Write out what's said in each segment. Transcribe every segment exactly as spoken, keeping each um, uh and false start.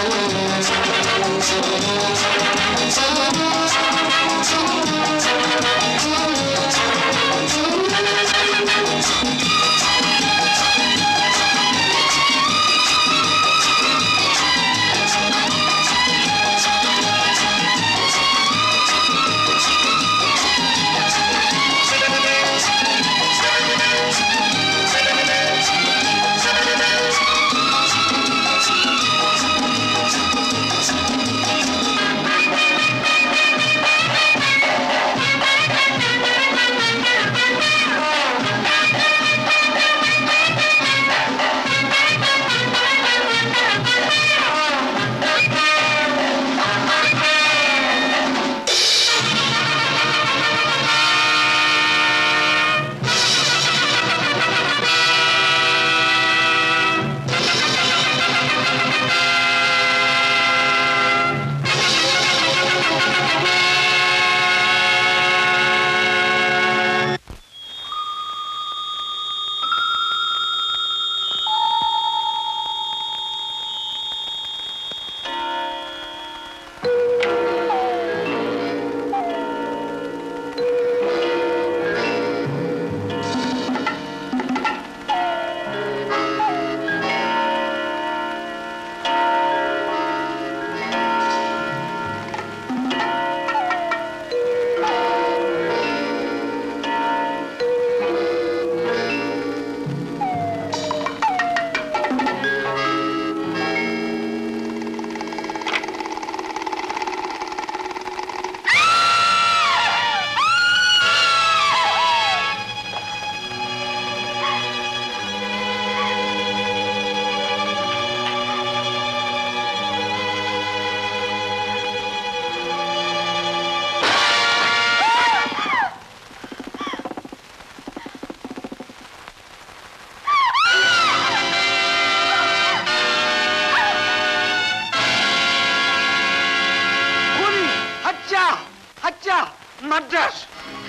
Madras!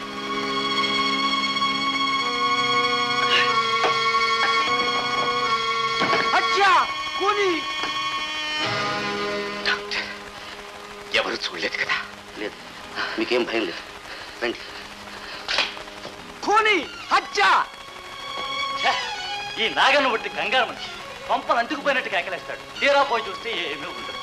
Acha! Kuni! Doctor ఎవరు చూడలేదు కదా? లేదు, మీకేం భయం లేదు, రండి. Kuni! Acha! ఈ నాగన్న బట్టి కంగారు మనిషి పంపలు అంటుకుపోయినట్టు కేకలేస్తాడు. తీరా పోయి చూస్తే ఏమీ ఉండదు.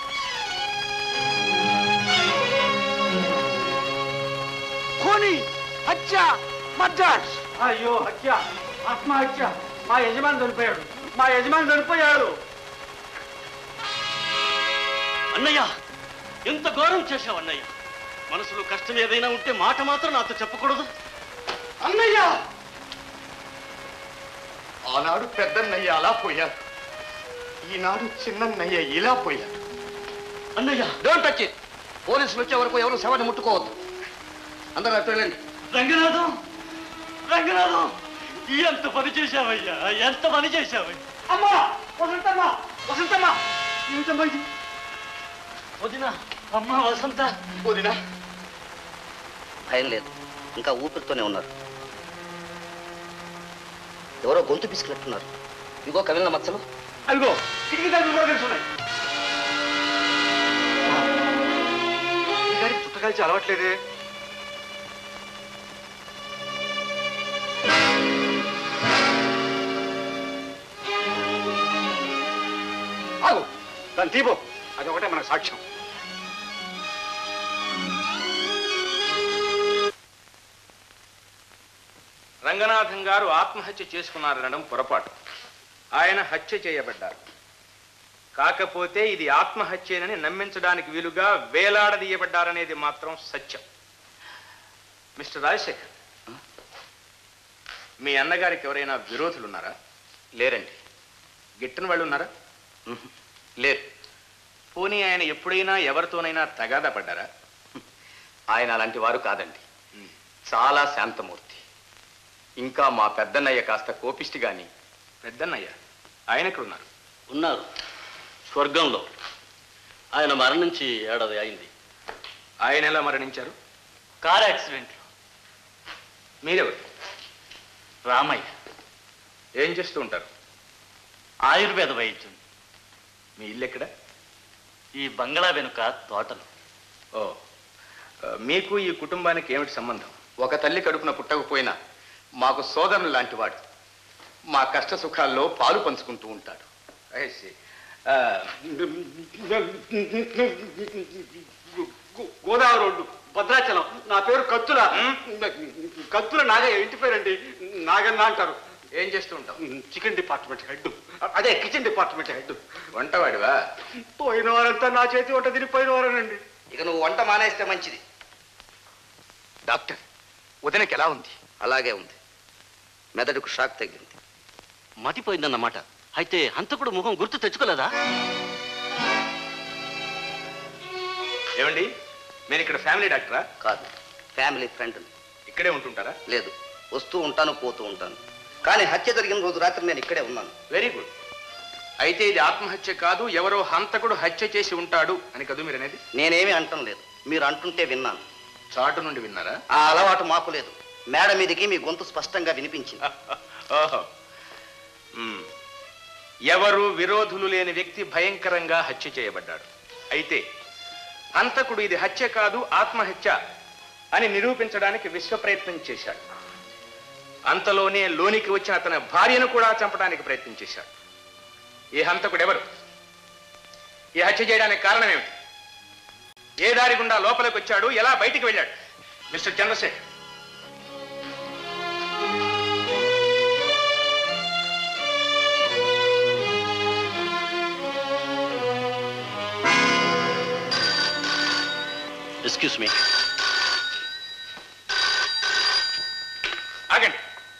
Kuni! Acha! Madras! అయ్యో హత్య, ఆత్మహత్య. మా యజమాని చనిపోయాడు, మా యజమాని చనిపోయాడు. అన్నయ్య, ఎంత ఘోరం చేశావు అన్నయ్య. మనసులో కష్టం ఏదైనా ఉంటే మాట మాత్రం నాతో చెప్పకూడదు. అన్నయ్య, ఆనాడు పెద్దన్నయ్య అలా పోయాడు, ఈనాడు చిన్నన్నయ్య ఇలా పోయాడు. అన్నయ్య, డోంట్ టచ్ ఇట్. పోలీసులు వచ్చే వరకు ఎవరు శవాన్ని ముట్టుకోవద్దు. అందరూ అటు వెళ్ళండి. రంగనాథం, రంగనాథం, ఎంత పని చేశావయ్యా, ఎంత పని చేశావయ్యా. అమ్మా, వసంతమ్మ, వసంతమ్మ, ఏమిటమ్మా ఇది? వదినా, అమ్మ వసంత. వదినా, భయం లేదు, ఇంకా ఊపిరితోనే ఉన్నారు. ఎవరో గొంతు పిసికినట్టున్నారు. ఇగో కవిలిన మచ్చలు. అదిగో కిటికీ తలుపులు కూడా తెలుసున్నాయి. ఈ గారికి చుట్టకాల్చి అలవట్లేదే. ఆగు, దాన్ని తీపో, అది ఒకటే మనకు సాక్ష్యం. రంగనాథం గారు ఆత్మహత్య చేసుకున్నారనడం పొరపాటు. ఆయన హత్య చేయబడ్డారు. కాకపోతే ఇది ఆత్మహత్యేనని నమ్మించడానికి వీలుగా వేలాడదీయబడ్డారనేది మాత్రం సత్యం. మిస్టర్ రాజశేఖర్, మీ అన్నగారికి ఎవరైనా విరోధులు ఉన్నారా? లేరండి. గిట్టని వాళ్ళు ఉన్నారా? లేరు. పోనీ ఆయన ఎప్పుడైనా ఎవరితోనైనా తగాదా పడ్డారా? ఆయన అలాంటి వారు కాదండి, చాలా శాంతమూర్తి. ఇంకా మా పెద్దన్నయ్య కాస్త కోపిష్టి గాని. పెద్దన్నయ్య ఆయన ఎక్కడున్నారు? ఉన్నారు, స్వర్గంలో. ఆయన మరణించి ఏడాది అయింది. ఆయన ఎలా మరణించారు? కార్ యాక్సిడెంట్లో. మీరెవరు? రామయ్య. ఏం చేస్తూ ఉంటారు? ఆయుర్వేద వైద్యం. మీ ఇల్లు ఎక్కడ? ఈ బంగ్లా వెనుక తోటలు. ఓ, మీకు ఈ కుటుంబానికి ఏమిటి సంబంధం? ఒక తల్లి కడుపున పుట్టకపోయినా మాకు సోదరుని లాంటివాడు. మా కష్ట సుఖాల్లో పాలు పంచుకుంటూ ఉంటాడు. I see. ఆ, గోదావరి రోడ్డు, భద్రాచలం. నా పేరు కత్తుల. కత్తుల నాగయ్య, ఇంటి పేరండి. నాగన్న అంటారు. ఏం చేస్తూ ఉంటావు? Chicken department head. అదే కిచెన్ డిపార్ట్మెంట్ హెడ్. వంటవాడివా? పోయిన వారంతా నా చేతి వంట తిని పోయిన వారేనండి. ఇక నువ్వు వంట మానేస్తే మంచిది. డాక్టర్, వదినకి ఎలా ఉంది? అలాగే ఉంది. మెదడుకు షాక్ తగ్గింది. మతిపోయిందన్నమాట. అయితే హంతకుడు ముఖం గుర్తు తెచ్చుకోలేదా? ఏమండి, నేను ఇక్కడ ఫ్యామిలీ డాక్టరా? కాదు, ఫ్యామిలీ ఫ్రెండ్. ఇక్కడే ఉంటుంటారా? లేదు, వస్తూ ఉంటాను, పోతూ ఉంటాను. కానీ హత్య జరిగిన రోజు రాత్రి నేను ఇక్కడే ఉన్నాను. Very good. అయితే ఇది ఆత్మహత్య కాదు, ఎవరో హంతకుడు హత్య చేసి ఉంటాడు అని కదూ మీరు అనేది? నేనేమీ అంటం లేదు, మీరు అంటుంటే విన్నాను. చాటు నుండి విన్నారా? ఆ అలవాటు మాకు లేదు. మేడ మీదకి మీ గొంతు స్పష్టంగా వినిపించింది. ఓహో. మ్మ్. ఎవరు విరోధులు లేని వ్యక్తి భయంకరంగా హత్య చేయబడ్డాడు. అయితే హంతకుడు ఇది హత్య కాదు, ఆత్మహత్య అని నిరూపించడానికి విశ్వ ప్రయత్నం చేశాడు. అంతలోనే లోనికి వచ్చిన అతని భార్యను కూడా చంపడానికి ప్రయత్నం చేశాడు. ఈ హంతకుడు ఎవరు? ఈ హత్య చేయడానికి కారణం ఏమిటి? ఏ దారి గుండా లోపలికి వచ్చాడు? ఎలా బయటికి వెళ్ళాడు? Mister Chandrashekhar, excuse me. ఆగండి.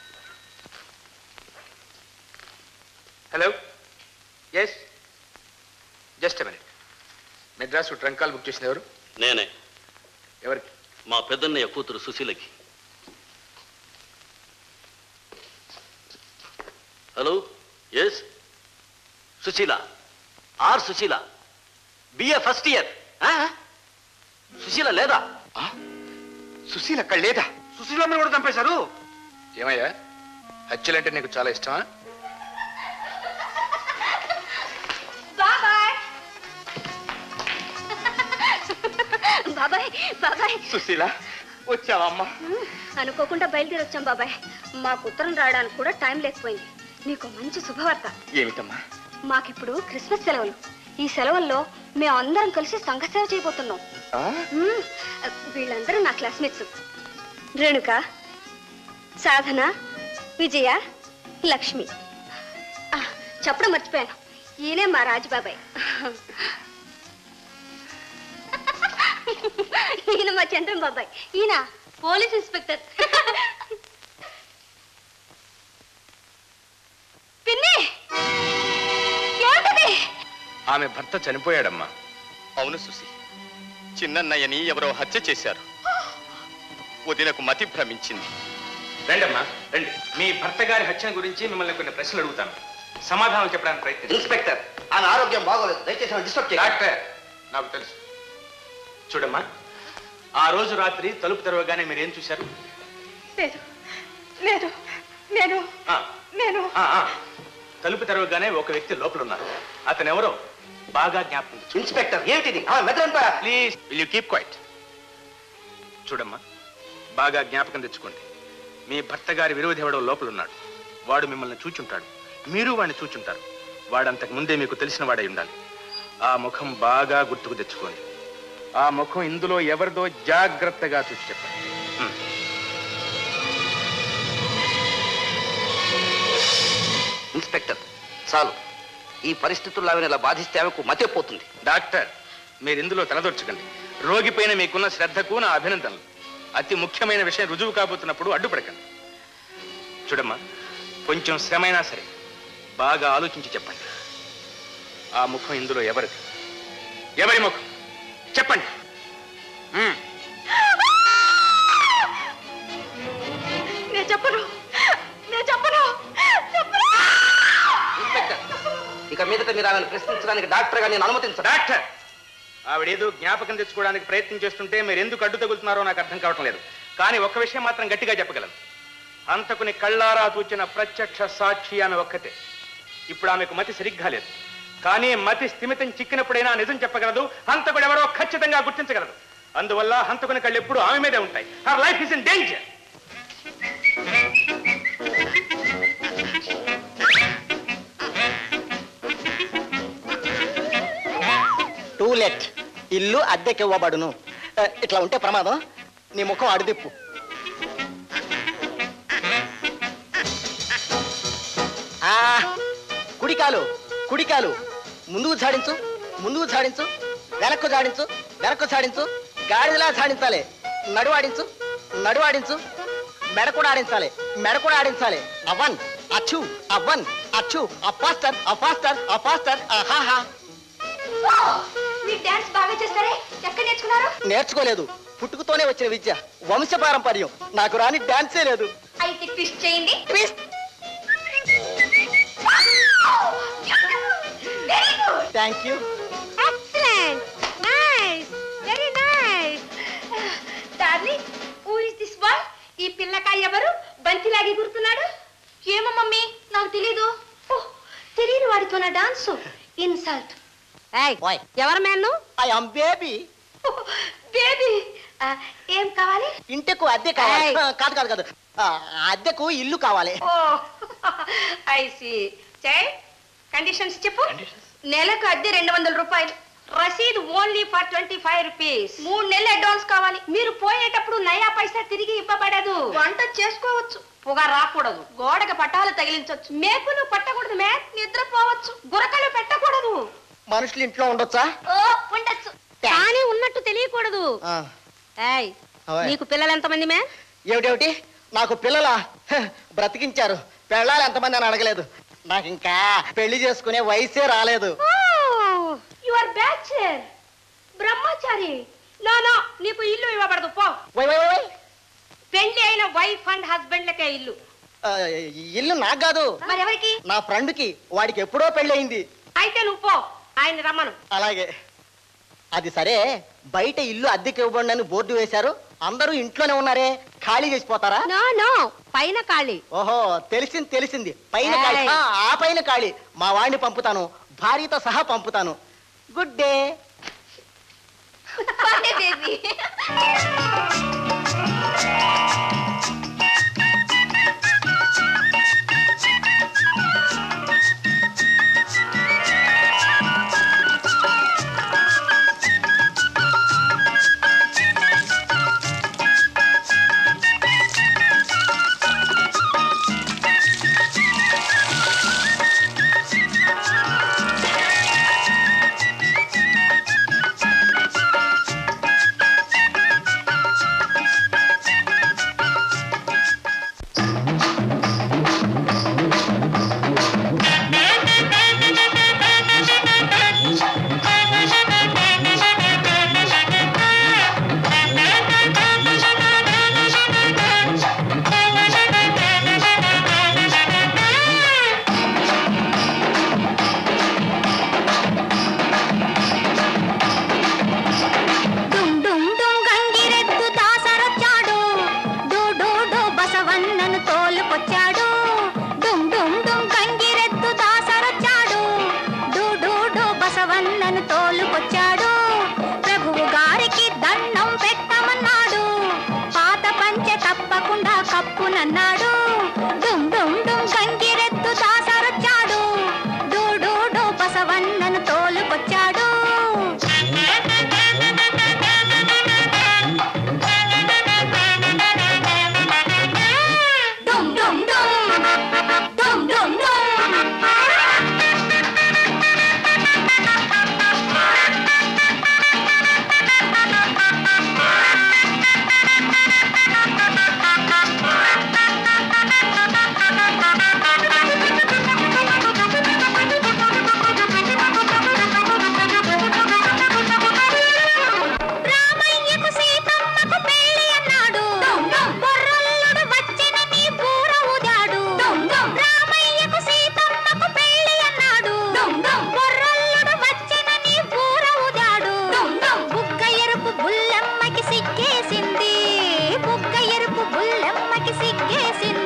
Hello, yes, just a minute. Madras trunk call book చేసిన ఎవరు? నేనే. ఎవరికి? మా పెద్దన్నయ్య కూతురు సుశీలకి. Hello, yes, Sushila. R Sushila, BA first year. Sushila లేదా? సుశీల అక్కడ లేదా? సుశీలమ్మని కూడా చంపేశారు. ఏమయ్యా, హత్యలంటే నీకు చాలా ఇష్టమా? బాబాయ్ బాబాయ్ బాబాయ్. సుశీల, వచ్చావా అమ్మా? అనుకోకుండా బయలుదేరి వచ్చాం బాబాయ్. మాకు ఉత్తరం రావడానికి కూడా టైం లేకపోయింది. నీకు మంచి శుభవార్త. ఏమిటమ్మా? మాకిప్పుడు క్రిస్మస్ సెలవులు. ఈ సెలవుల్లో మేము అందరం కలిసి సంఘ సేవ చేయబోతున్నాం. మ్మ్. వీళ్ళందరూ నా క్లాస్మేట్స్. రేణుక, సాధన, విజయ, లక్ష్మి. ఆ, చెప్పడం మర్చిపోయాను, ఈయనే మా రాజుబాబాయ్. ఈయన మా చంద్రం బాబాయ్. ఈయన పోలీస్ ఇన్స్పెక్టర్. పిన్ని, ఏమిటది? ఆమె భర్త చనిపోయాడమ్మా. అవును సుశీ, చిన్నన్నయ్యని ఎవరో హత్య చేశారు. వదినకు మతి భ్రమించింది. రండమ్మా, రండి. మీ భర్త గారి హత్య గురించి మిమ్మల్ని కొన్ని ప్రశ్నలు అడుగుతాను, సమాధానం చెప్పడానికి ప్రయత్నం. ఇన్స్పెక్టర్, ఆయన ఆరోగ్యం బాగోలేదు, దయచేసి డిస్టర్బ్ చేయండి. డాక్టర్, నాకు తెలుసు. చూడమ్మా, ఆ రోజు రాత్రి తలుపు తెరవగానే మీరు ఏం చూశారు? లేదు లేదు నేను ఆ, నేను ఆ, ఆ. తలుపు తెరవగానే ఒక వ్యక్తి లోపల ఉన్నారు. అతను ఎవరో బాగా జ్ఞాపకం తెచ్చుకో. ఇన్స్పెక్టర్, ఏమిటిది? మెదడంతా please will you keep quiet. చూడమ్మా, బాగా జ్ఞాపకం తెచ్చుకోండి. మీ భర్త గారి విరోధి ఎవడో లోపల ఉన్నాడు. వాడు మిమ్మల్ని చూచుంటాడు, మీరు వాడిని చూచుంటారు. వాడంతకు ముందే మీకు తెలిసిన వాడై ఉండాలి. ఆ ముఖం బాగా గుర్తుకు తెచ్చుకోండి. ఆ ముఖం ఇందులో ఎవరిదో జాగ్రత్తగా చూసి చెప్పండి. హ్మ్. ఇన్స్పెక్టర్, చాలు. ఈ పరిస్థితుల్లో ఆమెను ఇలా బాధిస్తే ఆమెకు మతిపోతుంది. డాక్టర్, మీరు ఇందులో తలదొర్చకండి. రోగి పైన మీకున్న శ్రద్ధకు నా అభినందనలు. అతి ముఖ్యమైన విషయం రుజువు కాబోతున్నప్పుడు అడ్డుపడకండి. చూడమ్మా, కొంచెం శ్రమైనా సరే బాగా ఆలోచించి చెప్పండి. ఆ ముఖం ఇందులో ఎవరిది? ఎవరి ముఖం చెప్పండి. మ్మ్. నేను చెప్పను నేను చెప్పను చెప్పను. ఇన్స్పెక్టర్, ఇక మీదట మీరు ఆమెను ప్రశ్నించడానికి డాక్టర్గా నేను అనుమతించను. డాక్టర్, ఆవిడేదో జ్ఞాపకం తెచ్చుకోవడానికి ప్రయత్నం చేస్తుంటే మీరు ఎందుకు అడ్డు తగులుతున్నారో నాకు అర్థం కావటం లేదు. కానీ ఒక్క విషయం మాత్రం గట్టిగా చెప్పగలను. హంతకుని కళ్ళారా చూచిన ప్రత్యక్ష సాక్షి ఆమె ఒక్కతే. ఇప్పుడు ఆమెకు మతి సరిగ్గా లేదు. కానీ మతి స్థిమితం చిక్కినప్పుడైనా నిజం చెప్పగలదు, హంతకుడు ఎవరో ఖచ్చితంగా గుర్తించగలదు. అందువల్ల హంతకుని కళ్ళు ఎప్పుడు ఆమె మీదే ఉంటాయి. Her life is in danger. To let, ఇల్లు అద్దెకి ఇవ్వబడును. ఇట్లా ఉంటే ప్రమాదం. నీ ముఖం అడిదిప్పు. కుడికాలు కుడికాలు ముందుకు జాడించు, ముందుకు జాడించు, వెనక్కు జాడించు, వెనక్కు జాడించు, గాడిదలా జాడించాలి. నడువాడించు, నడువాడించు, మెడ కూడా ఆడించాలి, మెడ కూడా ఆడించాలి. అవన్ అచ్చు, అవన్ అచ్చు, ఆ ఫాస్టర్, ఆ ఫాస్టర్, ఆ ఫాస్టర్. ఆహాహా, మీరు డాన్స్ బాగా చేస్తారే, ఎక్కడ నేర్చుకున్నారు? నేర్చుకోలేదు, పుట్టుకతోనే వచ్చిన విద్య, వంశ పారంపర్యం. నాకు రాని డాన్సే లేదు. అయితే ట్విస్ట్ చేయండి. Twist. Very good. Thank you. Excellent. Nice. Very nice. Darling, who is this boy? ఈ పిల్లకాయ ఎవరు? బంతిలాగి గుర్తున్నాడు. ఏమో మమ్మీ, నాకు తెలీదు. ఓహ్, తెలియని వాడితో నా డాన్స్ ఇన్సల్ట్. ఏయ్ బాయ్, ఎవరు man? I am baby. Baby, ఏం కావాలి? ఇంటికు అద్దె కావాలి. కాదు కాదు కాదు, అద్దెకు ఇల్లు కావాలి. Oh, I see. చే కండిషన్స్ చెప్పు. నెలకు అద్దె రెండు వందల రూపాయలు, రసీదు only for twenty five rupees. మూడు నెలలు అడ్వాన్స్ కావాలి. మీరు పోయేటప్పుడు నయా పైసా తిరిగి ఇవ్వబడదు. వంట చేసుకోవచ్చు, పొగ రాకూడదు, గోడకు పట్టాలు తగిలించవచ్చు, మేకులు పట్టకూడదు, మే నిద్రపోవచ్చు, గురకలు పెట్టకూడదు. మనుషులు ఇంట్లో ఉండొచ్చా? ఓ, ఉండొచ్చు, కానీ ఉన్నట్టు తెలియకూడదు. ఏయ్, నీకు పిల్లలు ఎంతమంది మే? ఏమిటేమిటి, నాకు పిల్లల బ్రతికించారు. పెళ్ళాలి ఎంతమంది అని అడగలేదు. నాకు ఇంకా పెళ్లి చేసుకునే వయసే రాలేదు. యు ఆర్ బ్యాచిలర్, బ్రహ్మచారి. నో నో, నీకు ఇల్లు ఇవ్వబడదు, పో. వై వై వై, పెళ్లి అయిన వైఫ్ అండ్ హస్బెండ్లకే ఇల్లు. ఇల్లు నాకు కాదు, మరెవరికి? నా ఫ్రెండ్కి. వాడికి ఎప్పుడో పెళ్ళయింది. అయితే నువ్వు పో, ఆయన రమ్మను. అలాగే. అది సరే, బయట ఇల్లు అద్దెకి ఇవ్వబడినని బోర్డు వేశారు. అందరూ ఇంట్లోనే ఉన్నారే, ఖాళీ చేసిపోతారా? నో నో, పైన ఖాళీ. ఓహో, తెలిసింది తెలిసింది, పైన ఖాళీ. ఆ పైన ఖాళీ. మా వాడిని పంపుతాను, భార్యతో సహా పంపుతాను. Good day. బేబీ.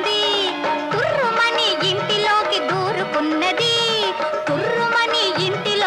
తుర్రుమని ఇంటిలోకి దూరుకున్నది, తుర్రుమని ఇంటి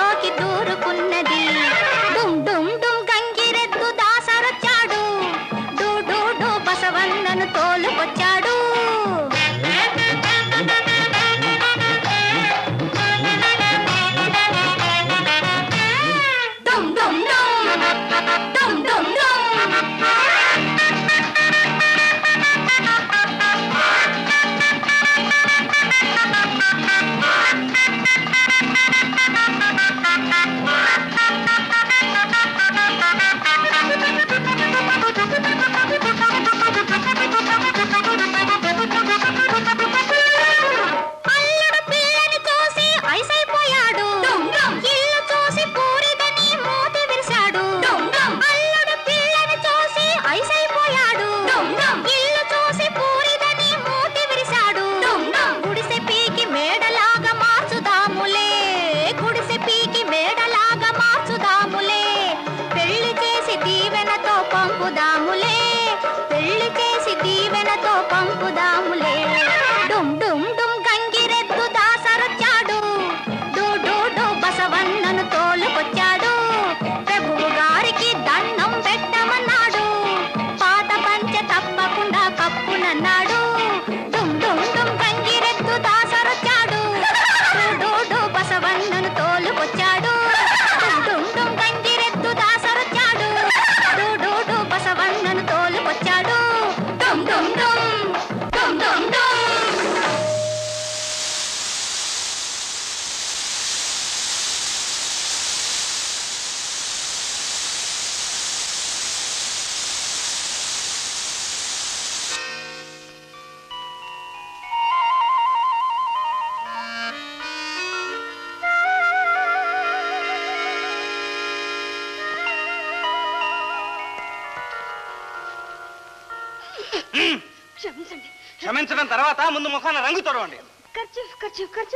క్షమించండి. క్షమించడం తర్వాత ముందు ముఖాన రంగు తొడవండి. ఖర్చు ఖర్చు ఖర్చు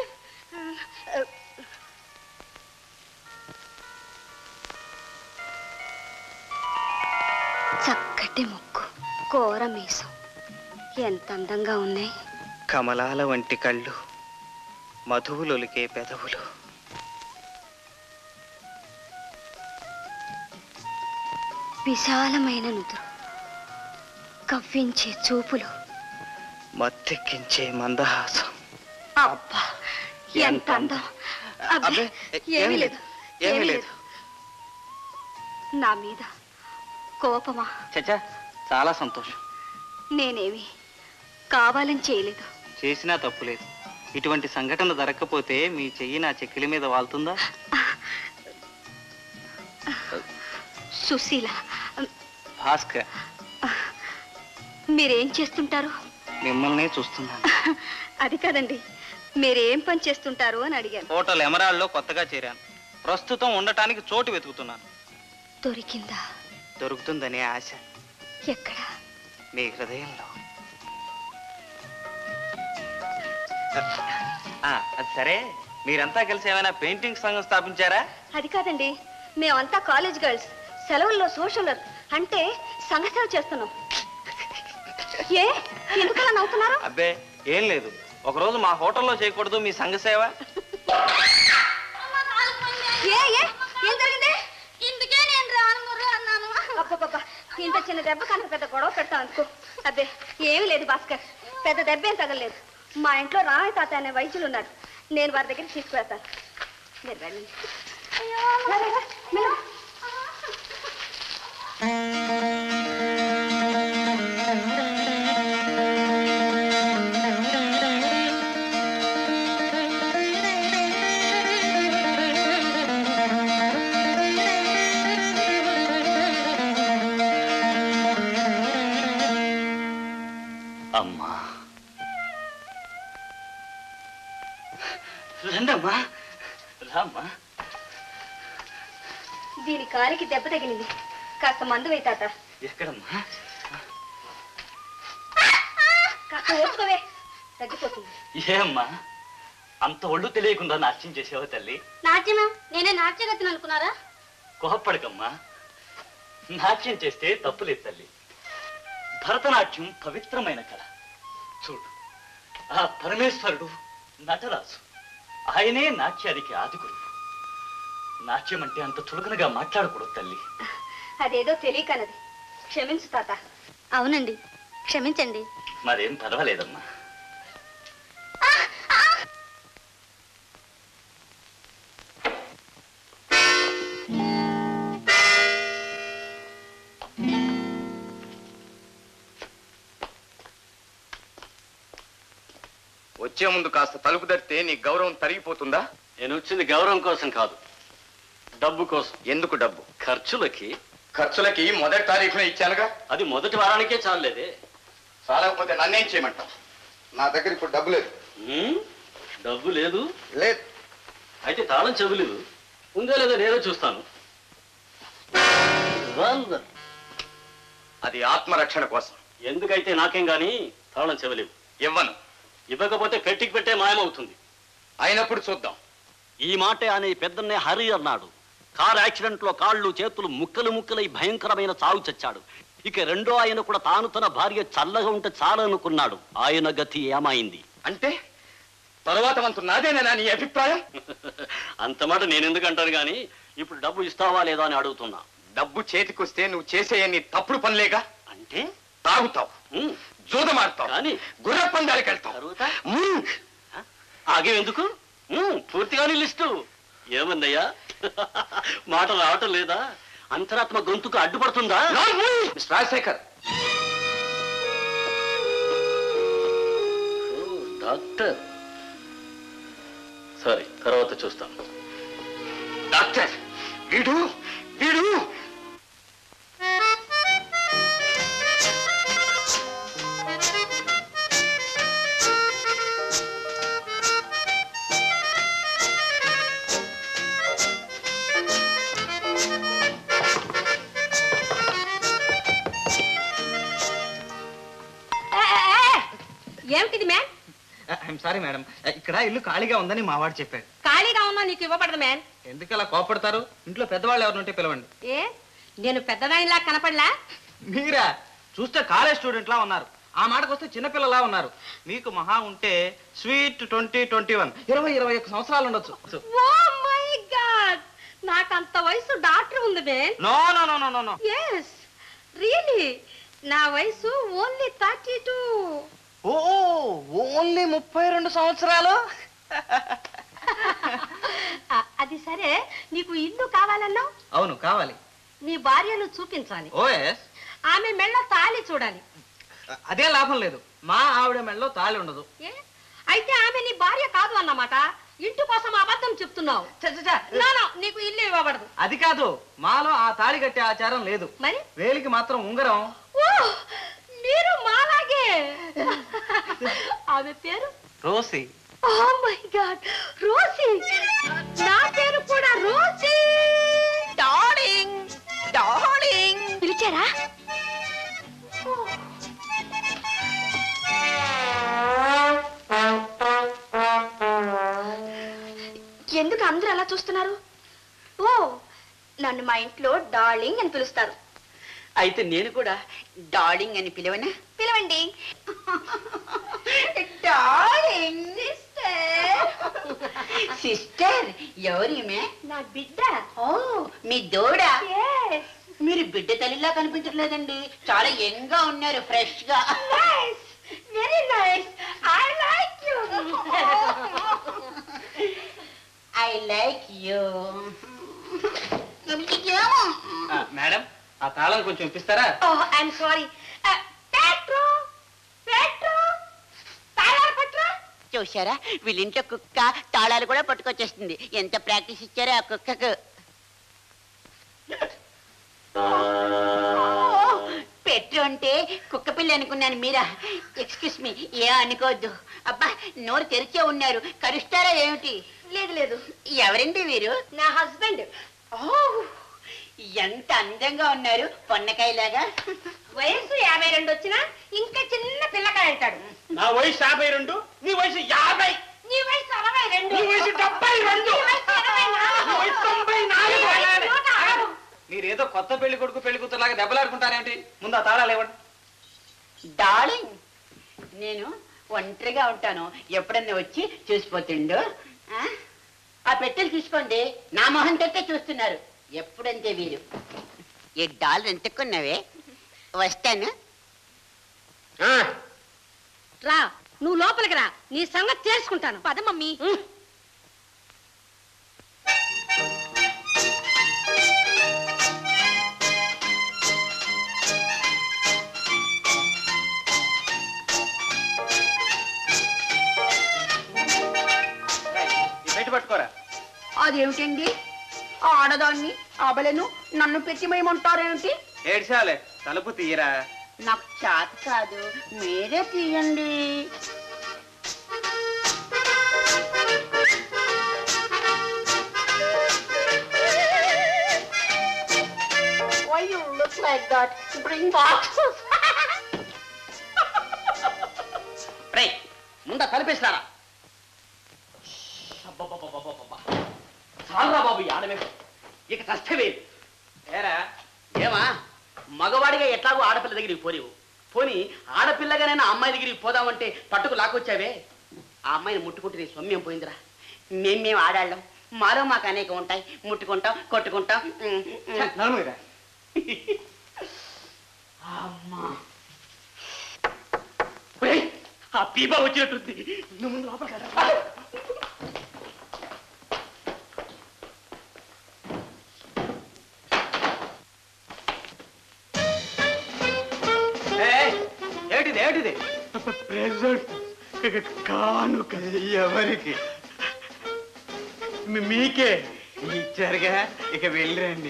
చక్కటి ముక్కు, కోర మీసం ఎంత అందంగా ఉన్నాయి. కమలాల వంటి కళ్ళు, మధువులొలికే పెదవులు, విశాలమైన నుదురు, కవ్వించే చూపులు, మత్తెక్కించే మందహాసం. అబ్బా ఎంత అందం. అబ్బే ఏమీ లేదు, ఏమీ లేదు. నా మీద కోపమా? చచ్చా, చాలా సంతోషం. నేనేమి కావాలని చేయలేదు. చేసినా తప్పులేదు. ఇటువంటి సంఘటన జరగకపోతే మీ చెయ్యి నా చెక్కిలి మీద వాళ్తుందా? సుశీల. భాస్కర్. మీరేం చేస్తుంటారు? మిమ్మల్నే చూస్తున్నాను. అది కాదండి, మీరేం పని చేస్తుంటారు అని అడిగాను. హోటల్ ఎమరాల్డ్లో కొత్తగా చేరాను. ప్రస్తుతం ఉండటానికి చోటు వెతుకుతున్నాను. దొరికిందా? దొరుకుతుందనే ఆశ. ఎక్కడ? మీ హృదయంలో. అది సరే, మీరంతా కలిసి ఏమైనా పెయింటింగ్ సంఘం స్థాపించారా? అది కాదండి, మేమంతా కాలేజ్ గర్ల్స్. సెలవుల్లో సోషల్ అంటే సంఘసేవ చేస్తున్నాం. ఏ ఎందుకలా నవ్వుతున్నారు? అబ్బే ఏం లేదు. ఒకరోజు మా హోటల్లో చేయకూడదు మీ సంఘ సేవ? ఏ ఏ ఏం జరిగింది? ఇందుకే నేను రాను అన్నాను. అబ్బబ్బబ్బా, ఇంత చిన్న దెబ్బ కనుక పెద్ద గొడవ పెడతాను అనుకో. అబ్బే ఏమీ లేదు భాస్కర్, పెద్ద దెబ్బ ఏం తగలేదు. మా ఇంట్లో రామయ్య తాత అనే వైద్యులు ఉన్నారు. నేను వారి దగ్గరికి తీసుకువెళ్తాను. మీరు వెళ్ళండి. అమ్మా రండమ్మా, రామ్మా. దీని కాలికి దెబ్బ తగిలింది. కాస్త మందు వేయి తాత. ఎక్కడమ్మా? కాస్త ఓర్చుకోవే, తగ్గిపోతుంది. ఏమ్మా అంత ఒళ్ళు తెలియకుండా నాట్యం చేసేవా తల్లి? నాట్యమా? నేనే నాట్యగతిని అనుకున్నారా? కోహపడకమ్మా, నాట్యం చేస్తే తప్పులేదు తల్లి. భరతనాట్యం పవిత్రమైన కళ. చూడు, ఆ పరమేశ్వరుడు నటరాజు. ఆయనే నాట్యానికి ఆది గురువు. నాట్యం అంటే అంత చులకనగా మాట్లాడకూడదు తల్లి. అదేదో తెలియకనది. క్షమించు తాత. అవునండి, క్షమించండి. మరేం పర్వాలేదమ్మా. వచ్చే ముందు కాస్త తలుపు తడితే నీ గౌరవం తరిగిపోతుందా? నేను వచ్చింది గౌరవం కోసం కాదు, డబ్బు కోసం. ఎందుకు డబ్బు? ఖర్చులకి. ఖర్చులకి మొదటి తారీఖునే ఇచ్చానుగా. అది మొదటి వారానికే చాలేదే. చాలకపోతే నన్నేం చేయమంటావు? నా దగ్గర ఇప్పుడు డబ్బు లేదు. ఉమ్, డబ్బు లేదు? లేదు. అయితే తాళం చెవులేదు. ఉందో లేదో నేనే చూస్తాను. అది ఆత్మరక్షణ కోసం. ఎందుకైతే నాకేం గాని తాళం చెవలేవు. ఇవ్వను. ఇవ్వకపోతే పెట్టికి పెట్టే మాయమవుతుంది. అయినప్పుడు చూద్దాం. ఈ మాటే అనే పెద్దన్నే హరి అన్నాడు. కారు యాక్సిడెంట్ లో కాళ్ళు చేతులు ముక్కలు ముక్కలై భయంకరమైన చావు చచ్చాడు. ఇక రెండో ఆయన కూడా తాను తన భార్య చల్లగా ఉంటే చాలనుకున్నాడు. ఆయన గతి ఏమైంది అంటే తర్వాత వంతు నాదేనా నీ అభిప్రాయం? అంత మాట నేనెందుకు అంటాను గాని ఇప్పుడు డబ్బు ఇస్తావా లేదా అని అడుగుతున్నా. డబ్బు చేతికొస్తే నువ్వు చేసే నీ తప్పుడు పనులేగా. అంటే తాగుతావు, జూదమాడతావు, కానీ గుర్ర పందాలకు వెళ్తావు. ఆగేందుకు? పూర్తిగానే లిస్టు. ఏమన్నయ్యా మాట రావటం లేదా? అంతరాత్మ గొంతుకు అడ్డుపడుతుందా? రాజశేఖర్, డాక్టర్. సరే, తర్వాత చూస్తాను. డాక్టర్, వీడు వీడు ఏమిటిది మ్యాన్? ఐఎమ్ సారీ మేడం, ఇక్కడ ఇల్లు ఖాళీగా ఉందని మా వాడు చెప్పాడు. ఖాళీగా ఉన్నా నీకు ఇవ్వబడదు మ్యాన్. ఎందుకు అలా కోపడతారు? ఇంట్లో పెద్దవాళ్ళు ఎవరు ఉంటే పిలవండి. ఏ నేను పెద్దదానిలా కనపడలా? మీరా? చూస్తే కాలేజ్ స్టూడెంట్ లా ఉన్నారు. ఆ మాటకు వస్తే చిన్నపిల్లలా ఉన్నారు. మీకు మహా ఉంటే స్వీట్ ట్వంటీ ట్వంటీ వన్ ఇరవై ఇరవై ఒక్క సంవత్సరాలు ఉండొచ్చు. ఓ మై గాడ్, నాకంత వయసు డాక్టర్ ఉంది man. No no no no no no yes really, నా వయసు only thirty two. Oh only ముప్పై రెండు సంవత్సరాలు. అది సరే, నీకు ఇల్లు కావాలన్నావు? అవును, కావాలి. నీ భార్యను చూపించాలి. Oh yes. ఆమె మెళ్ళ తాళి చూడాలి. అదే లాభం లేదు, మా ఆవిడ మెళ్ళలో తాళి ఉండదు. ఏ అయితే ఆమె నీ భార్య కాదు అన్నమాట. ఇంటి కోసం అబద్ధం చెప్తున్నావు. నీకు ఇల్లు ఇవ్వబడదు. అది కాదు, మాలో ఆ తాళి కట్టే ఆచారం లేదు. మరి వేలికి మాత్రం ఉంగరం. ఓ మీరు మాలాగే. ఆమె పేరు Rosy. Oh my God, Rosy. నా పేరు కూడా రోసి. డార్లింగ్ డార్లింగ్ పిలిచారా? ఎందుకు అందరూ అలా చూస్తున్నారు? ఓ నన్ను మా ఇంట్లో డార్లింగ్ అని పిలుస్తారు. అయితే నేను కూడా డార్లింగ్ అని పిలవనా? పిలవండి. Darling sister. ఎవరిమే? నా బిడ్డ. ఓ మీ దూడ. Yes. మీరు బిడ్డ తల్లిలా కనిపించట్లేదండి, చాలా యంగ్ గా ఉన్నారు, ఫ్రెష్ గా. Nice. Very nice. I like you. I like you. Madam, ఆ తాళం కొంచెం ఇప్పిస్తారా? Oh, I'm sorry. Uh, Petro. Petro. తాళాలు పట్రా. చూసారా, వీళ్ళింట్లో కుక్క తాళాలు కూడా పట్టుకొచ్చేస్తుంది. ఎంత ప్రాక్టీస్ ఇచ్చారో ఆ కుక్కకు. పెట్టు అంటే కుక్క పిల్ల అనుకున్నాను. మీరా? ఎక్స్క్యూస్ మీ, ఏ అనుకోవద్దు. అబ్బా, నోరు తెరిచే ఉన్నారు, కరుస్తారా ఏమిటి? లేదు లేదు. ఎవరండి వీరు? నా హస్బెండ్. ఓ ఎంత అందంగా ఉన్నారు, పొన్నకాయలాగా. వయసు యాభై రెండు వచ్చినా ఇంకా చిన్న పిల్లకాయ అంటాడు. నా వయసు యాభై రెండు, నీ వయసు యాభై. నీ వయసు అరవై రెండు. నీ వయసు డెబ్బై రెండు. నీ వయసు ఎనభై నాలుగు. నీ వయసు తొంభై నాలుగు. నీ వయసు నూట ఆరు. మీరేదో కొత్త పెళ్లి కొడుకు పెళ్లి కూతురులాగా దెబ్బలాడుకుంటారేంటి? ముందు ఆ తాళాలు ఇవ్వండి. డార్లింగ్, నేను ఒంటరిగా ఉంటాను, ఎప్పుడన్నా వచ్చి చూసిపోతుండు. ఆ? ఆ పెట్టెలు తీసుకోండి, నా మొహం తట్టే చూస్తున్నారు ఎప్పుడంతే వీరు. ఈ డాలర్ ఎంత కొన్నావే? వస్తాను. రా, నువ్వు లోపలికి రా, నీ సంగతి చేసుకుంటాను. పద మమ్మీ. అదేమిటండి ఆడదాన్ని అబలను నన్ను పెట్టిమేయమంటారేమిటి? ఏడ్చాలే తలుపు తీయరా. నాకు చేత కాదు, మీరే తీయండి. Why you look like that? Bring boxes. రే ముందా తలిపేసినారా? చాలరా బాబు ఈ ఆడమే, ఇక కష్టమే. ఏరా ఏమా మగవాడిగా ఎట్లాగో ఆడపిల్ల దగ్గరికి పోలేవు, పోని ఆడపిల్లగానైనా అమ్మాయి దగ్గరికి పోదామంటే పట్టుకు లాక్కొచ్చావే. ఆ అమ్మాయిని ముట్టుకుంటే నీ సొమ్యం పోయిందిరా. మేం మేము ఆడాళ్ళం, మాలో మాకు అనేక ఉంటాయి, ముట్టుకుంటాం కొట్టుకుంటాం. అమ్మా ఆ పీపా వచ్చినట్టుంది. నువ్వు ముందు లోపల ఏమిటిది ఏమిటిది? కానుక. ఎవరికి? మీకే ఇచ్చారుగా, ఇక వెళ్ళరండి.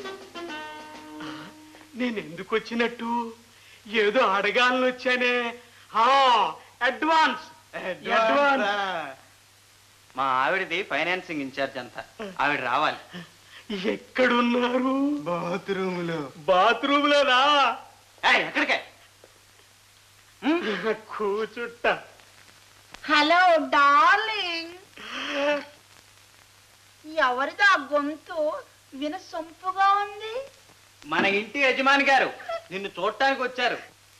నేను ఎందుకు వచ్చినట్టు? ఏదో అడగాలని వచ్చానే. Advance advance. మా ఆవిడది ఫైనాన్సింగ్ ఇన్ఛార్జ్ అంతా, ఆవిడ రావాలి. ఎక్కడున్నారు? బాత్రూమ్ లో. బాత్రూమ్ లోనా? ఎక్కడికే? కూచుట్ట. హలో డార్లింగ్, ఎవరిదా గొంతు వినసొంపుగా ఉంది? మన ఇంటి యజమాని గారు నిన్ను చూడటానికి వచ్చారు.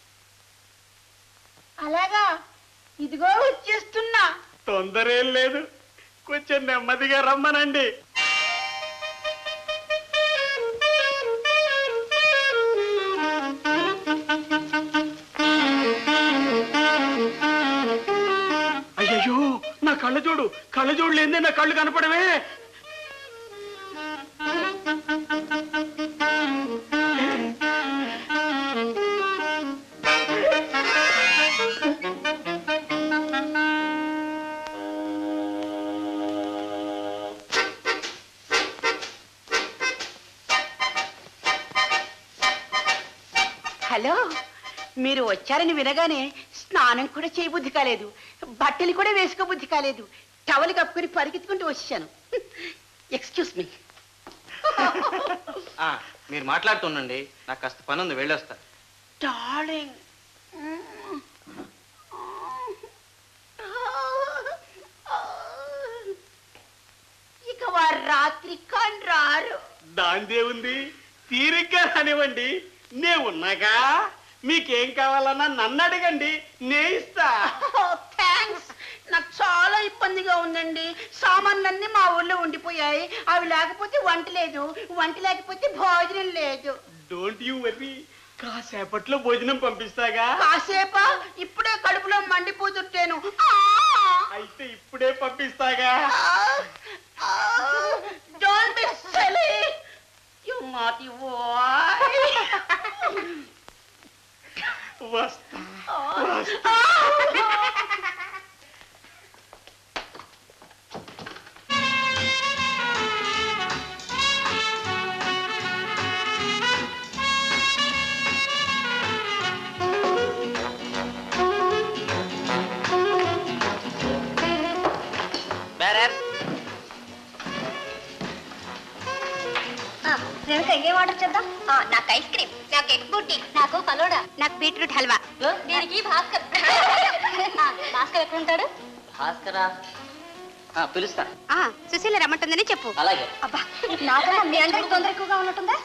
అలాగా, ఇదిగో వచ్చేస్తున్నా. తొందర ఏం లేదు, కొంచెం నెమ్మదిగా రమ్మనండి. అయ్యో నా కళ్ళజోడు, కళ్ళజోడు లేదే నా కళ్ళు కనపడవే. హలో, మీరు వచ్చారని వినగానే స్నానం కూడా చేయబుద్ధి కాలేదు, బట్టలు కూడా వేసుకోబుద్ధి కాలేదు, టవల్ కప్పుకొని పరిగెత్తుకుంటూ వచ్చాను. Excuse me. మీరు మాట్లాడుతుండండి, నాకు కాస్త పని ఉంది, వెళ్ళొస్తా. డార్లింగ్, ఇక వారు రాత్రి కాని రారు. దాందే ఉంది, తీరిగ్గా రానివ్వండి, నే ఉన్నాగా. మీకేం కావాలన్నా నన్ను అడగండి, నే ఇస్తా. థ్యాంక్స్. నాకు చాలా ఇబ్బందిగా ఉందండి. సామాన్లన్నీ మా ఊళ్ళో ఉండిపోయాయి, అవి లేకపోతే వంట లేదు, వంట లేకపోతే భోజనం లేదు. డోంట్ యూ వరీ, కాసేపట్లో భోజనం పంపిస్తాగా. కాసేపా? ఇప్పుడే కడుపులో మండిపోతుంటేను. అయితే ఇప్పుడే పంపిస్తాగా. Don't be silly, you naughty boy. వస్తా వస్తా. రేణుక ఇంకేం ఆర్డర్ చేద్దాం? నాకు ఐస్ క్రీమ్, నాకు ఎగ్ బుట్టి, నాకు ఫలోడా, నాకు బీట్రూట్ హల్వా. దీనికి భాస్కర్. భాస్కర్ ఎక్కడ ఉంటాడు? భాస్కరా పిలుస్తా. సుశీల రమ్మంటుందని చెప్పు. అలాగే. అబ్బా, నాకన్నా మీ అందరికి తొందర ఎక్కువగా ఉన్నట్టుందా?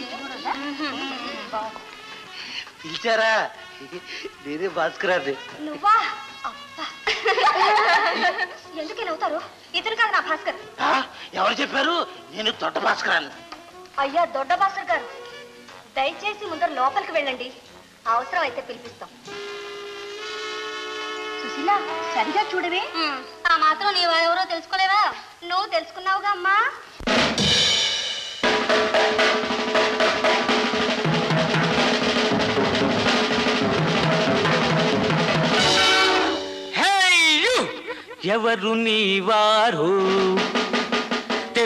పిలిచారా? నేనే భాస్కరా. నువ్వా? ఎందుకే నవ్వుతారు? ఇతను కాదు నా భాస్కర్. ఎవరు చెప్పారు? నేను దొడ్డ భాస్కరాన్ని. అయ్యా దొడ్డ భాస్కర్ గారు, దయచేసి ముందర లోపలికి వెళ్ళండి, అవసరం అయితే పిలిపిస్తాం. సుశీల, సరిగా చూడవే. ఆ మాత్రం నీవెవరో తెలుసుకోలేవా? నువ్వు తెలుసుకున్నావుగా అమ్మా. ఎవరు నీవారు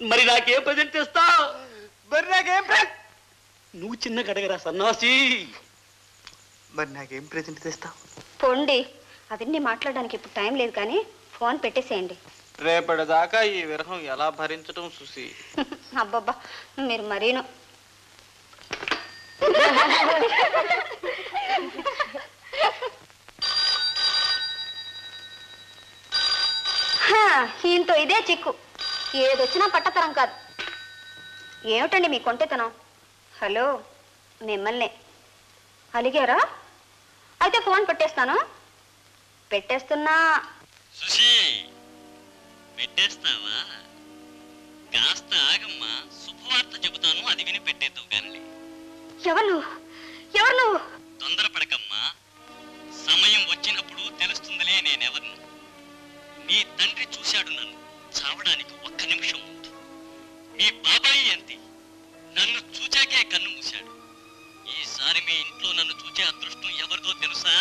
మరి నాకేం ప్రజెంట్ చేస్తావు? మరి నాకేం నువ్వు చిన్న కడగరా సన్నాసి. మరి నాకేం ప్రెజెంట్ తెస్తావు? పోండి, అవన్నీ మాట్లాడడానికి ఇప్పుడు టైం లేదు, కానీ ఫోన్ పెట్టేసేయండి. రేపటిదాకా ఈ విరహం ఎలా భరించడం సుసి? అబ్బబ్బా, మీరు మరీను. ఈయనతో ఇదే చిక్కు, ఏదొచ్చినా పట్టతరం కాదు. ఏమిటండి మీ కొంటెతనం? హలో, మిమ్మల్ని అలిగారా? అయితే ఫోన్ పెట్టేస్తాను. పెట్టేస్తున్నా. సుశీ, పెట్టేస్తావా? కాస్త ఆగమ్మా, శుభవార్త చెబుతాను, అది విని పెట్టేద్దావు కానీ. ఎవరు నువ్వు? ఎవరు నువ్వు? తొందరపడకమ్మా, సమయం వచ్చినప్పుడు తెలుస్తుందిలే నేనెవరిను. నీ తండ్రి చూశాడు నన్ను చావడానికి ఒక్క నిమిషం ముందు. మీ బాబాయి అంతే, నన్ను చూచాకే కన్ను మూశాడు. ఈసారి మీ ఇంట్లో నన్ను చూచే అదృష్టం ఎవరిదో తెలుసా?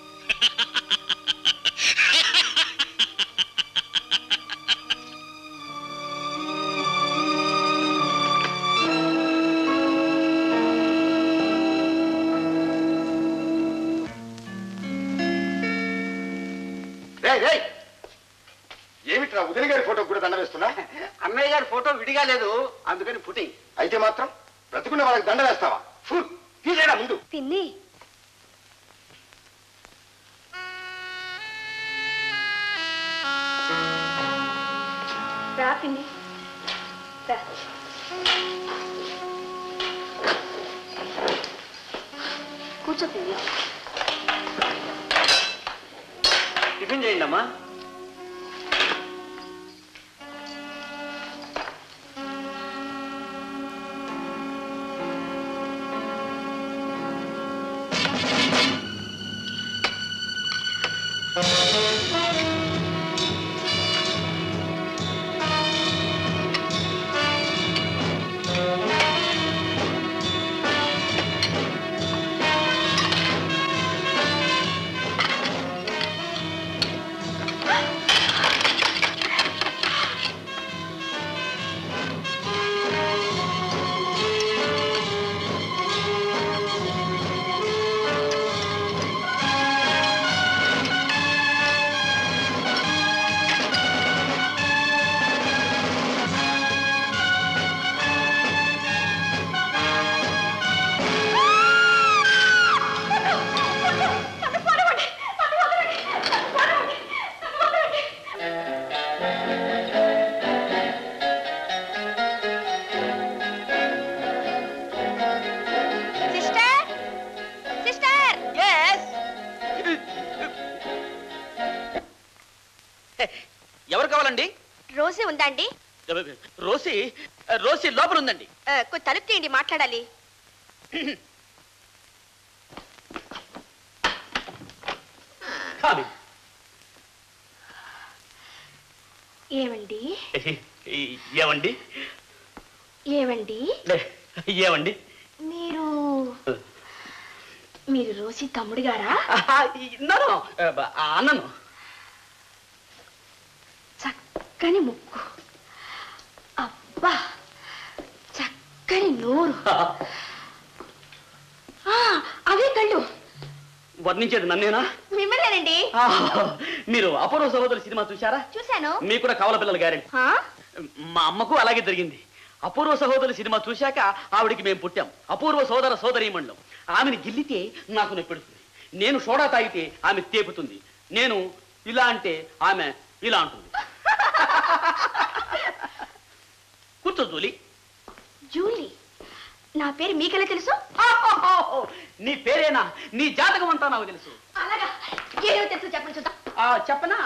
ఏమిట్రా ఉదయ్ గారి ఫోటో కూడా దండ వేస్తున్నా? అన్నయ్య గారి ఫోటో విడిగా లేదు, అందుకని పుట్టింగ్. అయితే మాత్రం బ్రతుకున్న వాళ్ళకి దండ వేస్తావా? ఫుల్ తీసేరా ముందు. పిన్ని, రా పిన్ని, రా. కూర్చో పిన్ని. టిఫిన్ చేయండి అమ్మా. ఎవరు కావాలండి? రోజే ఉందా అండి? రోసి రోసి లోపల ఉందండి. కొంచెం తలుపు తీయండి, మాట్లాడాలి. ఏమండి? ఏమండి? ఏమండి? ఏమండి? మీరు మీరు రోసి తమ్ముడు గారా? అన్నను. చక్కని ముక్కు, అబ్బా చక్కని నోరు, అవే కళ్ళు. వర్ణించేది నన్నేనా? మిమ్మల్నేనండి. మీరు అపూర్వ సహోదరి సినిమా చూశారా? చూశాను. మీకు కూడా కవల పిల్లల గ్యారెంటీ. మా అమ్మకు అలాగే జరిగింది. అపూర్వ సహోదరి సినిమా చూశాక ఆవిడికి మేము పుట్టాం. అపూర్వ సోదర సోదరీమణులం. ఆమెను గిల్లితే నాకు నొప్పెడుతుంది, నేను సోడా తాగితే ఆమె తేపుతుంది, నేను ఇలా అంటే ఆమె ఇలా అంటుంది. కూర్చో జూలీ. జూలీ? నా పేరు మీకెలా తెలుసు? నీ పేరేనా? నీ జాతకం అంతా నాకు తెలుసు. అలాగా? ఏమో తెలుసు, చెప్పండి చూద్దాం. చెప్పనా?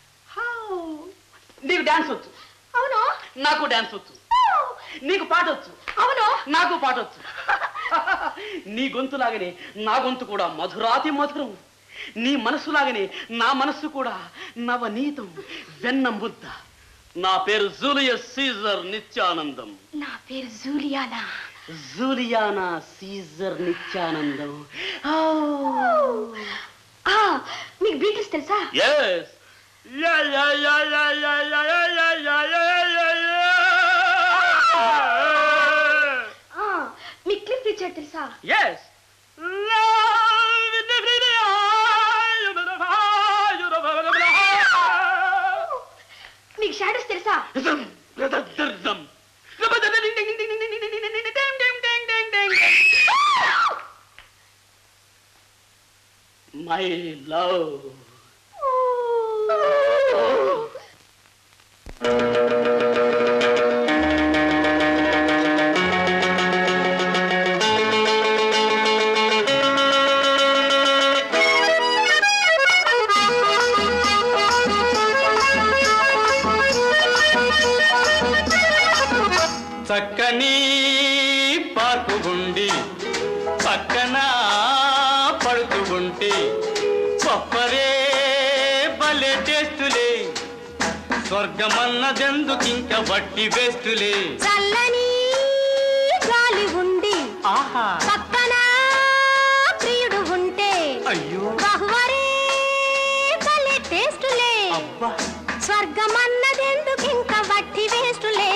నీకు డాన్స్ వచ్చు. అవును. నాకు డాన్స్ వచ్చు. నీకు పాట వచ్చు. అవును. నాకు పాట వచ్చు. నీ గొంతులాగనే నా గొంతు కూడా మధురాతి మధురం. నీ మనస్సులాగనే నా మనస్సు కూడా నవనీతం, వెన్న ముద్ద. నా పేరు జూలియస్ సీజర్ నిత్యానందం. నా పేరు జూలియానా. జూలియానా సీజర్ నిత్యానందం. మీకు బీటిల్స్ తెలుసా? ఎస్. తెలుసా? ఎస్. మీకు షాడోస్ తెలుసా? My love. చక్కని పార్కు గుండి పక్కన పడుతూ ఉంటే పప్పరే భలే టేస్టులే, స్వర్గమన్నదెందుకింక వట్టి వేస్తులే. చల్లని గాలి ఉండి ఆహా పక్కన ప్రియుడు ఉంటే అయ్యో బహువరే భలే టేస్టులే, అబ్బా స్వర్గమన్నదెందుకింక వట్టి వేస్తులే.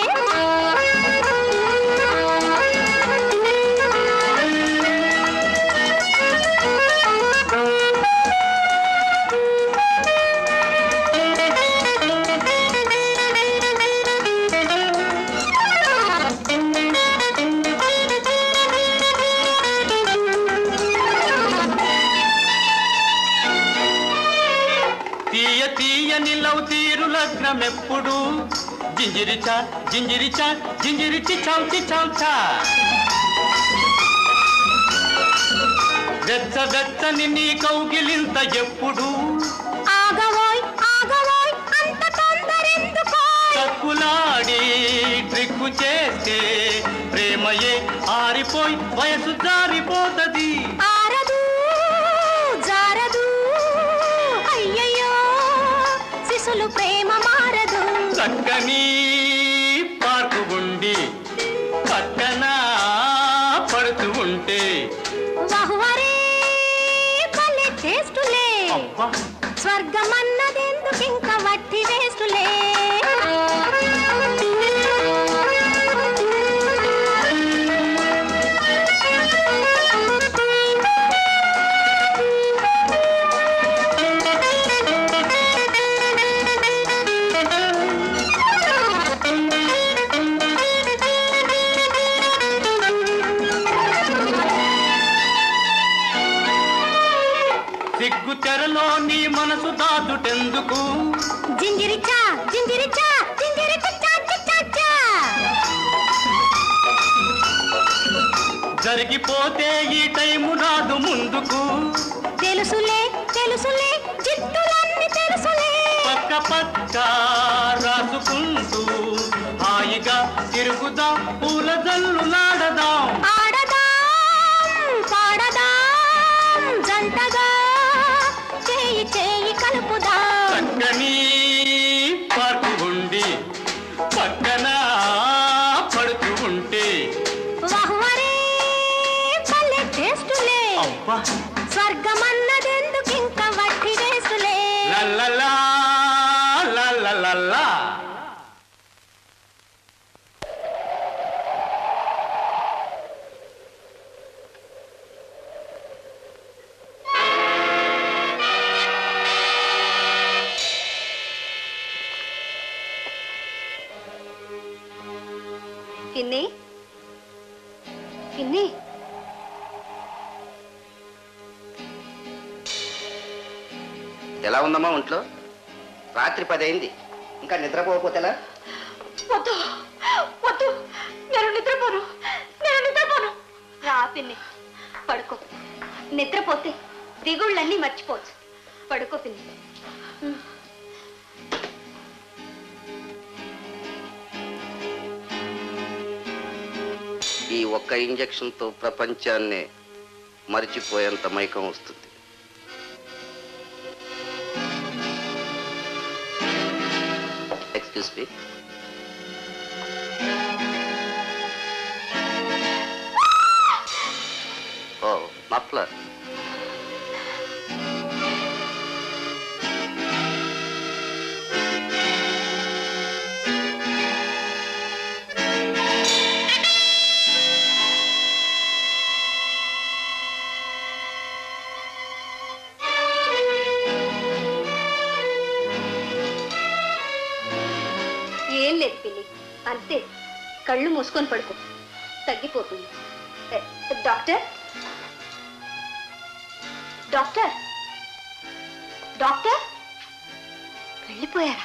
తీయ తీయని లవ్ తీరు లగ్నమెప్పుడు జింజిరిచా జింజిరిచా జింజిరి చిచాం చిచాం చా. వెచ్చ వెచ్చని నీ కౌగిలింత ఎప్పుడు ఆగవోయ్ ఆగవోయ్ అంత తొందరెందుకో, తక్కులాడి ట్రిక్కు చేస్తే ప్రేమయే ఆరిపోయి వయసు జారిపోతది. ఆరదు జారదు అయ్యయ్యో శిశులు ప్రేమ మారదు. చక్కని పార్కు గుండి పక్కన పడుతూ ఉంటే బహువరే భలే టేస్టులే, అబ్బా స్వర్గమన్నదెందుకింక వట్టి వేస్తులే. సిగ్గు తెరలో నీ మనసు దాచుటెందుకు జింజిరిచా జింజిరిచా జింజిరి చిచ్చా చిచ్చా చా. జరిగిపోతే ఈ టైము రాదు ముందుకు. తెలుసులే తెలుసులే జిత్తులన్నీ తెలుసులే, పక్క పక్క రాసుకుంటూ హాయిగా తిరుగుదాం పూల జల్లులాడదాం. ఆడదాం పాడదాం జంటగా చేయి చేయి కలుపుదాం. చక్కని పార్కు ఉండి పక్కన పడుతూ ఉంటే బహువరే భలే టేస్టులే, అబ్బా స్వర్గమన్నదెందుకింక వట్టి వేస్తులే. లల్లలా లల్లలల్లా. పిన్ని పిన్ని ఎలా ఉందమ్మా ఒంట్లో? రాత్రి పది అయింది, ఇంకా నిద్రపోకపోతేలా? వద్దు వద్దు నేను నిద్రపోను నేను నిద్రపోను. రా పిన్ని పడుకో, నిద్రపోతే దిగుళ్ళన్నీ మర్చిపోవచ్చు. పడుకో పిన్ని. ఈ ఒక్క ఇంజెక్షన్తో ప్రపంచాన్నే మరిచిపోయేంత మైకం వస్తుంది. Excuse me. Oh muffler. ఏం లేదు పిల్లి, అంతే. కళ్ళు మూసుకొని పడుకో, తగ్గిపోతుంది. ఏ, డాక్టర్ డాక్టర్ డాక్టర్ వెళ్ళిపోయారా?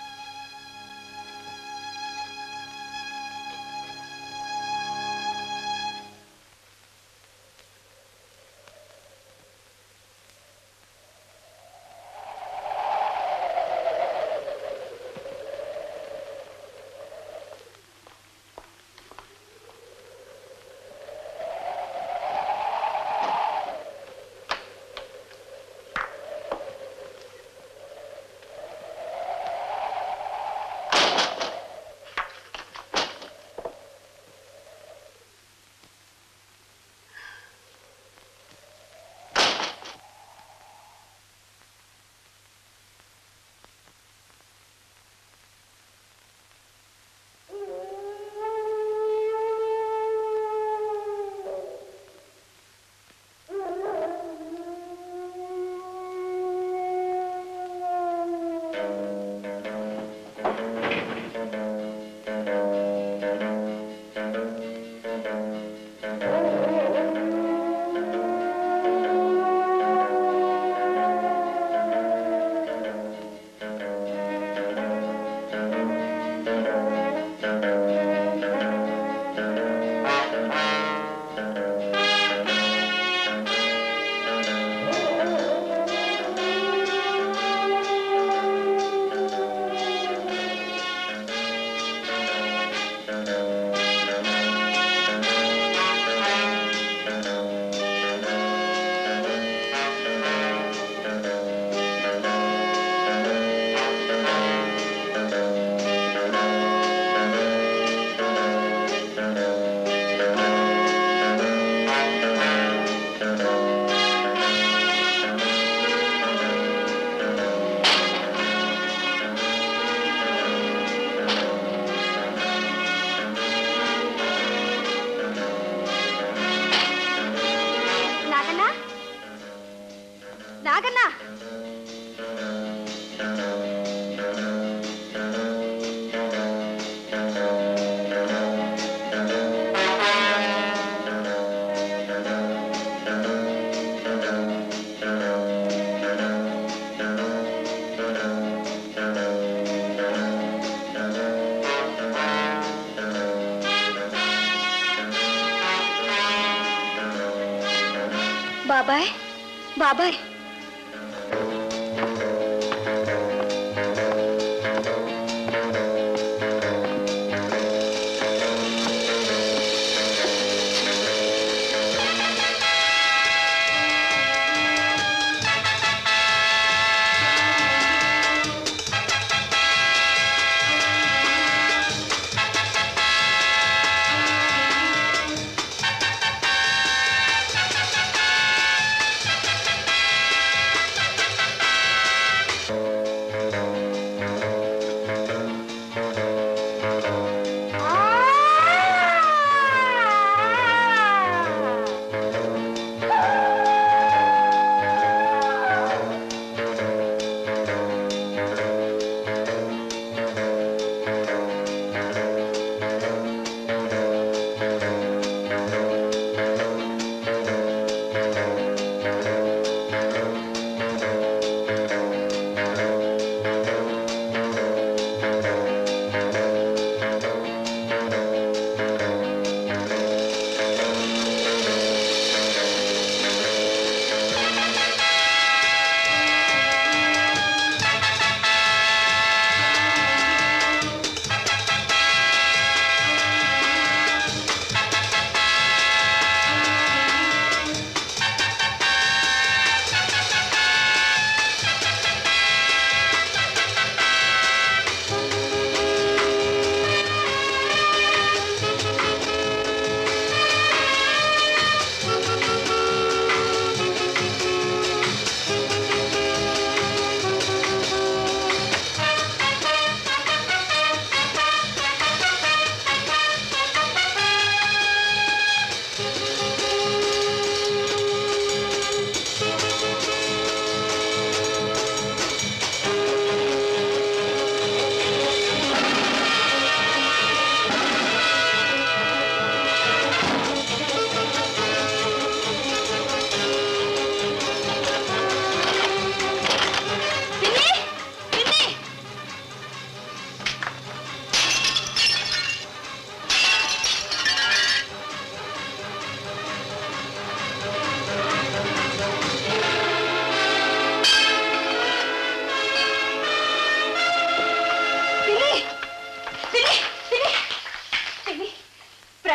బాబాయ్ బాబాయ్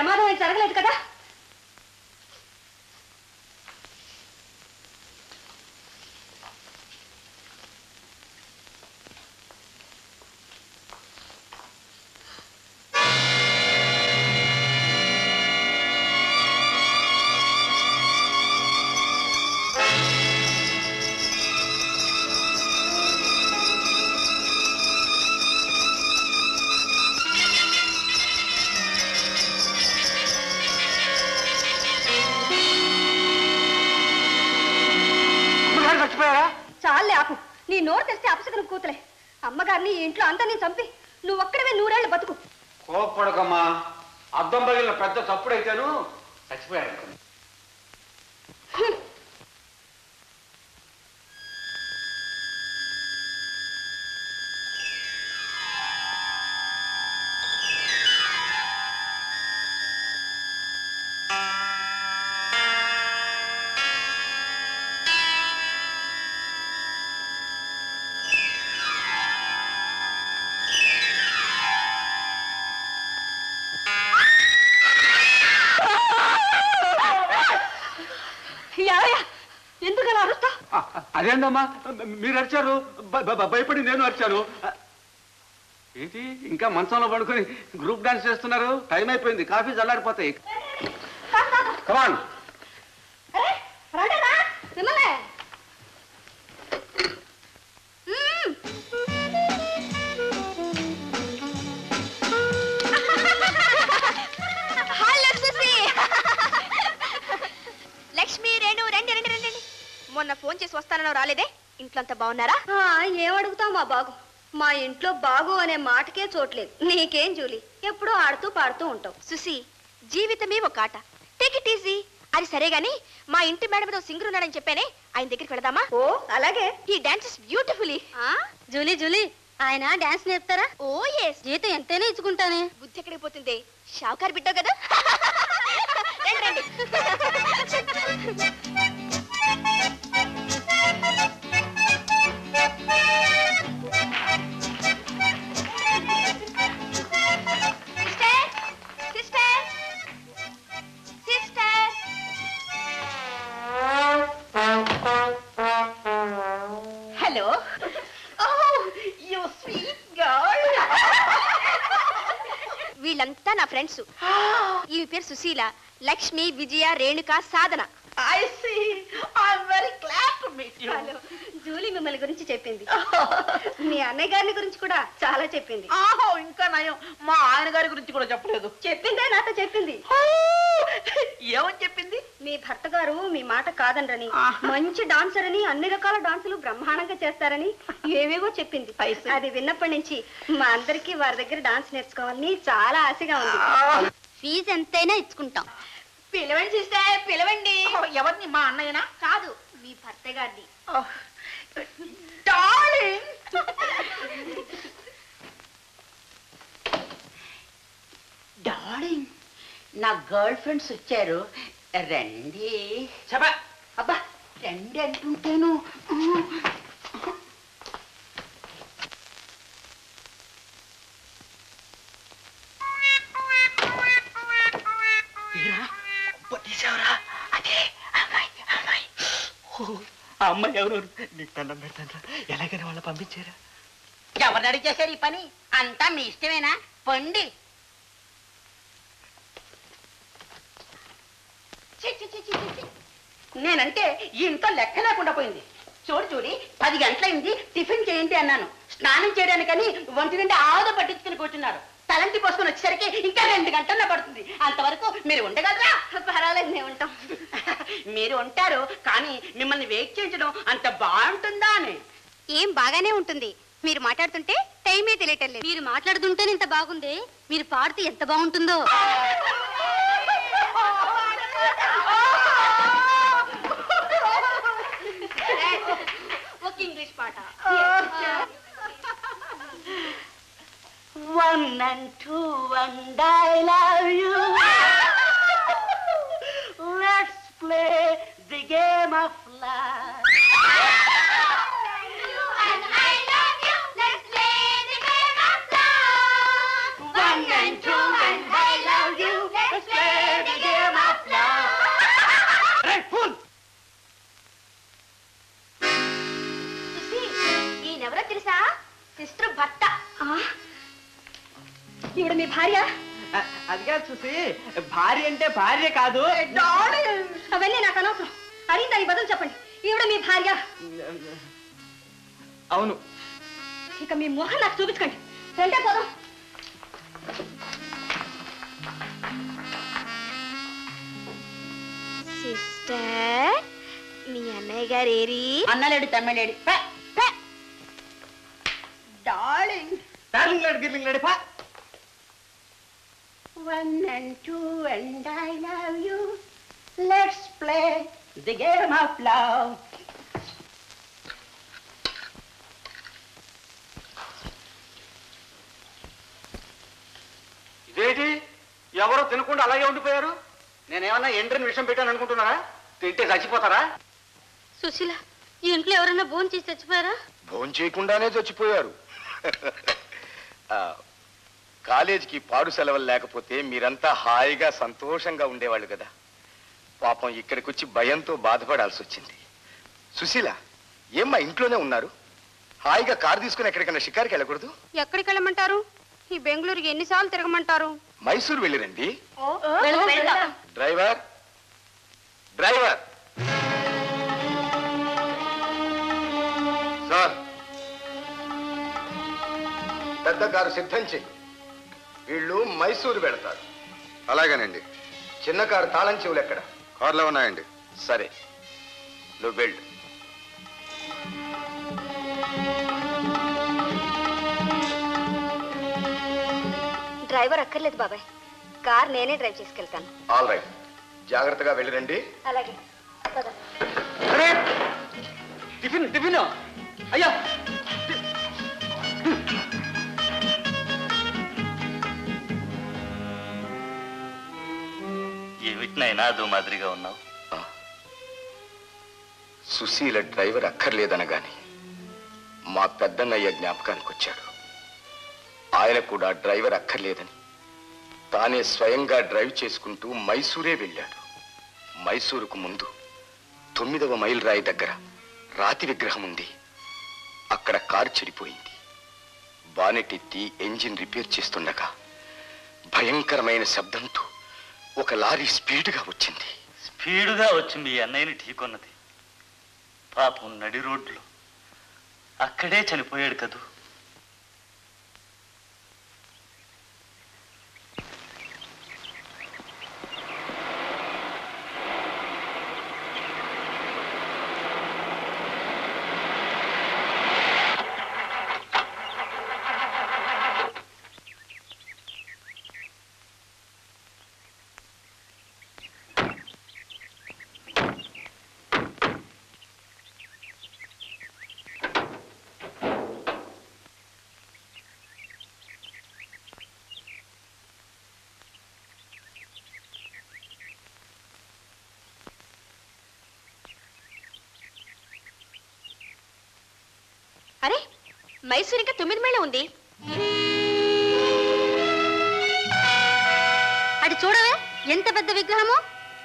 ప్రమాదం ఏం జరగలేదు కదా? చాలే ఆపు. నీ నోరు తెస్తే అపసకరం కూతులే. అమ్మగారిని ఈ ఇంట్లో అందరినీ చంపి నువ్వు ఒక్కడవే నూరేళ్లు బతుకు. కోప్పడకమ్మా. అద్దం పగిలిన పెద్ద తప్పుడైతేను చచ్చిపోయారు. ఎందుకలా అరుస్తా? అదేందమ్మా మీరు అరిచారు, భయపడి నేను అరిచాను. ఏంటి ఇంకా మంచంలో పడుకొని గ్రూప్ డాన్స్ చేస్తున్నారు? టైం అయిపోయింది, కాఫీ చల్లారిపోతాయి. కమాన్. లక్ష్మి, రేణు రండి రండి రండి. మొన్న ఫోన్ చేసి వస్తానన్నావు, రాలేదే? ఇంట్లో అంతా బాగున్నారా? ఏం అడుగుతావు మా బాగు? మా ఇంట్లో బాగు అనే మాటకే చోట్లేదు. నీకేం జూలీ, ఎప్పుడూ ఆడుతూ పాడుతూ ఉంటావు. సుసి, జీవితమే ఒక ఆట. Take it easy. అది సరే గాని మా ఇంటి మేడ మీద సింగర్ ఉన్నాడని చెప్పానే, ఆయన దగ్గరికి వెళదామా? ఓ అలాగే. ఈ డాన్సెస్ బ్యూటిఫుల్లీ. జూలీ జూలీ, ఆయన డాన్స్ నేర్పుతారా? Oh yes. జీతం ఎంతైనా ఇచ్చుకుంటానే. బుద్ధి ఎక్కడికి పోతుంది? షావుకారు బిడ్డ కదా. రండి రండి. హలో. వీళ్ళంతా నా ఫ్రెండ్స్. ఈ పేరు Sushila, Lakshmi, Vijaya, Renuka, Sadhana. I see. I'm very glad to meet you. Hello. Julie మిమ్మల్ని గురించి చెప్పింది. మీ అన్నయ్య గారిని గురించి కూడా చాలా చెప్పింది. ఆహో, ఇంకా నయం. మా ఆయన గారి గురించి కూడా చెప్పలేదు. చెప్పిందే నాతో చెప్పింది. ఏమని చెప్పింది? మీ భర్త గారు మీ మాట కాదనరని, మంచి డాన్సర్ అని, అన్ని రకాల డాన్సులు బ్రహ్మాండంగా చేస్తారని ఏవేవో చెప్పింది. అది విన్నప్పటి నుంచి మా అందరికి వారి దగ్గర డాన్స్ నేర్చుకోవాలని చాలా ఆశగా ఉంది. ఫీజు ఎంతైనా ఇచ్చుకుంటాం. పిలవండి చూస్తే పిలవండి. ఎవరిని? మా అన్నయ్యనా? కాదు, మీ భర్త గారిని. డార్లింగ్, డార్లింగ్, నా గర్ల్ ఫ్రెండ్స్ వచ్చారు, రండి. చెప్ప అబ్బా, రండి అంటుంటాను. అదే అమ్మాయి అమ్మాయి. ఆ అమ్మాయి ఎవరు? నీకు దండం పెడతాను, ఎలాగైనా వాళ్ళ పంపించారా? ఎవరిని అడిగి చేశారు ఈ పని? అంతా మీ ఇష్టమేనా? పండి. నేనంటే ఈ ఇంట్లో లెక్క లేకుండా పోయింది. చూడు చూడి, పది గంటలైంది, టిఫిన్ చేయండి అన్నాను. స్నానం చేయడానికని ఒంటి నుండి ఆవుద పట్టించుకుని కూర్చున్నారు. తలంటి పోసుకొని వచ్చేసరికి ఇంకా రెండు గంటల్లో పడుతుంది. అంతవరకు మీరు ఉండగలరా? పర్వాలేదు, మేము ఉంటాం. మీరు ఉంటారు, కానీ మిమ్మల్ని వెయిట్ చేయించడం అంత బాగుంటుందా అని. ఏం బాగానే ఉంటుంది. మీరు మాట్లాడుతుంటే టైమే తెలియటం లేదు. మీరు మాట్లాడుతుంటే ఇంత బాగుంది, మీరు పాడితే ఎంత బాగుంటుందో. ఒక ఇంగ్లీష్ పాట. One and two and I love you. Let's play the game of life. And I love you. Let's play the game of love. One and two and I love you. Let's play sister భర్త ఈవిడ మీ భార్య? అదిగా చూసి భార్య అంటే భార్య కాదు. అవన్నీ నాకు అనవసరం. అడిగిన దానికి బదులు చెప్పండి. ఈవిడ మీ భార్య? అవును. ఇక మీ మొహం నాకు చూపించకండి. రండి పోదాం. సిస్టర్, మీ అన్నయ్య గారు ఏరి? అన్నలేడు తమ్మిలేడు. డార్లింగ్ డార్లింగ్ లేడు గిర్లింగ్ లేడు. One and two and I love you. Let's play the game of love. ఇదేంటి ఎవరో తినకుండా అలాగే ఉండిపోయారు? నేనేమన్నా ఎండ్రిని విషం పెట్టాను అనుకుంటున్నారా? తింటే చచ్చిపోతారా? సుశీల, ఈ ఇంట్లో ఎవరైనా భోజనం చేసి చచ్చిపోయారా? భోజనం చేయకుండానే చచ్చిపోయారు. కాలేజీకి పాడు సెలవులు లేకపోతే మీరంతా హాయిగా సంతోషంగా ఉండేవాళ్ళు కదా. పాపం ఇక్కడికి వచ్చి భయంతో బాధపడాల్సి వచ్చింది. సుశీల, ఏమ్మా ఇంట్లోనే ఉన్నారు? హాయిగా కారు తీసుకుని ఎక్కడికైనా షికారుకి వెళ్ళకూడదు? ఎక్కడికి వెళ్ళమంటారు? ఈ బెంగళూరుకి ఎన్నిసార్లు తిరగమంటారు? మైసూరు వెళ్ళిరండి. వెళ్దాం. డ్రైవర్ డ్రైవర్ సార్, పెద్ద కారు సిద్ధం చెయ్యి. వీళ్ళు మైసూరు వెళతారు. అలాగేనండి. చిన్న కారు తాళం చెవులు ఎక్కడ? కార్లో ఉన్నాయండి. సరే, నువ్వు వెళ్ళు. డ్రైవర్ అక్కర్లేదు బాబాయ్, కార్ నేనే డ్రైవ్ చేసుకెళ్తాను. ఆల్ రైట్, జాగ్రత్తగా వెళ్ళిరండి. అలాగే. టిఫిన్ టిఫిన్ అయ్యా. ఏమిటినైనా అదో మాదిరిగా ఉన్నావు. సుశీల డ్రైవర్ అక్కర్లేదనగాని మా పెద్దన్నయ్య జ్ఞాపకానికి వచ్చాడు. ఆయన కూడా డ్రైవర్ అక్కర్లేదని తానే స్వయంగా డ్రైవ్ చేసుకుంటూ మైసూరే వెళ్ళాడు. మైసూరుకు ముందు తొమ్మిదవ మైల్ రాయి దగ్గర రాతి విగ్రహం ఉంది. అక్కడ కారు చెడిపోయింది. బానెట్ ఎత్తి ఎంజిన్ రిపేర్ చేస్తుండగా భయంకరమైన శబ్దంతో ఒక లారీ స్పీడ్గా వచ్చింది. స్పీడుగా వచ్చి మీ అన్నయ్యని ఢీకొన్నది. పాపం నడి రోడ్లో అక్కడే చనిపోయాడు కదూ. అరే, మైసూరు ఇంకా తొమ్మిది మైళ్ళ ఉంది. అది చూడవే, ఎంత పెద్ద విగ్రహమో.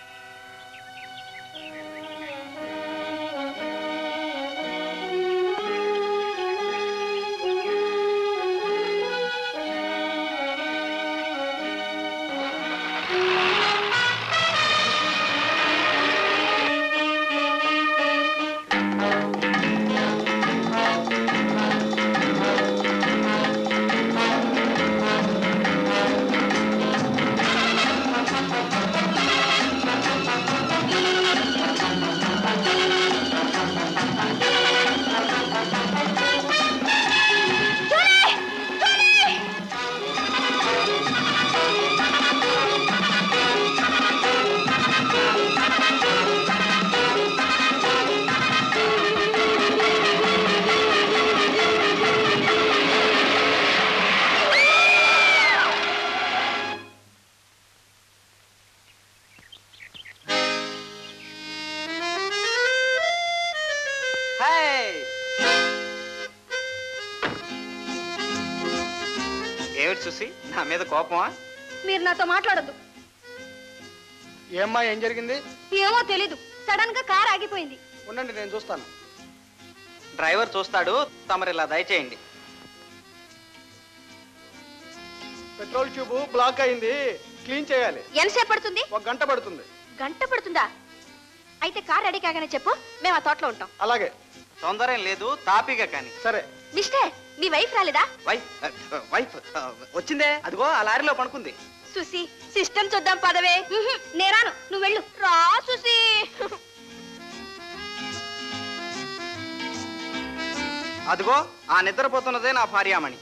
ఏమిటి చూసి నా మీద కోపమా? మీరు నాతో మాట్లాడద్దు. ఏమ్మా, ఏం జరిగింది? ఏమో తెలీదు, సడన్ గా కార్ ఆగిపోయింది. ఉండండి, నేను చూస్తాను. డ్రైవర్ చూస్తాడు, తమరు ఇలా దయచేయండి. పెట్రోల్ ట్యూబ్ బ్లాక్ అయింది, క్లీన్ చేయాలి. ఎంతసేపు పడుతుంది? ఒక గంట పడుతుంది. గంట పడుతుందా? అయితే కార్ రెడీ కాగానే చెప్పు, మేము ఆ తోటలో ఉంటాం. అలాగే. తొందర ఏం లేదు, తాపీగా కానీ. సరే. మిస్టర్, మీ వైఫ్ రాలేదా? వైఫ్ వైఫ్ వచ్చిందే, అదిగో ఆ లారీలో పడుకుంది. సుసి, సిస్టమ్ చూద్దాం పదవే. నేరాను, నువ్వు వెళ్ళు. రా సుసి. అదిగో ఆ నిద్రపోతున్నదే నా భార్యామణి.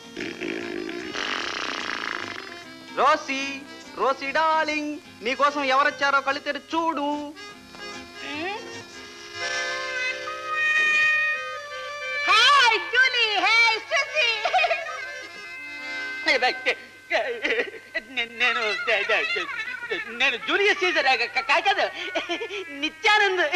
రోసి, రోసి డార్లింగ్, నీకోసం ఎవరొచ్చారో కళ్ళు తెరిచి చూడు. నేను నేను జూలియస్ సీజర్ కాదు, నిత్యానంద్.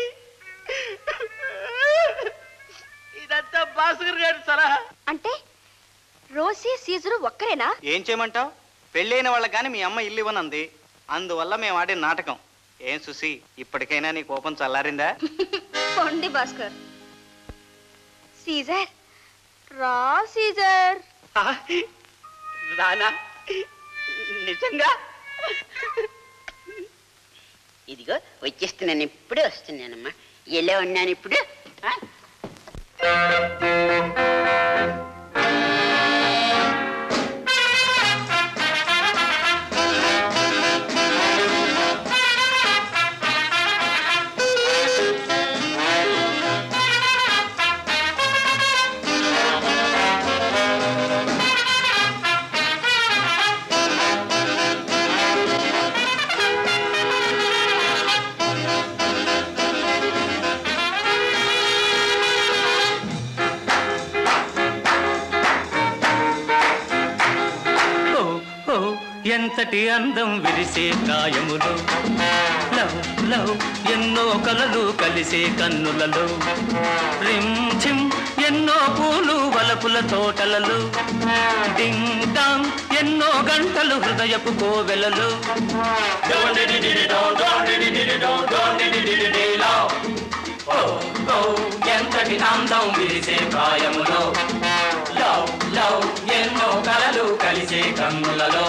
ఇదంతా భాస్కర్ గారి సలహా. అంటే రోసీ సీజరు ఒక్కరేనా? ఏం చేయమంటావు? పెళ్ళైన వాళ్ళకి కానీ మీ అమ్మ ఇల్లు ఇవ్వనంది, అందువల్ల మేము ఆడే నాటకం. ఏం సుసి, ఇప్పటికైనా నీ కోపం చల్లారిందా? పొండి భాస్కర్. సీజర్ రా. సీజర్ రానా? నిజంగా? ఇదిగో వచ్చేస్తున్నాను, ఇప్పుడే వస్తున్నానమ్మా. ఎలా ఉన్నాను ఇప్పుడు? ఎంతటి అందం విరిసే కాయములు, లవ్ లవ్ ఎన్నో కలలు కలిసే కన్నులలో, రిమ్ ఝిమ్ ఎన్నో పూలు వలపుల తోటలలో, డింగ్ డాంగ్ ఎన్నో గంటలు హృదయపు కోవెలలో. ఎంతటి అందం విరిసే ప్రాయములో, లవ్ లవ్ ఎన్నో కలలు కలిసే కన్నులలో.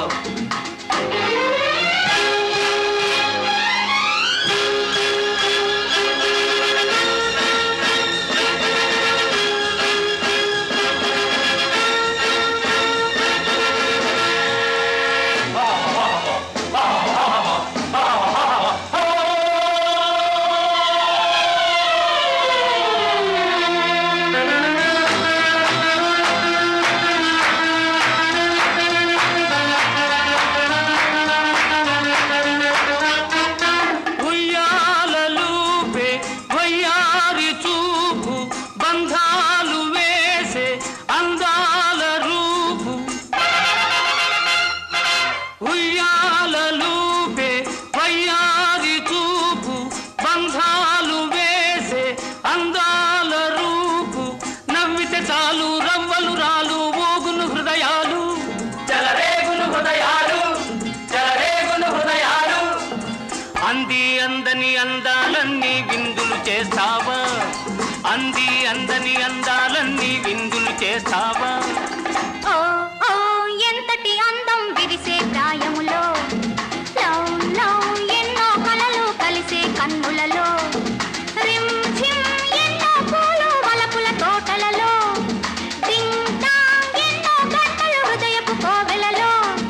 అందాలన్నీ విందులు చేస్తావా, అంది అందని అందాలన్నీ విందులు చేస్తావా. ఓ ఓ ఎంతటి అందం విరిసే ప్రాయములో, లవ్ లవ్ ఎన్నో కలలు కలిసే కన్నులలో, రిమ్ ఝిమ్ ఎన్నో పూలు వలపుల తోటలలో, డింగ్ డాంగ్ ఎన్నో గంటలు హృదయపు కోవెలలో.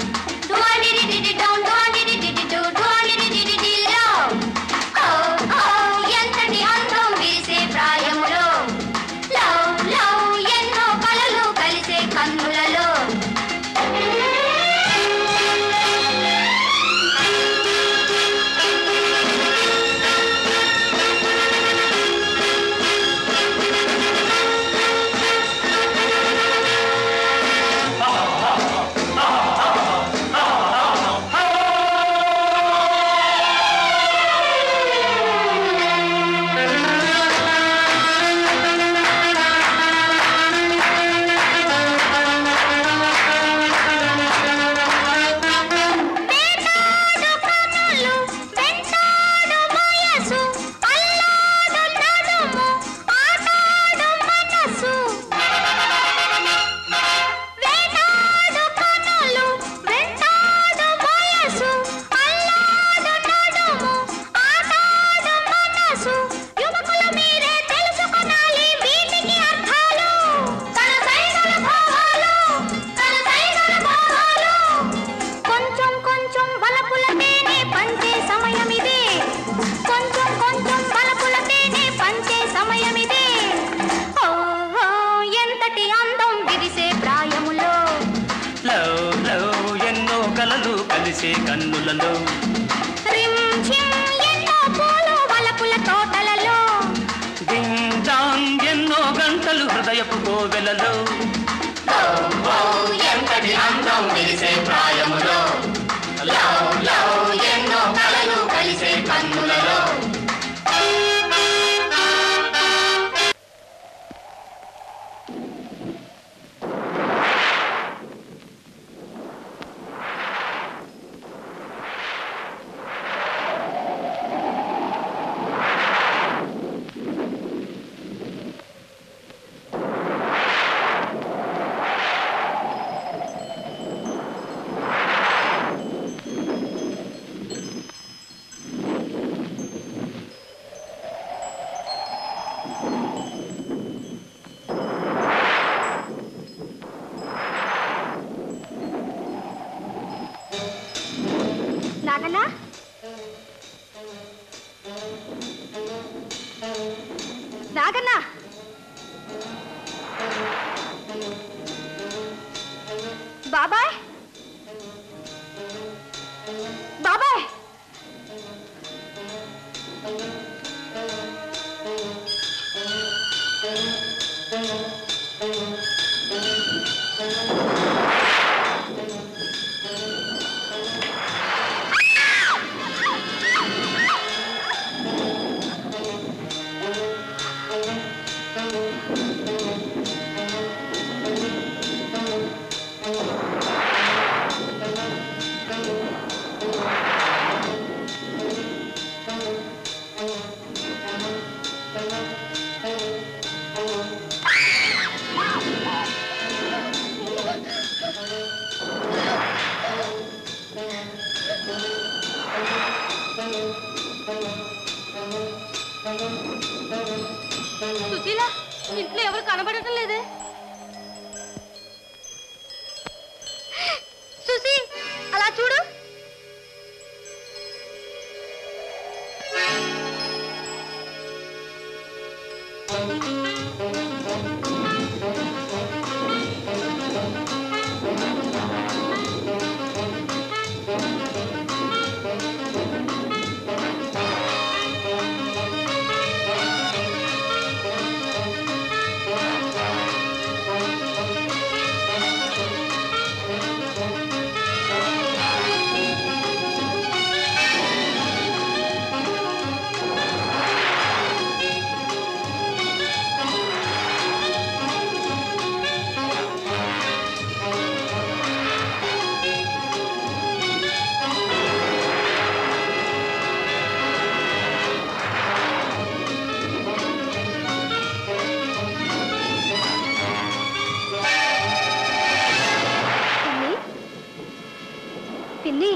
ఎంతటి అందం విరిసే ప్రాయములో, లవ్ లవ్ ఎన్నో కలలు కలిసే లవ్ లవ్ ఎన్నో కలలు కలిసే కన్నులలో ఎన్నో పూలు వలపుల తోటలలో డింగ్ డాంగ్ ఎన్నో గంటలు హృదయపు కోవెలలో ఎంతటి అందం విరిసే ప్రాయములో లవ్ లవ్ ఎన్నో కలలు కలిసే కన్నులలో నాగన్నా నాగన్నా బాబాయ్ బాబాయ్ సుశీల ఇంట్లో ఎవరు కనబడటం లేదే సుశీ అలా చూడు పిన్ని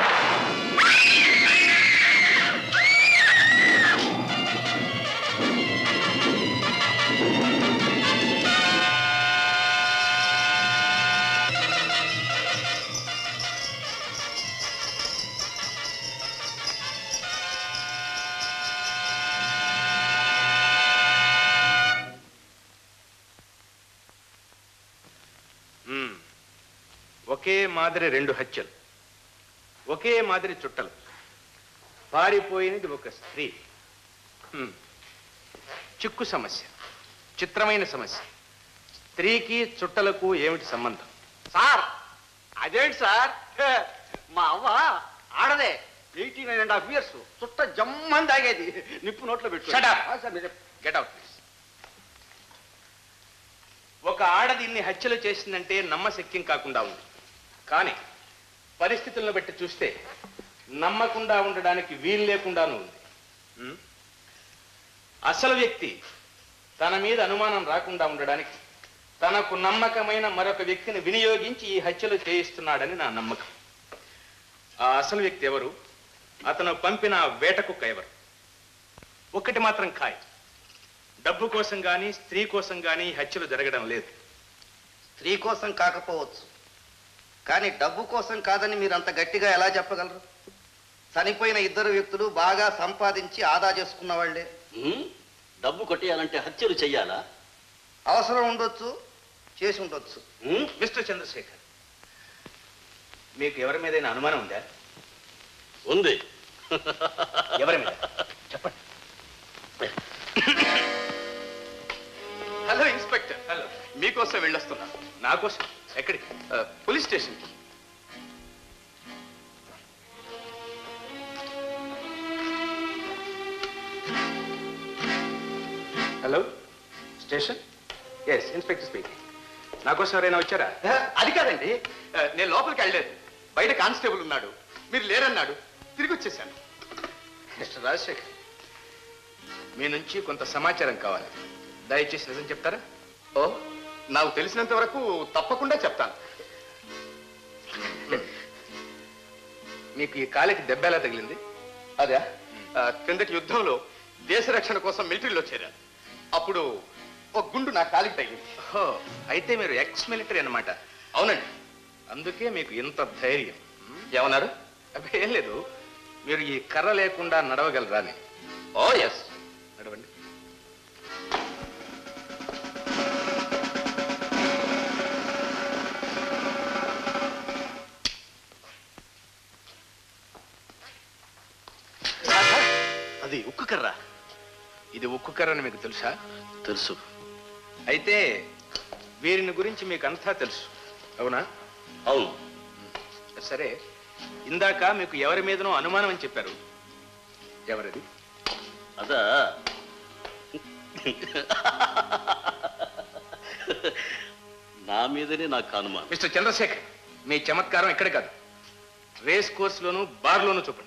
ఒకే మాదిరి రెండు హత్యలు, ఒకే మాదిరి చుట్టలు, పారిపోయినది ఒక స్త్రీ. హ్మ్. చిక్కు సమస్య, చిత్రమైన సమస్య. స్త్రీకి చుట్టలకు ఏమిటి సంబంధం? సార్ అదేంటి సార్, మా అవ్వ ఆడదే, eighty nine and half years, చుట్ట జమ్మని తాగేది, నిప్పు నోట్లో పెట్టు. Get out please. ఒక ఆడది ఇన్ని హత్యలు చేసిందంటే నమ్మశక్యం కాకుండా ఉంది. కానీ పరిస్థితులను బట్టి చూస్తే నమ్మకుండా ఉండడానికి వీలు లేకుండానూ ఉంది. అసలు వ్యక్తి తన మీద అనుమానం రాకుండా ఉండడానికి తనకు నమ్మకమైన మరొక వ్యక్తిని వినియోగించి ఈ హత్యలు చేయిస్తున్నాడని నా నమ్మకం. ఆ అసలు వ్యక్తి ఎవరు? అతను పంపిన వేట కుక్క ఎవరు? ఒక్కటి మాత్రం ఖాయం, డబ్బు కోసం కానీ స్త్రీ కోసం కానీ హత్యలు జరగడం లేదు. స్త్రీ కోసం కాకపోవచ్చు, కానీ డబ్బు కోసం కాదని మీరు అంత గట్టిగా ఎలా చెప్పగలరు? చనిపోయిన ఇద్దరు వ్యక్తులు బాగా సంపాదించి ఆదా చేసుకున్న వాళ్లే. డబ్బు కొట్టేయాలంటే హత్యలు చెయ్యాలా? అవసరం ఉండొచ్చు, చేసి ఉండొచ్చు. మిస్టర్ చంద్రశేఖర్, మీకు ఎవరి మీదైనా అనుమానం ఉందా? ఉంది. ఎవరి మీద చెప్పండి. Hello inspector. హలో. మీకోసం వెళ్ళొస్తున్నా. నా కోసం? ఎక్కడికి? పోలీస్ స్టేషన్కి. Hello station. Yes, inspector speaking. నా కోసం ఎవరైనా వచ్చారా? అది కాదండి, నేను లోపలికి వెళ్ళలేదు. బయట కానిస్టేబుల్ ఉన్నాడు, మీరు లేరన్నాడు, తిరిగి వచ్చేసాను. మిస్టర్ రాజశేఖర్, మీ నుంచి కొంత సమాచారం కావాలి. దయచేసి నిజం చెప్తారా? ఓ, నాకు తెలిసినంత వరకు తప్పకుండా చెప్తాను. మీకు ఈ కాలికి దెబ్బ ఎలా తగిలింది? అదే క్రిందటి యుద్ధంలో దేశ రక్షణ కోసం మిలిటరీలో చేరాను. అప్పుడు ఒక గుండు నా కాలికి తగిలింది. ఓ, అయితే మీరు ఎక్స్ మిలిటరీ అన్నమాట. అవునండి. అందుకే మీకు ఇంత ధైర్యం. ఏమన్నారు? అబ్బే, ఏం లేదు, మీరు ఈ కర్ర లేకుండా నడవగలరా అని. ఓ ఎస్, నడవండి. అది ఉక్కు కర్ర. ఇది ఉక్కు కర్ర అని మీకు తెలుసా? తెలుసు. అయితే వీరిని గురించి మీకు అంతా తెలుసు, అవునా? అవును. సరే, ఇందాక మీకు ఎవరి మీదనో అనుమానం అని చెప్పారు. ఎవరిది? అదా, నా మీదనే నాకు అనుమానం. మిస్టర్ చంద్రశేఖర్, మీ చమత్కారం ఎక్కడ కాదు, రేస్ కోర్సులోను బార్లోను చూపండి.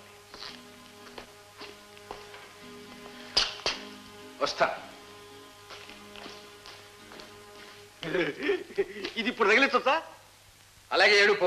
వస్తా. ఇది ఇప్పుడు తగిలించొచ్చా? అలాగే ఏడుపో.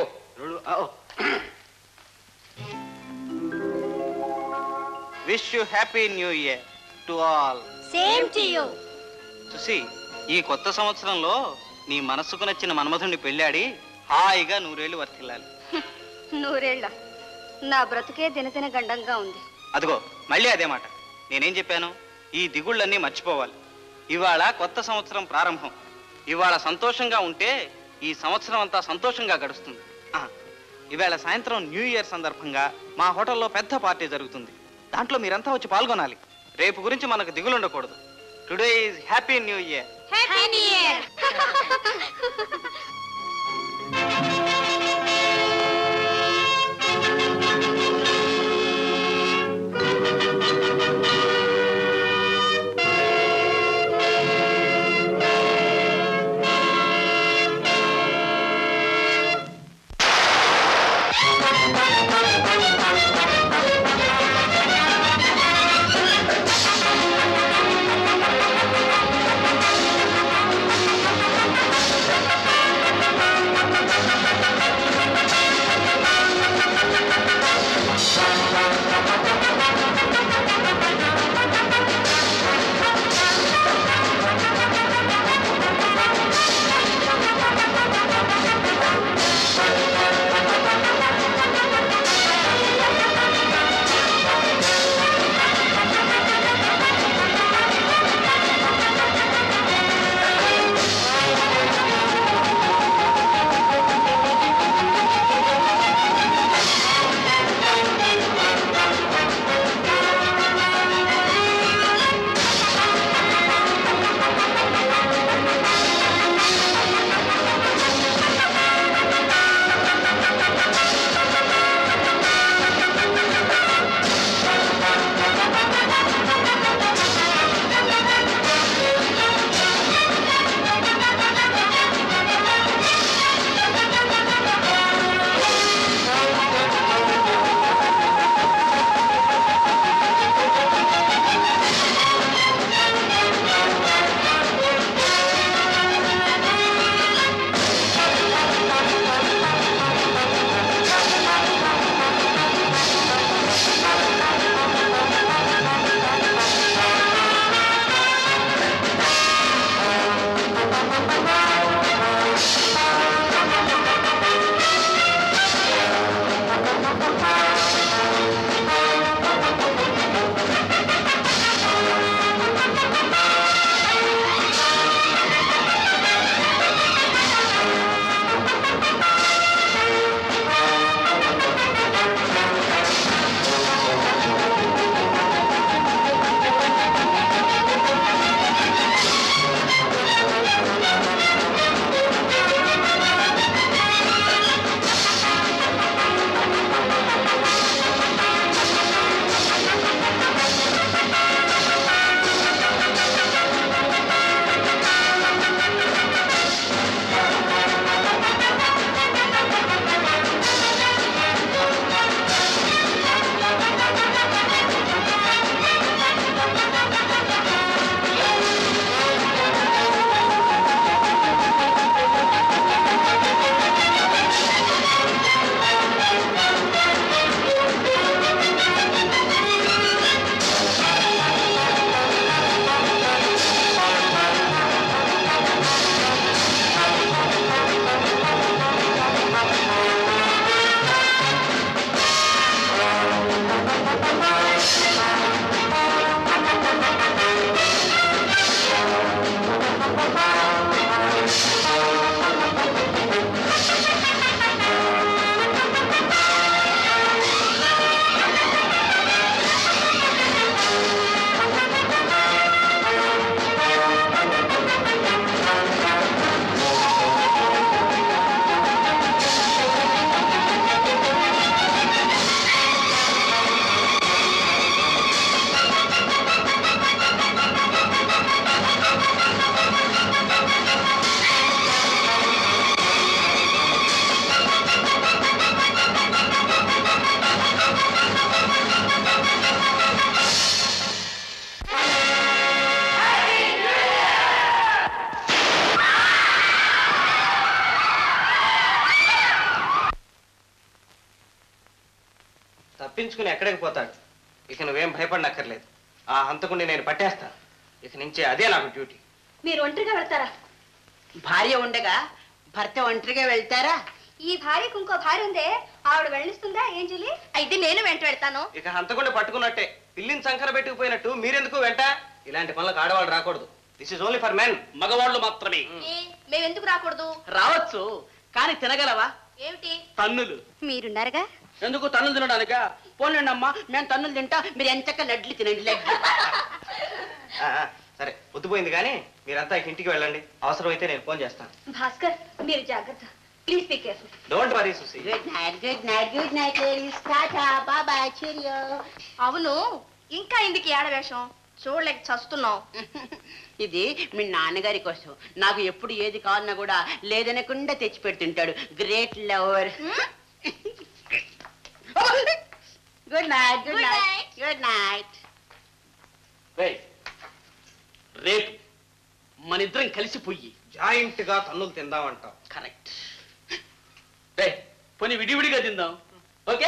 Wish you happy new year to all. Same to you. చూసి, ఈ కొత్త సంవత్సరంలో నీ మనసుకు నచ్చిన మన్మధుడిని పెళ్ళాడి హాయిగా నూరేళ్లు వర్తిల్లాలి. నూరేళ్ళ నా బ్రతుకే దినదిన గండంగా ఉంది. అదిగో మళ్ళీ అదే మాట. నేనేం చెప్పాను? ఈ దిగుళ్ళన్నీ మర్చిపోవాలి. ఇవాళ కొత్త సంవత్సరం ప్రారంభం. ఇవాళ సంతోషంగా ఉంటే ఈ సంవత్సరం అంతా సంతోషంగా గడుస్తుంది. ఆ, ఇవాళ సాయంత్రం న్యూ ఇయర్ సందర్భంగా మా హోటల్లో పెద్ద పార్టీ జరుగుతుంది. దాంట్లో మీరంతా వచ్చి పాల్గొనాలి. రేపు గురించి మనకు దిగులు ఉండకూడదు. Today is happy new year. Happy new year. తప్పించుకుని ఎక్కడికి పోతాడు. ఇక నువ్వేం భయపడనక్కర్లేదు. ఆ హంతకుని నేను పట్టేస్తాను. ఇక నుంచే అదే నాకు డ్యూటీ. మీరు ఒంటరిగా వెళ్తారా? భార్య ఉండగా భర్త ఒంటరిగా వెళ్తారా? ఈ భార్యకు ఇంకో భార్య ఉందే, ఆవిడ వెళ్ళిస్తుందా ఏంజలి? అయితే నేను వెంట వెళ్తాను. ఇక హంతకుండా పట్టుకున్నట్టే. పిల్లిని సంకర పెట్టుకుపోయినట్టు మీరెందుకు వెంట? ఇలాంటి పనులకు ఆడవాళ్ళు రాకూడదు. This is only for men. మగవాళ్ళు మాత్రమే. మేము ఎందుకు రాకూడదు? రావచ్చు, కానీ తినగలవా? ఏమిటి? తన్నులు. మీరున్నారుగా. ఎందుకు తన్నులు తినడానికా? పోలేండి అమ్మా, మేము తన్నులు తింటా, మీరు ఎంచక్క లడ్లు తినండి. లడ్లు. ఆ, ఆ, సరే పొద్దుపోయింది కానీ మీరంతా ఇక ఇంటికి వెళ్ళండి. అవసరమైతే నేను ఫోన్ చేస్తాను. భాస్కర్, మీరు జాగ్రత్త. Please be careful. Don't worry Susi. Good night, good night, good night ladies. Tata, bye, cheerio. అవును, ఇంకా ఇందుకు ఏడవేషం చూడలేక చస్తున్నాం. ఇది మీ నాన్నగారి కోసం. నాకు ఎప్పుడు ఏది కావాలన్నా కూడా లేదనకుండా తెచ్చి పెడుతుంటాడు. Great lover. Good night, good night, good night. రేపు మన ఇద్దరం కలిసిపోయి జాయింట్ గా తన్నులు తిందామంటాం. కరెక్ట్. రే పోనీ విడివిడిగా తిందాం. ఓకే?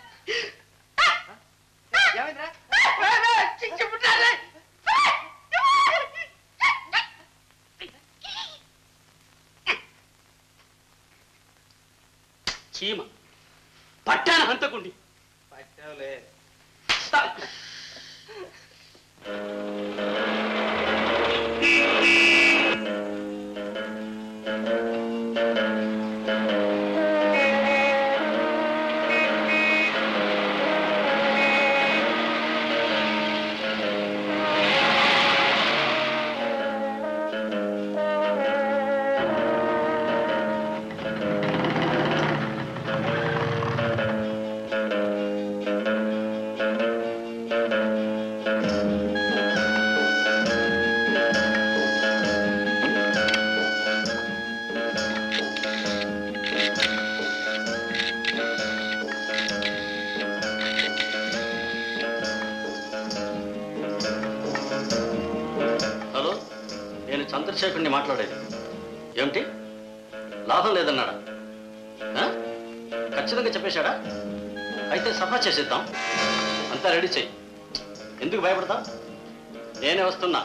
చీమ పట్టాన హంతకుండి. పట్టావులే. చంద్రశేఖర్ని మాట్లాడేది ఏమిటి? లాభం లేదన్నాడా? ఖచ్చితంగా చెప్పేశాడా? అయితే సఫా చేసేద్దాం. అంతా రెడీ చెయ్యి. ఎందుకు భయపడతా? నేనే వస్తున్నా.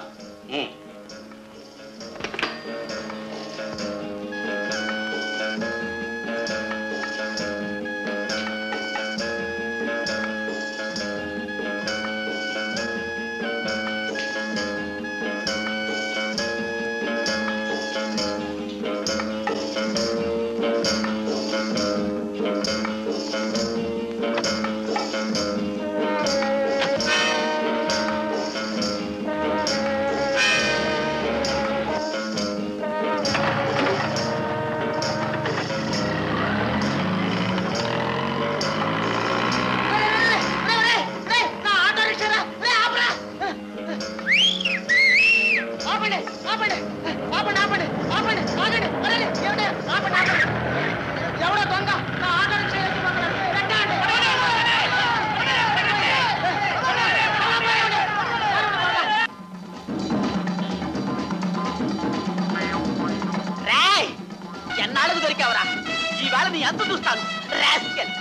ఎన్నాళ్ళకు దొరికావరా? ఈవేళ నీ అంత చూస్తాను. రాస్కెల్.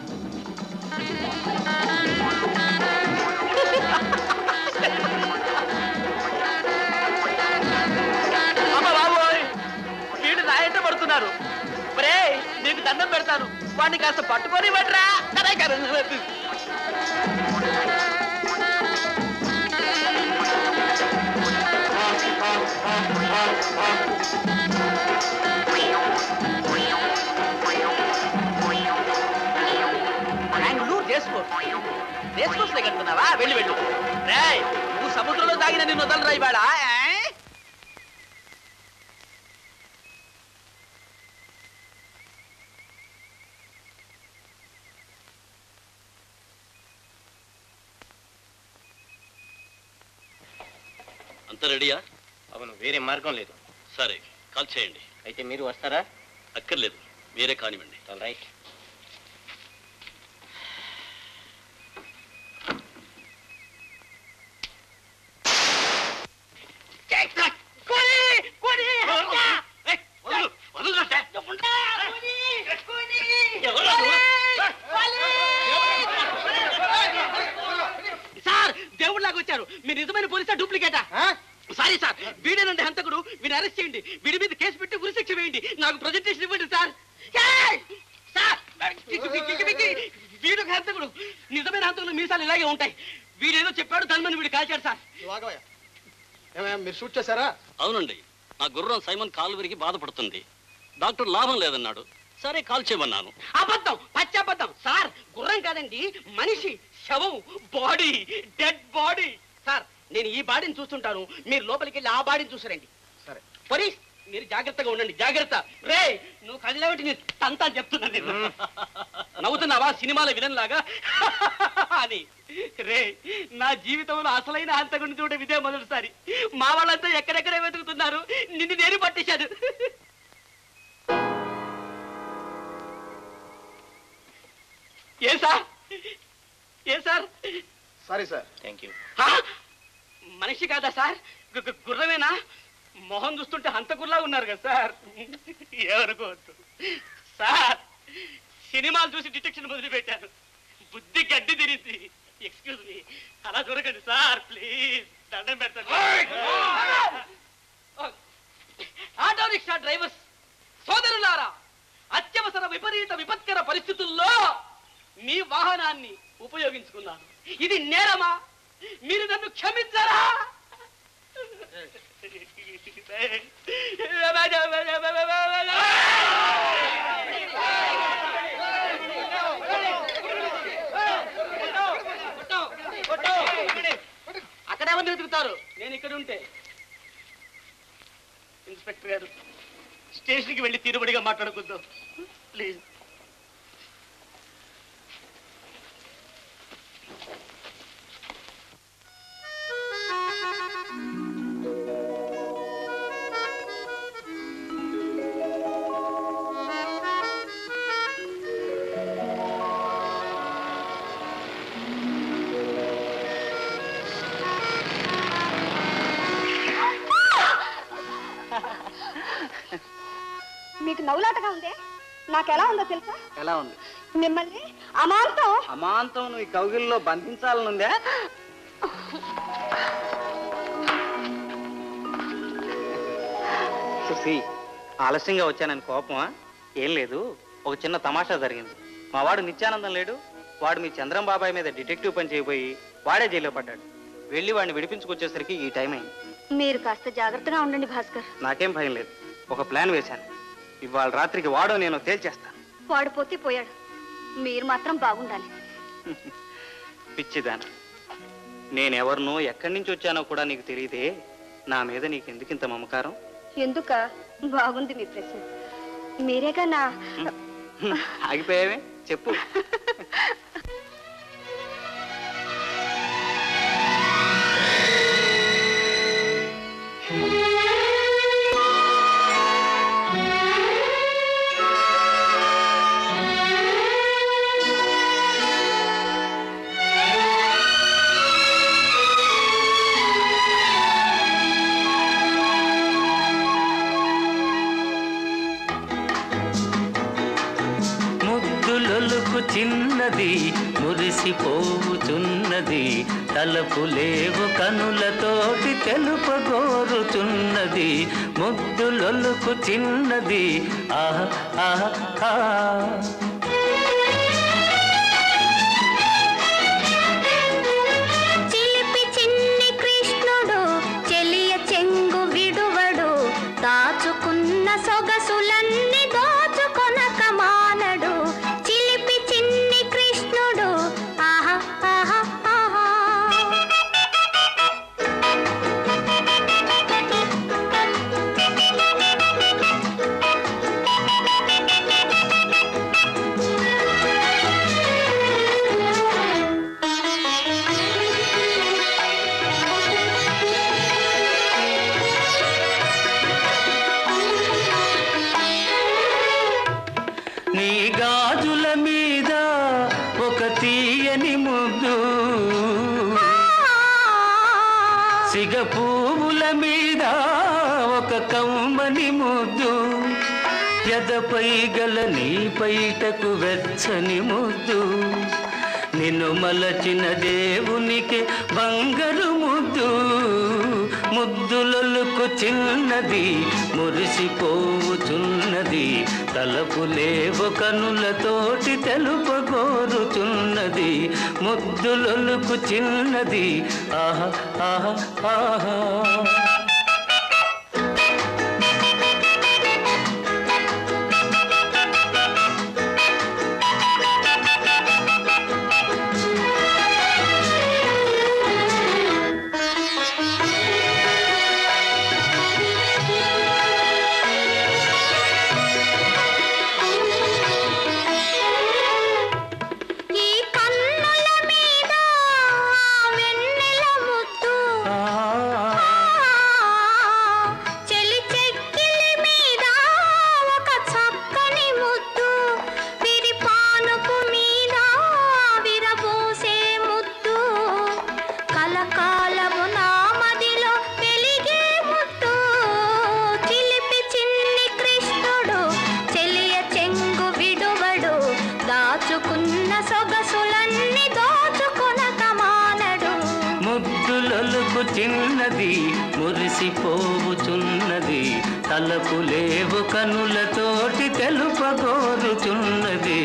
అమ్మ బాబోయ్, వీడు నా ఎంట పడుతున్నారు. మరే నీకు దండం పెడతాను, వాడిని కాస్త పట్టుకొని పడరా. రేసుకోసలే కడుతున్నావా? వెళ్ళి వెళ్ళు. రేయ్, నువ్వు సముద్రంలో తాగిన నిన్ను వదలరా ఇవాళ. అంత రెడీయా? అవును, వేరే మార్గం లేదు. సరే, కాల్ చేయండి. అయితే మీరు వస్తారా? అక్కర్లేదు, మీరే కానివ్వండి. All right. చేశారు. మీరు నిజమైన పోలీసా డూప్లికేటా? సారీ సార్, వీడేనండి హంతకుడు. వీడిని అరెస్ట్ చేయండి, వీడి మీద కేసు పెట్టి ఉరిశిక్ష వేయండి. నాకు ప్రజెంటేషన్ ఇవ్వండి సార్. సార్ వీడు హంతకుడు, నిజమైన హంతకుడు మీసాలు ఇలాగే ఉంటాయి. వీడేదో చెప్పాడు, దాని వీడు కాల్చాడు సార్. మీరు షూట్ చేశారా? అవునండి, నా గుర్రం సైమన్ కాలు విరిగి బాధపడుతుంది. డాక్టర్ లాభం లేదన్నాడు, సరే కాల్ చేయమన్నాను. అబద్ధం, పచ్చబద్ధం సార్. గుర్రం కాదండి, మనిషి, శవం, బాడీ, డెడ్ బాడీ. సార్ నేను ఈ బాడీని చూస్తుంటాను, మీరు లోపలికి వెళ్ళి ఆ బాడీని చూసారండి. సరే పోలీస్, మీరు జాగ్రత్తగా ఉండండి, జాగ్రత్త. రే నువ్వు కదిలేబట్టి నేను తంతా చెప్తున్నాను. నవ్వుతున్నావా సినిమాల విలన్ లాగా అని? రే నా జీవితంలో అసలైన హంతకుడిని చూడడం ఇదే మొదటిసారి. మా వాళ్ళంతా ఎక్కడెక్కడే వెతుకుతున్నారు, నిన్ను నేను పట్టేశాను. ఏ సార్, ఏ sir? Sorry sir. Thank you. మనిషి కాదా సార్, గుర్రమేనా? మొహం చూస్తుంటే హంతకుల్లా ఉన్నారు కదా సార్. ఏమనుకోవద్దు సార్, సినిమాలు చూసి డిటెక్షన్ మొదలు పెట్టాను, బుద్ధి గడ్డి తిరిగింది. ఎక్స్క్యూజ్ మీ, అలా దొరకండి సార్ ప్లీజ్, దండం పెడతాను. ఆటో రిక్షా డ్రైవర్స్ సోదరులారా, అత్యవసర విపరీత విపత్కర పరిస్థితుల్లో మీ వాహనాన్ని ఉపయోగించుకున్నాను. ఇది నేరమా? మీరు నన్ను క్షమించరా? అక్కడేమని వెతుకుతారు, నేను ఇక్కడ ఉంటే. ఇన్స్పెక్టర్ గారు, స్టేషన్కి వెళ్ళి తీరుబడిగా మాట్లాడుకుందాం ప్లీజ్. మీకు నవ్వులాటగా ఉందే, నాకు ఎలా ఉందో తెలుసా? ఎలా ఉంది? మిమ్మల్ని అమాంతం అమాంతం నువ్వు ఈ కౌగిల్లో బంధించాలనుందా? సుసి, ఆలస్యంగా వచ్చానని కోపమా? ఏం లేదు, ఒక చిన్న తమాషా జరిగింది. మా వాడు నిత్యానందం లేడు, వాడు మీ చంద్రం బాబాయ్ మీద డిటెక్టివ్ పని చేయబోయి వాడే జైల్లో పడ్డాడు. వెళ్ళి వాడిని విడిపించుకొచ్చేసరికి ఈ టైం అయింది. మీరు కాస్త జాగ్రత్తగా ఉండండి భాస్కర్. నాకేం భయం లేదు, ఒక ప్లాన్ వేశాను. ఇవాళ రాత్రికి వాడో నేను తేల్చేస్తాను. వాడు పోతే పోయాడు, మీరు మాత్రం బాగుండాలి. పిచ్చిదాన, నేనెవరినో ఎక్కడి నుంచి వచ్చానో కూడా నీకు తెలియదే. నా మీద నీకెందుకు ఇంత మమకారం? ఎందుక? బాగుంది మీ ప్రశ్న. మీరేగా నా ఆగిపోయావే, చెప్పు. చిన్నది మురిసిపోవుచున్నది, తలపు లేవు కనులతోటి తెలుపగోరుచున్నది, ముద్దులొలుకు చిన్నది. ఆహా ఆహా చిలిపి చిన్ని కృష్ణుడు చెలియ చెంగు విడువడు, దాచుకున్న సొగసులన్నీ దోచుకొనక మానడు. చిలిపి చిన్ని కృష్ణుడు ఆహా ఆహా ఆహా. నీ గాజుల మీద ఒక తీయని ముద్దు, సిగ పువ్వుల మీద ఒక కమ్మని ముద్దు, ఎదపై గల నీ పైటకు వెచ్చని ముద్దు, నిన్ను మలచిన దేవునికి బంగారు ముద్దు ముద్దులొలుకు చిన్నది మురిసిపోవుచున్నది తలపులేవు కనులతోటి తెలుపగోరుచున్నది ముద్దులొలుకు చిన్నది ఆహా ఆహా ఆహా చిన్నది మురిసిపోవుచున్నది తలపులేవు కనులతోటి తెలుపగోరుచున్నది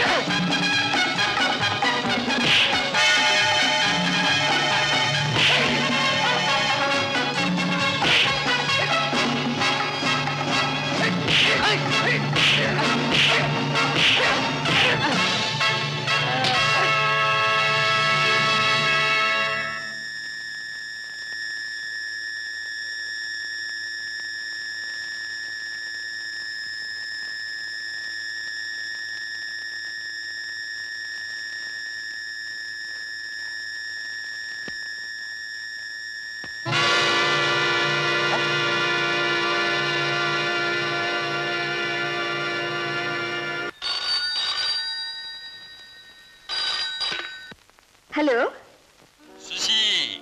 హలో సుశీ,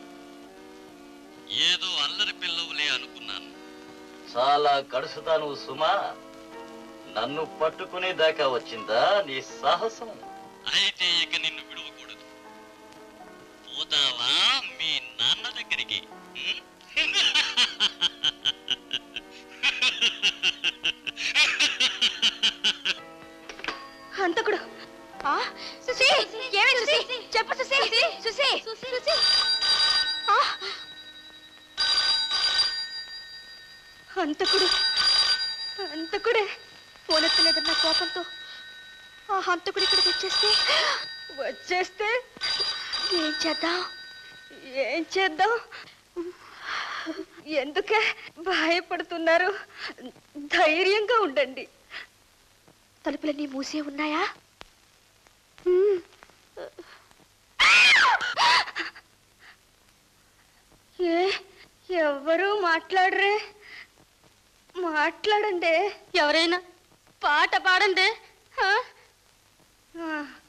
ఏదో అల్లరి పిల్లవులే అనుకున్నాను. చాలా కడుసుతాను సుమా. నన్ను పట్టుకునే దాకా వచ్చిందా నీ సాహసం? అయితే ఇక నిన్ను విడవకూడదు. పోతావా మీ నాన్న దగ్గరికి? ఉం? హంతకుడు. ఆ, సుశీ, ఏమి సుశీ? చెప్పు సుశీ. సుశీ, సుశీ. ఆ, హంతకుడు. హంతకుడే. పోనెత్తలేదన్న కోపంతో ఆ హంతకుడు ఇక్కడికి వచ్చేస్తే వచ్చేస్తే ఏం చేద్దాం? ఏం చేద్దాం? ఎందుకే భయపడుతున్నారు? ధైర్యంగా ఉండండి. తలుపులన్నీ మూసే ఉన్నాయా? ఏ ఎవరు మాట్లాడరే? మాట్లాడండి. ఎవరైనా పాట పాడండి. ఆ? ఆ.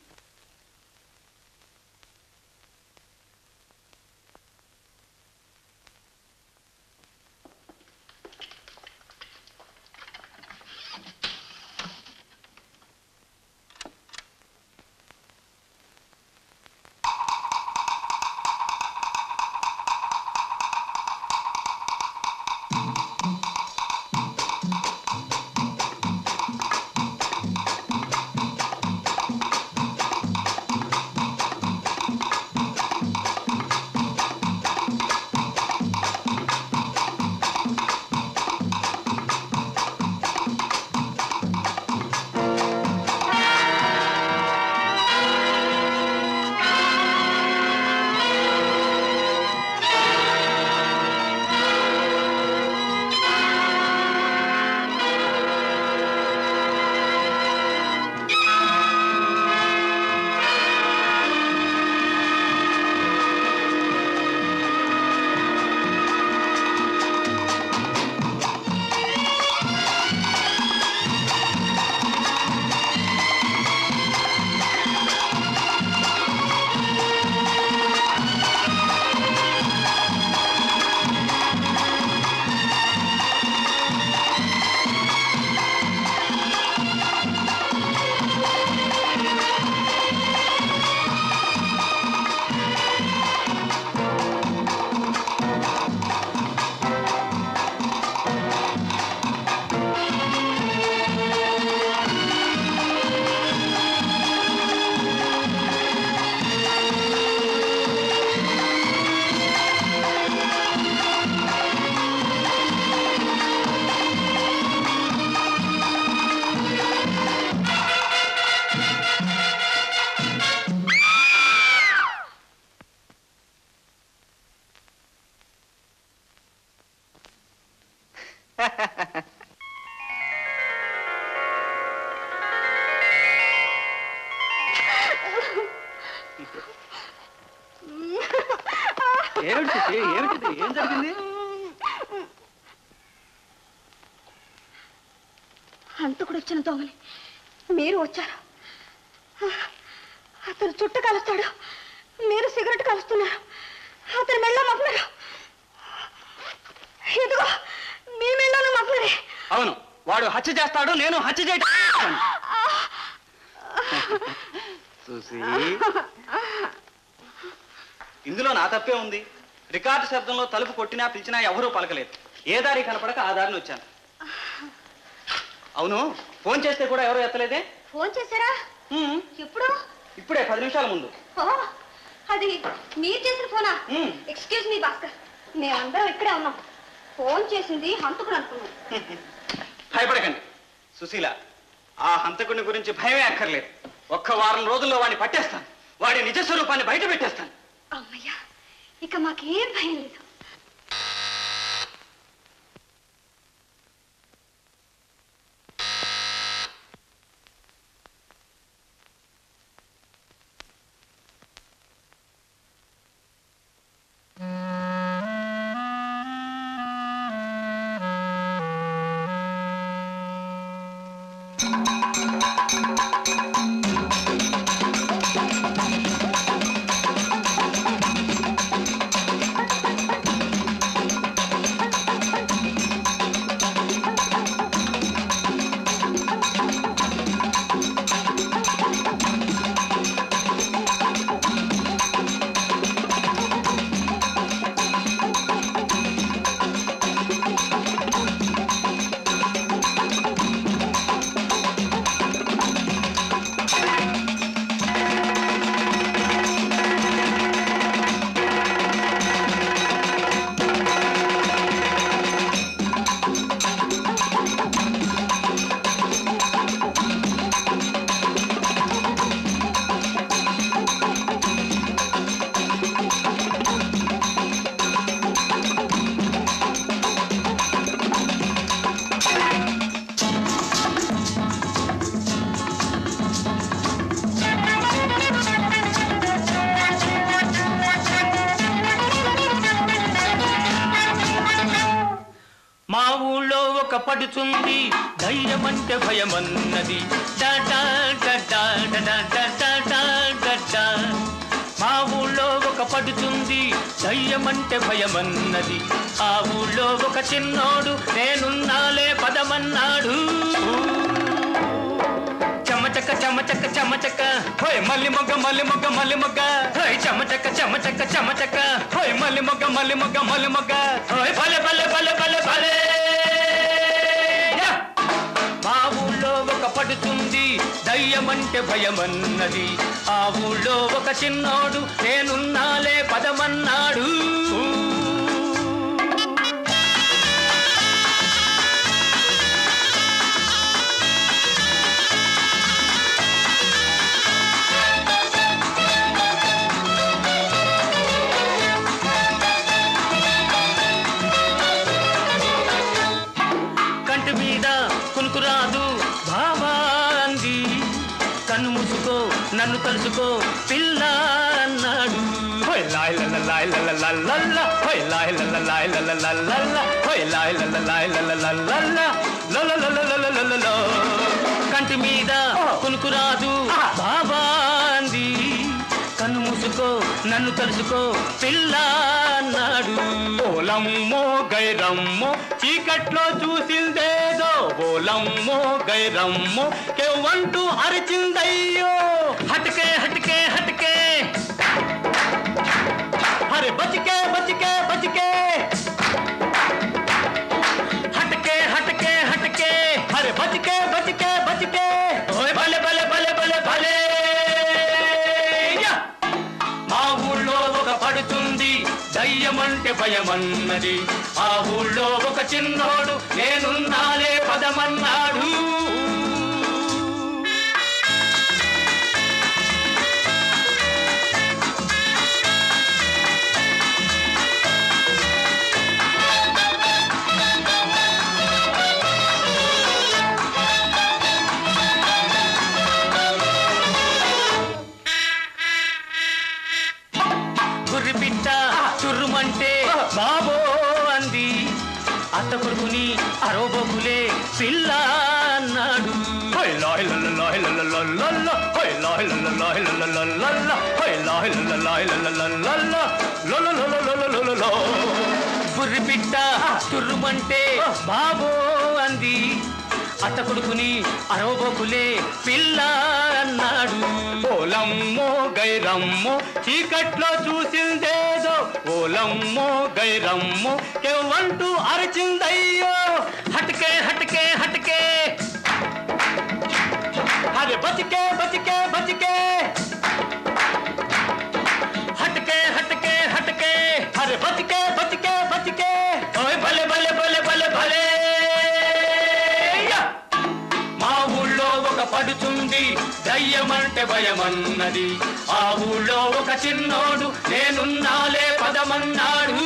ఏమిటి ఏమిటి ఏం జరిగింది? హంతకుడు వచ్చిన దొంగని మీరు వచ్చారు. అతను చుట్ట కలుస్తాడు, మీరు సిగరెట్ కలుస్తున్నారు. అతని మెళ్ళ మఫ్లరు. ఇదిగో మీ మెళ్ళను మఫ్లరే. అవును, వాడు హత్య చేస్తాడు, నేను హత్య చేయటం. చూసి ఇందులో నా తప్పే ఉంది. రికార్డు శబ్దంలో తలుపు కొట్టినా పిలిచినా ఎవరూ పలకలేదు. ఏ దారి కనపడక ఆ దారిని వచ్చాను. అవును, ఫోన్ చేస్తే కూడా ఎవరూ ఎత్తలేదే? ఫోన్ చేశారా? ఎప్పుడు? ఇప్పుడే పది నిమిషాల ముందు. ఓ, అది మీరు చేసిన ఫోనా? ఎక్స్క్యూజ్ మీ భాస్కర్, మేమందరం ఇక్కడే ఉన్నాం. ఫోన్ చేసింది హంతకుడు అనుకున్నాం. భయపడకండి సుశీల, ఆ హంతకుని గురించి భయమే అక్కర్లేదు. ఒక్క వారం రోజుల్లో వాడిని పట్టేస్తాను, వాడి నిజ స్వరూపాన్ని బయట పెట్టేస్తాను. అమ్మయ్యా, ఇక మాకేం భయం లేదు. పడుతుంది ధైర్యమంటే భయమన్నది మా ఊళ్ళో ఒక పడుతుంది ధైర్యమంటే భయమన్నది ఆ ఊళ్ళో ఒక చిన్నోడు నేనున్నాలే పదమన్నాడు చమచక్క చమచక్క చమచక్క హోయ్ మల్లి మొగ్గ మల్లి మొగ్గ మల్లి మొగ్గ హోయ్ చమచక్క చమచక్క చమచక్క హోయ్ మల్లి మొగ్గ మల్లి మొగ్గ మల్లి మొగ్గ హోయ్ భలే భలే భలే భలే భలే మా ఊళ్ళో ఒక పడుతుంది దయ్యమంటే భయమన్నది ఆ ఊళ్ళో ఒక చిన్నోడు నేనున్నాలే పదమన్నాడు కంటి మీద కునుకురాదు బాబా అంది కన్ను మూసుకో నన్ను తలుచుకో పిల్ల అన్నాడు హోయ్ లాయ్ లల్ల లాయ్ లల్ల లల్ల హోయ్ లాయ్ లల్ల లాయ్ లల్ల లల్ల హోయ్ లాయ్ లల్ల లాయ్ లల్ల లల్ల లల్ల లల్ల లల్ల కంటి మీద కునుకురాదు బాబా అంది కన్ను మూసుకో నన్ను తలుచుకో పిల్ల అన్నాడు ఓలమ్మో గైరమ్మో చీకట్లో చూసిందేదో ఓలమ్మో గైరమ్మో కెవ్వంటూ అరిచిందయ్యో హటకే హటకే హటకే అరే బచికే బచికే బచికే హటకే హటకే హటకే అరే బచికే బచికే బచికే ఓయ్ భలే భలే భలే భలే భలే మా ఊళ్ళో ఒక పడుతుంది దయ్యమంటే భయమన్నది ఆ ఊళ్ళో ఒక చిన్నోడు నేనున్నాలే పదమన్నాడు గుర్రిపిట్ట చుర్రుమంటే బాబో అంది అత్త కొడుకుని అరోబోకులే పిల్ల అన్నాడు హోయ్ లాయ్ లల్ల లాయ్ లల్ల లల్ల హోయ్ లాయ్ లల్ల లాయ్ లల్ల లల్ల హోయ్ లాయ్ లల్ల లాయ్ లల్ల లల్ల లల్ల లల్ల లల్ల గుర్రిపిట్ట చుర్రుమంటే బాబో అంది అత్త కొడుకుని అరవబోకులే పిల్ల అన్నాడు ఓలమ్మో గైరమ్మో చీకట్లో చూసిందేదో ఓలమ్మో గైరమ్మో కెవ్వంటూ అరిచిందయ్యో హటకే హటకే హటకే అరే బతికే బతికే हटके हटके हटके हटके अरे बचके बचके बचके ओए भले भले भले भले भले మా ఊళ్ళో ఒక పడుతుంది దయ్యమంటే భయమన్నది ఆ ఊళ్ళో ఒక చిన్నోడు నేనున్నాలే పదమన్నాడు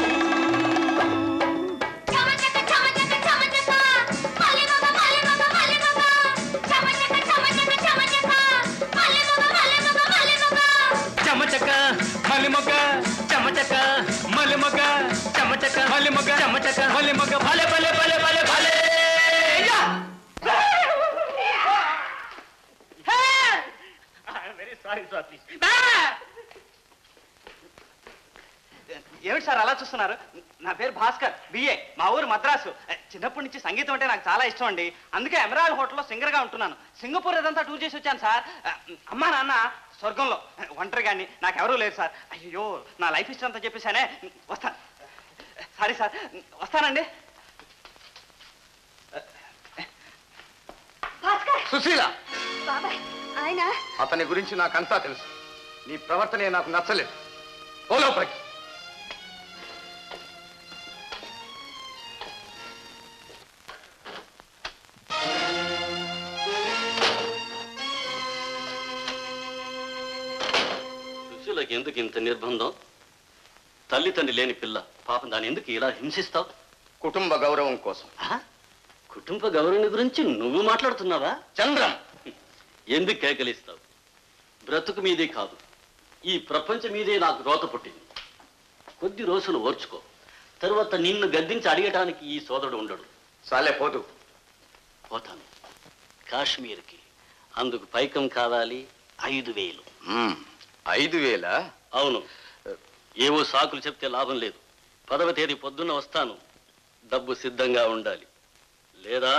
చమచక మలిమొగ చమచక మలిమొగ చమచక మలిమొగ చమచక మలిమొగ భలే భలే భలే భలే భలే వెరీ సారీ సార్ ప్లీజ్ ఏమిటి సార్ అలా చూస్తున్నారు? నా పేరు భాస్కర్, బిఏ, మా ఊరు మద్రాసు. చిన్నప్పటి నుంచి సంగీతం అంటే నాకు చాలా ఇష్టం అండి. అందుకే ఎమరాల్డ్ హోటల్లో సింగర్గా ఉంటున్నాను. సింగపూర్ ఇదంతా టూర్ చేసి వచ్చాను సార్. అమ్మా నాన్న స్వర్గంలో, ఒంటరి కానీ నాకెవరూ లేదు సార్. అయ్యో నా లైఫ్ ఇష్టం అంతా చెప్పేశానే. వస్తాను, సారీ సార్, వస్తానండి. సుశీల, బాబాయ్ ఆయన అతని గురించి నాకంతా తెలుసు. నీ ప్రవర్తనే నాకు నచ్చలేదు. పోలోపలికి. సుశీలకి ఎందుకు ఇంత నిర్బంధం? తల్లి తండ్రి లేని పిల్ల, పాపం దాన్ని ఎందుకు ఇలా హింసిస్తావు? కుటుంబ గౌరవం కోసం. కుటుంబ గౌరవం గురించి నువ్వు మాట్లాడుతున్నావా? చంద్రం, ఎందుకు కేకలిస్తావు? బ్రతుకు మీదే కాదు, ఈ ప్రపంచం మీదే నాకు రోత పుట్టింది. కొద్ది రోజులు ఓర్చుకో, తరువాత నిన్ను గద్దించి అడిగటానికి ఈ సోదరుడు ఉండడు. సాలే పోదు. పోతాను కాశ్మీర్కి. అందుకు పైకం కావాలి, ఐదు వేలు. ఐదు వేల? అవును. ఏవో సాకులు చెప్తే లాభం లేదు. పదవ తేదీ పొద్దున్న వస్తాను. డబ్బు సిద్ధంగా ఉండాలి, లేదా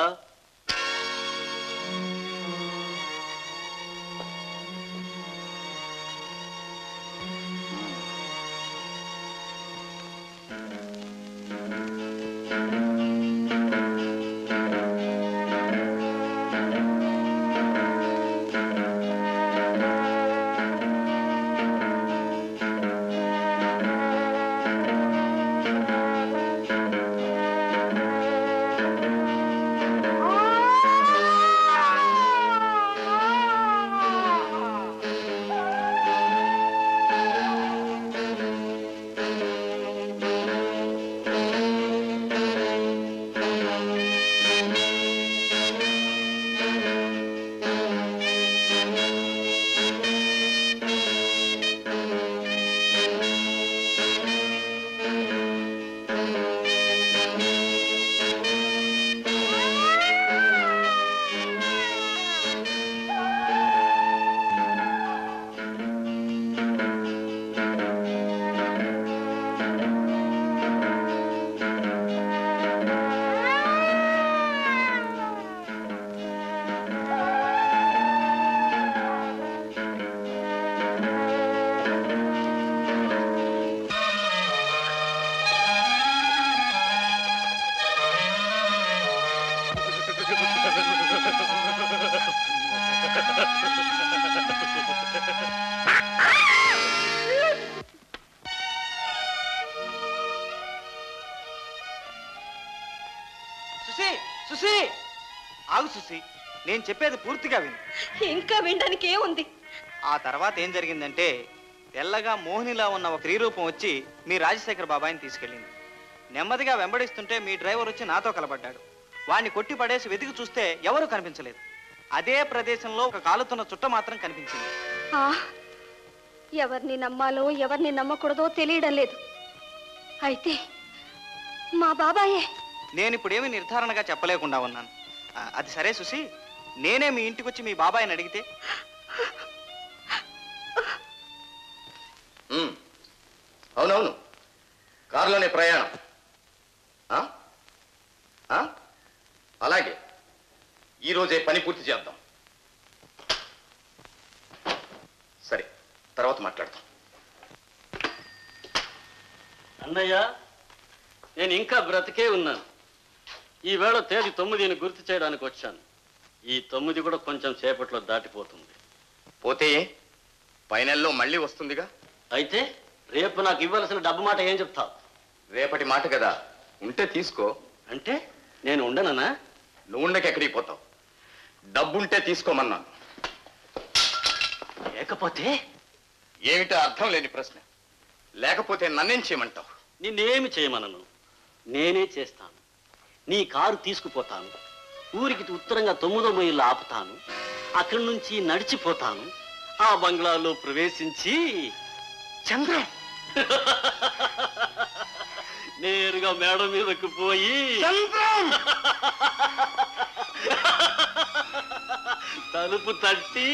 సుశీ, సుశీ, ఆగు సుశీ, నేను చెప్పేది పూర్తిగా విను. ఇంకా వినడానికి ఏముంది? ఆ తర్వాత ఏం జరిగిందంటే, తెల్లగా మోహినిలా ఉన్న ఒక స్త్రీ రూపం వచ్చి మీ రాజశేఖర్ బాబాయిని తీసుకెళ్ళింది. నెమ్మదిగా వెంబడిస్తుంటే మీ డ్రైవర్ వచ్చి నాతో కలబడ్డాడు. వాణ్ణి కొట్టి పడేసి వెతికి చూస్తే ఎవరూ కనిపించలేదు. అదే ప్రదేశంలో ఒక కాలుతున్న చుట్ట మాత్రం కనిపించింది. ఆ, ఎవరిని నమ్మాలో ఎవరిని నమ్మకూడదో తెలియడం లేదు. అయితే మా బాబాయే. నేను ఇప్పుడేమి నిర్ధారణగా చెప్పలేకుండా ఉన్నాను. ఆ, అది సరే సుశీ, నేనే మీ ఇంటికి వచ్చి మీ బాబాయిని అడిగితే? అవునవును, కారులోనే ప్రయాణం. ఆ? ఆ? అలాగే ఈరోజే పని పూర్తి చేద్దాం. సరే, తర్వాత మాట్లాడతాం. అన్నయ్య, నేను ఇంకా బ్రతికే ఉన్నాను. ఈవేళ తేదీ తొమ్మిదిని గుర్తు చేయడానికి వచ్చాను. ఈ తొమ్మిది కూడా కొంచెం సేపట్లో దాటిపోతుంది. పోతే పైనల్లో మళ్ళీ వస్తుందిగా. అయితే రేపు నాకు ఇవ్వాల్సిన డబ్బు మాట ఏం చెప్తావు? రేపటి మాట కదా, ఉంటే తీసుకో. అంటే నేను ఉండనన్నా? నువ్వు ఉండకి ఎక్కడికి పోతావు? డబ్బుంటే తీసుకోమన్నాను. లేకపోతే? ఏమిటో అర్థం లేని ప్రశ్న. లేకపోతే నన్నేం చేయమంటావు? నిన్నేమి చేయమనను, నేనే చేస్తాను. నీ కారు తీసుకుపోతాను, ఊరికి ఉత్తరంగా తొమ్మిదో మైళ్ళు ఆపుతాను, అక్కడి నుంచి నడిచిపోతాను, ఆ బంగ్లాలో ప్రవేశించి చంద్రం నేరుగా మేడ మీదకు పోయి తలుపు తట్టి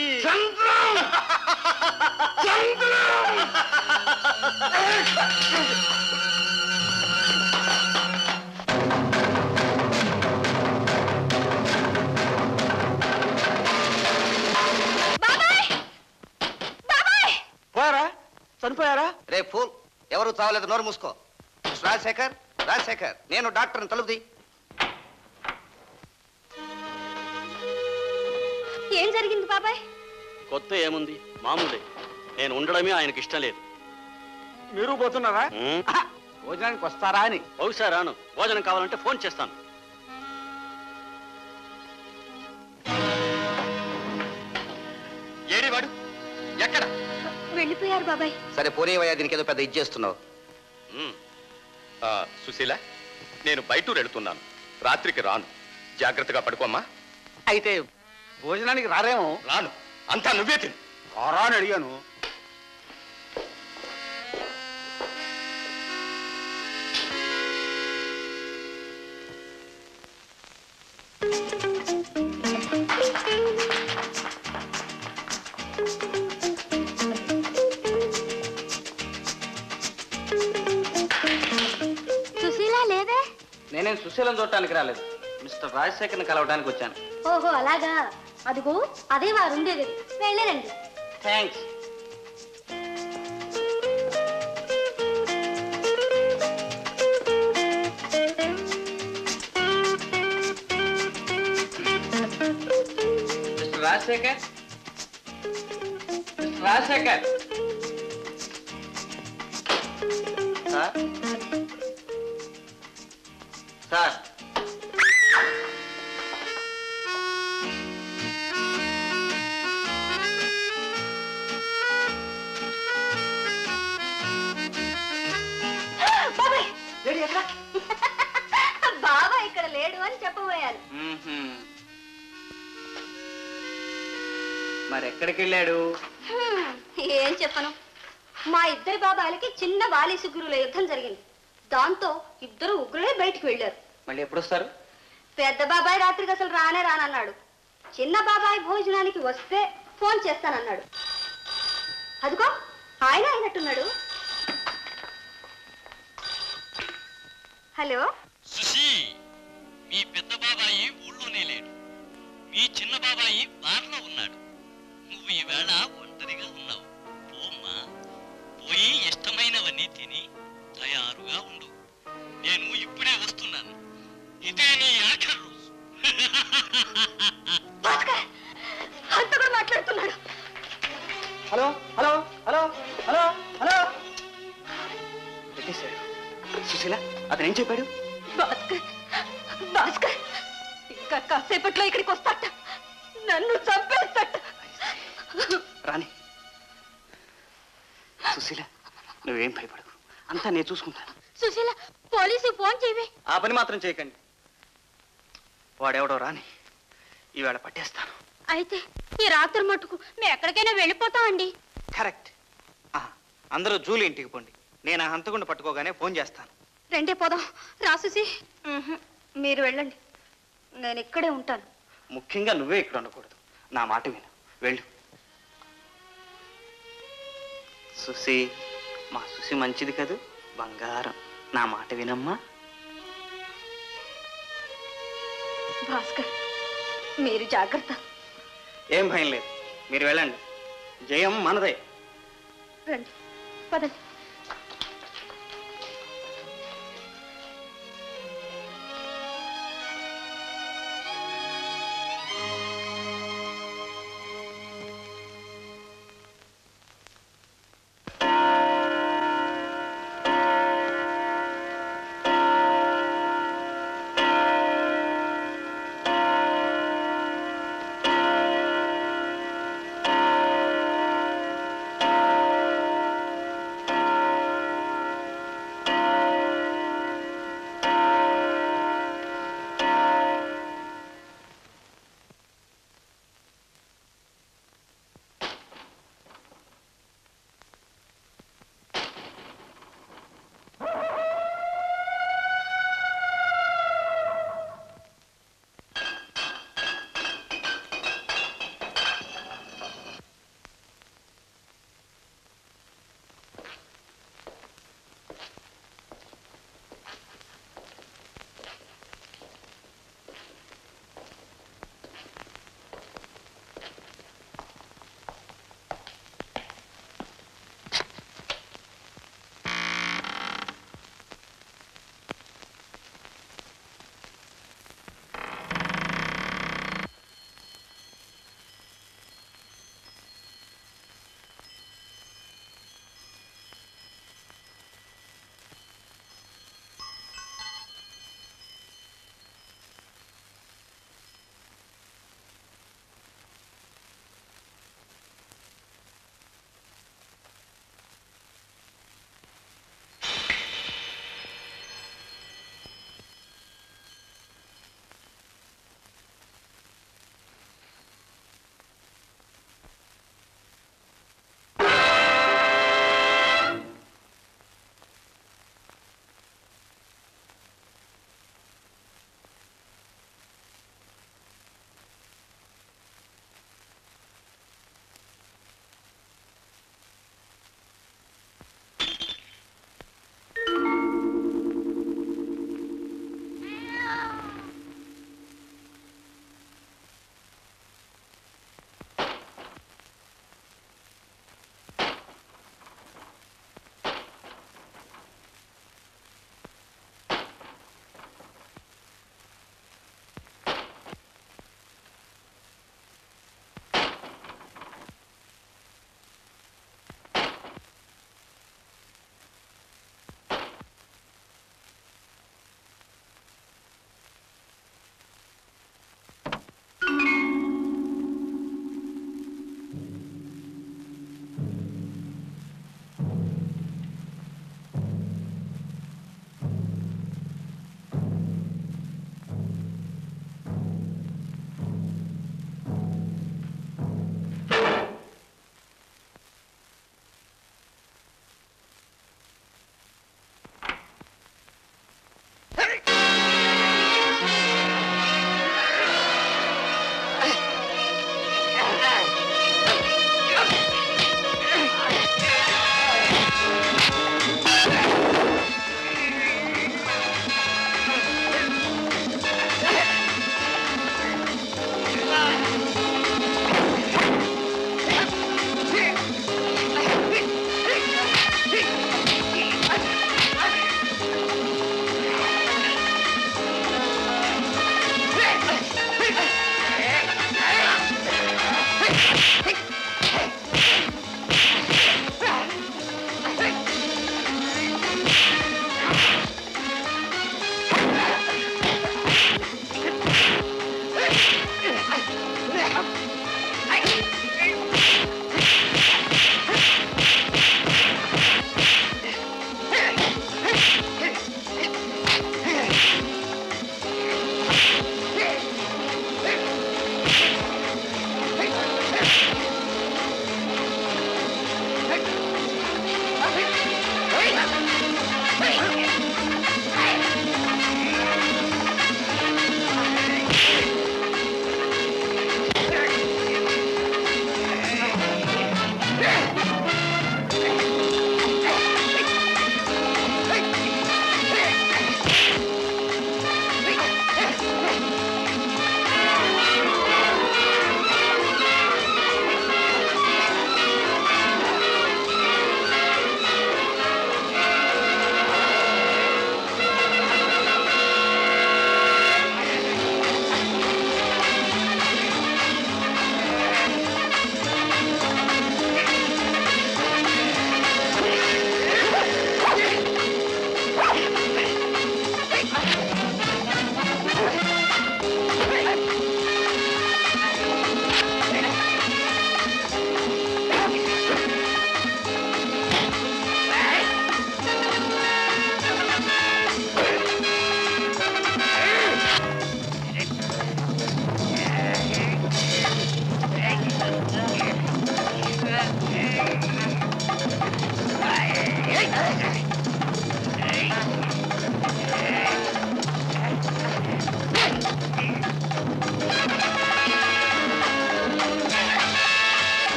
పోయారా? చనిపోయారా? రే ఫూల్, ఎవరు చావలేదు, నోరు మూసుకో. రాజశేఖర్, రాజశేఖర్, నేను డాక్టర్ని, తలుపుది. ఏం జరిగింది బాబాయ్? కొత్త ఏముంది, మామూలే. నేను ఉండడమే ఆయనకి ఇష్టం లేదు. మీరు పోతున్నారా? భోజనానికి వస్తారా అని. బహుశా రాను. భోజనం కావాలంటే ఫోన్ చేస్తాను. ఏడివాడు? ఎక్కడ? వెళ్ళిపోయారు బాబాయ్. సరే పోనీవయ్యా, దీనికి ఏదో పెద్ద ఇచ్చేస్తున్నావు. సుశీల, నేను బయటూరు వెళుతున్నాను, రాత్రికి రాను. జాగ్రత్తగా పడుకోమ్మా. అయితే భోజనానికి రారేమో? రాను, అంతా నువ్వే తిను. రారా అని అడిగాను. సుశీల లేదే? నేనేం సుశీలం చూడటానికి రాలేదు, మిస్టర్ రాజశేఖర్ని కలవడానికి వచ్చాను. ఓహో అలాగా. అదిగో అదే వారు ఉండేది. వెళ్ళరండి. Thanks. Mister Rajasekhar, mister Rajasekhar. Sir sir బాబా ఇక్కడ లేడు అని చెప్పబోయాను. మరి ఎక్కడికి వెళ్ళాడు? హ్మ్, ఏం చెప్పను. మా ఇద్దరి బాబాయిలకి చిన్న బాలీసు గురువుల యుద్ధం జరిగింది. దాంతో ఇద్దరు ఉగ్రులే బయటికి వెళ్ళారు. మళ్ళీ ఎప్పుడు వస్తారు? పెద్ద బాబాయ్ రాత్రికి అసలు రానే రానన్నాడు. చిన్న బాబాయ్ భోజనానికి వస్తే ఫోన్ చేస్తానన్నాడు. అదిగో ఆయన అయినట్టున్నాడు. హలో సుశీ, మీ పెద్ద బాబాయి ఊళ్ళోనే లేడు, మీ చిన్న బాబాయి బార్లో ఉన్నాడు. నువ్వు ఈవేళ ఒంటరిగా ఉన్నావు. పోమ్మా, పోయి ఇష్టమైనవన్నీ తిని తయారుగా ఉండు. నేను ఇప్పుడే వస్తున్నాను. ఇదే నీ ఆఖరు రోజు. అంత కూడా మాట్లాడుతున్నాడు. Hello hello hello hello hello పెట్టేశాడు. సుశీల, అతను ఏం చెప్పాడు? భాస్కర్, భాస్కర్ ఇంకా కాసేపట్లో ఇక్కడికి వస్తాట, నన్ను చంపేస్తాట. రాని సుశీల, నువ్వేం భయపడకు, అంతా నేను చూసుకుంటాను. సుశీల, పోలీసు ఫోన్ చేయవే. ఆ పని మాత్రం చేయకండి. వాడెవడో రాని, ఈవేళ పట్టేస్తాను. అయితే ఈ రాత్రి మటుకు మేము ఎక్కడికైనా వెళ్ళిపోతామండి. కరెక్ట్. అందరూ జూలి ఇంటికి పోండి, నేను ఆ హంతకుండా పట్టుకోగానే ఫోన్ చేస్తాను. రెండే పోదాం. రా సుశీ. మీరు వెళ్ళండి, నేను ఇక్కడే ఉంటాను. ముఖ్యంగా నువ్వే ఇక్కడ ఉండకూడదు. నా మాట విను, వెళ్ళు. సుశీ, మా సుశీ మంచిది కదూ, బంగారం. నా మాట వినమ్మా. భాస్కర్, మీరు జాగ్రత్త. ఏం భయం లేదు, మీరు వెళ్ళండి. జయం మనదే. రండి, పదండి.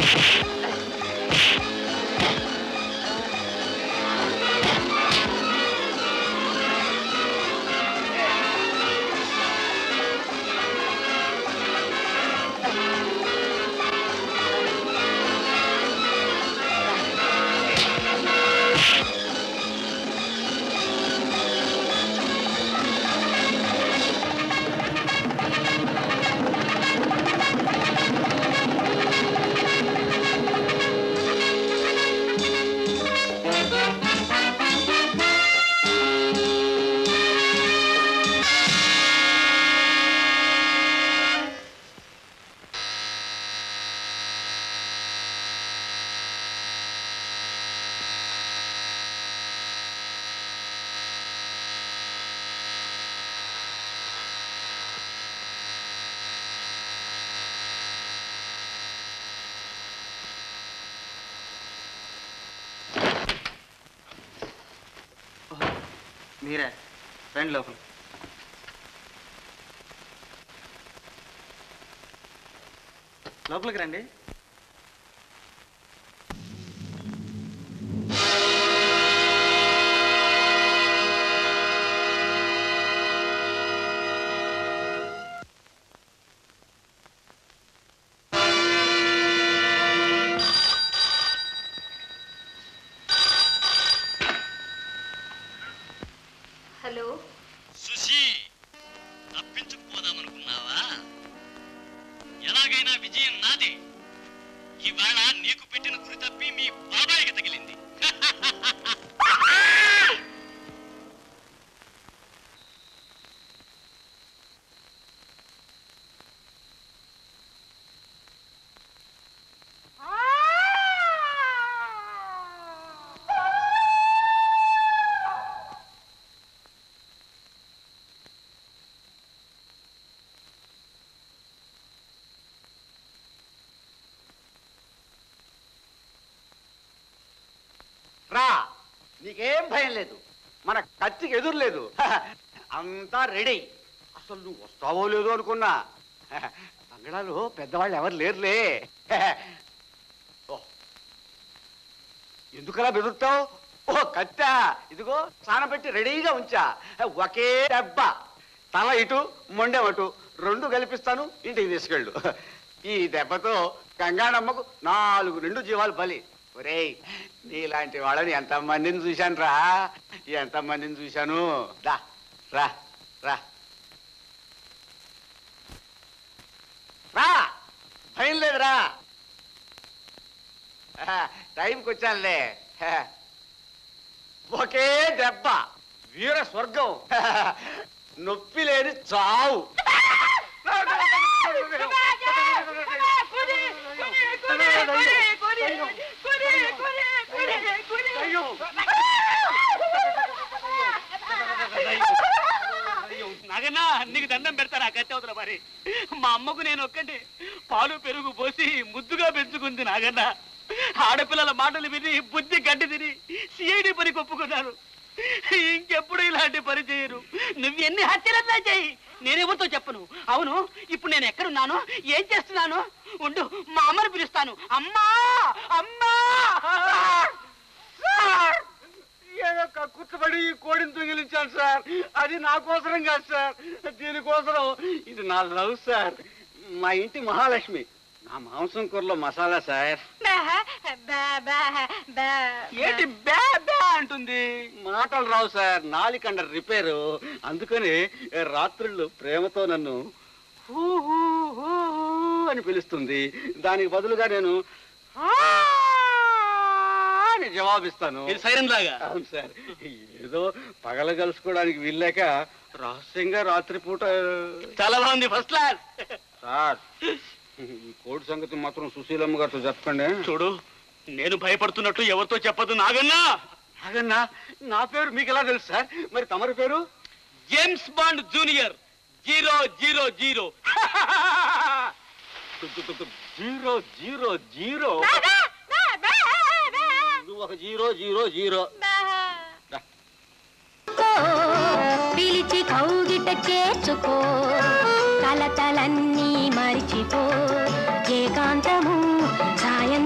మీరే రండి లోపల. లోపలికి రండి. హలో సుశీ, తప్పించుకుపోదామనుకున్నావా? ఎలాగైనా విజయం నాది. ఇవాళ నీకు పెట్టిన గురి తప్పి మీ బాబాయికి తగిలింది. రా, నీకేం భయం లేదు, మన కత్తికి ఎదురు లేదు. అంతా రెడీ. అసలు నువ్వు వస్తావో లేదో అనుకున్నా. బంగళాలో పెద్దవాళ్ళు ఎవరు లేరులే. ఓ, ఎందుకలా బెదురుతావు? ఓ కత్తా, ఇదిగో స్నానం పెట్టి రెడీగా ఉంచా. ఒకే దెబ్బ, తల ఇటు మొండెం అటు రెండు కల్పిస్తాను, ఇంటికి తీసుకెళ్ళు. ఈ దెబ్బతో గంగానమ్మకు నాలుగు రెండు జీవాలు బలి. ఒరేయ్, నీలాంటి వాళ్ళని ఎంతమందిని చూశాను రా, ఎంతమందిని చూశాను. రా రా రా రా, భయం లేదురా. టైంకి వచ్చానులే. ఒకే దెబ్బ, వీర స్వర్గం, నొప్పి లేని చావు. నాగన్నా, నీకు దండం పెడతారా కత్తి అవతల మరి? మా అమ్మకు నేను ఒక్కటి పాలు పెరుగు పోసి ముద్దుగా పెంచుకుంది నాగన్న. ఆడపిల్లల మాటలు విని బుద్ధి గడ్డి తిని సిఐడి పని ఒప్పుకున్నారు. ఇంకెప్పుడు ఇలాంటి పని చేయరు. నువ్వు ఎన్ని హత్యలన్నా చెయ్యి, నేనెవరితో చెప్పను. అవును, ఇప్పుడు నేను ఎక్కడున్నాను, ఏం చేస్తున్నాను? ఉండు, మా అమ్మని పిలుస్తాను. అమ్మా అమ్మా. ఏదో కక్కుర్చబడి ఈ కోడిని తొగిలించాను సార్. అది నా కోసరం కాదు సార్, దీనికోసరం. ఇది నా లవ్ సార్, మా ఇంటి మహాలక్ష్మి. నా మాంసం కూరలో మసాలా సార్. ఏంటి బ్యా బ్యా అంటుంది? మాటలు రావు సార్, నాలికండ రిపేరు. అందుకని రాత్రుళ్ళు ప్రేమతో నన్ను హూ హూ హూ అని పిలుస్తుంది. దానికి బదులుగా నేను అని జవాబిస్తాను. సైరన్ లాగా? అవును సార్. ఏదో పగల కలుసుకోవడానికి వీల్లేక రహస్యంగా రాత్రిపూట. చాలా బాగుంది, ఫస్ట్ క్లాస్ సార్. ఈ కోడి సంగతి మాత్రం సుశీలమ్మ గారితో చెప్పండి. చూడు, నేను భయపడుతున్నట్టు ఎవరితో చెప్పదు. నాగన్నా నాగన్నా, నా పేరు మీకు ఎలా తెలుసు సార్? మరి తమరి పేరు? James Bond junior, zero zero zero zero zero zero. నువ్వు ఒక జీరో జీరో జీరో. పిలిచి కౌగిట చేర్చుకో, కలతలన్నీ మరిచిపో, ఏకాంతము సాయం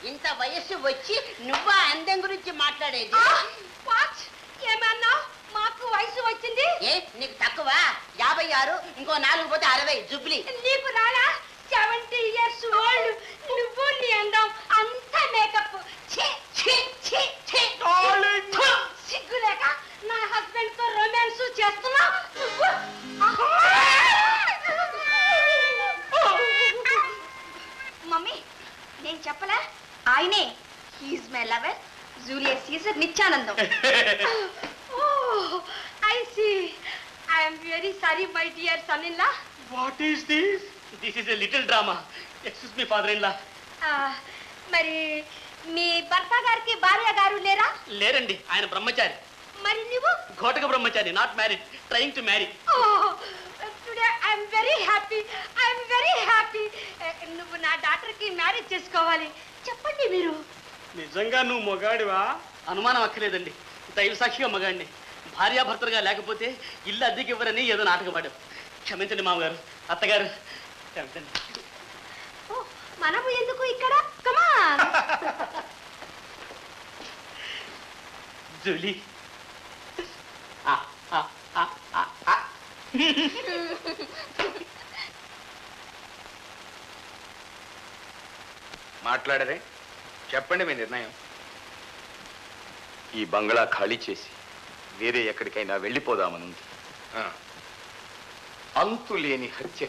ఇంత వయస్సు వచ్చి నువ్వు అందం గురించి మాట్లాడేది ఏమన్నా మాకు వయసు వచ్చింది ఏ నీకు తక్కువ యాభై ఆరు ఇంకో నాలుగు పోతే అరవై జుబ్లీ నీకు రాలా సెవెంటీ ఇయర్స్ ఓల్డ్ నువ్వు నీ అందం అంత మేకప్ సిగ్గులేక నా హస్బెండ్ తో రొమాన్స్ చేస్తున్నా మమ్మీ నేను చెప్పలా ఆయనే he's my lover Julius Caesar Nityanandam I see I am very sorry my dear son in law What is this? This is a little drama. Excuse me, father-in-law. మరి మీ భర్త గారికి భార్య గారు లేరా లేరండి, ఆయన బ్రహ్మచారి. మరి నువ్వు ఘోటక బ్రహ్మచారి, not married, trying to marry. Today I am very happy I am very happy నువ్వు నా డాక్టర్ కి మ్యారేజ్ చేసుకోవాలి చెప్పండి మీరు నిజంగా నువ్వు మొగాడివా? అనుమానం అక్కర్లేదండి, దైవ సాక్షిగా మగాడిని. భార్యాభర్తలుగా లేకపోతే ఇల్లు అద్దెకి ఇవ్వరని ఏదో నాటకం పాడావు. క్షమించండి మామగారు, అత్తగారు. క్షమించండి. మనము ఎందుకు ఇక్కడ కమాన్ జూలీ. మాట్లాడరే, చెప్పండి మీ నిర్ణయం. ఈ బంగ్లా ఖాళీ చేసి వేరే ఎక్కడికైనా వెళ్ళిపోదామనుంది. అంతులేని హత్య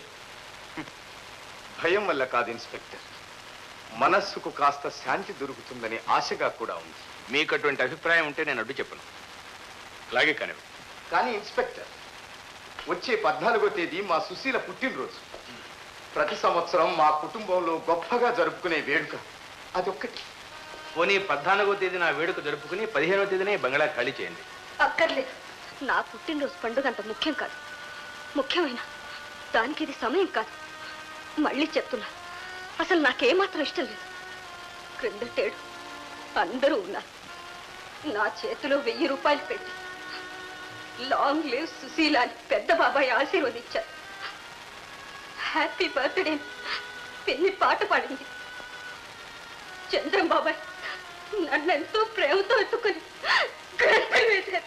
భయం వల్ల కాదు ఇన్స్పెక్టర్, మనస్సుకు కాస్త శాంతి దొరుకుతుందని ఆశగా కూడా ఉంది. మీకు అటువంటి అభిప్రాయం ఉంటే నేను అడ్డు చెప్పను. అలాగే కానీ కానీ ఇన్స్పెక్టర్, వచ్చే పద్నాలుగో తేదీ మా సుశీల పుట్టినరోజు. ప్రతి సంవత్సరం మా కుటుంబంలో గొప్పగా జరుపుకునే వేడుక అదొక్కటి. పోనీ పద్నాలుగో తేదీ నా వేడుక జరుపుకుని పదిహేనవ తేదీనే బంగ్లా ఖాళీ చేయండి. అక్కర్లేదు, నా పుట్టినరోజు పండుగ అంత ముఖ్యం కాదు. ముఖ్యమైన దానికి ఇది సమయం కాదు. మళ్ళీ చెప్తున్నా, అసలు నాకేమాత్రం ఇష్టం లేదు. క్రిందటేడు అందరూ ఉన్నారు. నా చేతిలో వెయ్యి రూపాయలు పెట్టి లాంగ్ లివ్ సుశీల అని పెద్ద బాబాయ్ ఆశీర్వదించారు. హ్యాపీ బర్త్డే పెళ్లి పాట పాడింది. చంద్రం బాబాయ్ నన్నెంతో ప్రేమతో ఎత్తుకుని గ్రంథం వేశారు.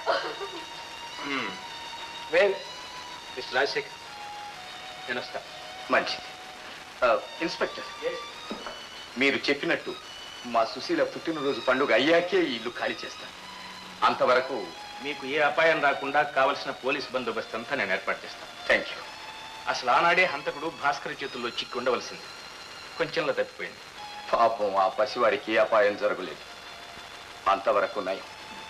వెల్ మిస్టర్ రాజశేఖర్, నేను వస్తా. మంచిది. ఇన్స్పెక్టర్, మీరు చెప్పినట్టు మా సుశీల పుట్టినరోజు పండుగ అయ్యాకే ఈ ఇల్లు ఖాళీ చేస్తాను. అంతవరకు మీకు ఏ అపాయం రాకుండా కావలసిన పోలీస్ బందోబస్తు అంతా నేను ఏర్పాటు చేస్తాను. Thank you. అసలు ఆనాడే హంతకుడు భాస్కర్ చేతుల్లో చిక్కి ఉండవలసింది, కొంచెంలో తప్పిపోయింది. పాపం ఆ పసివాడికి అపాయం జరగలేదు. అంతవరకు నయం.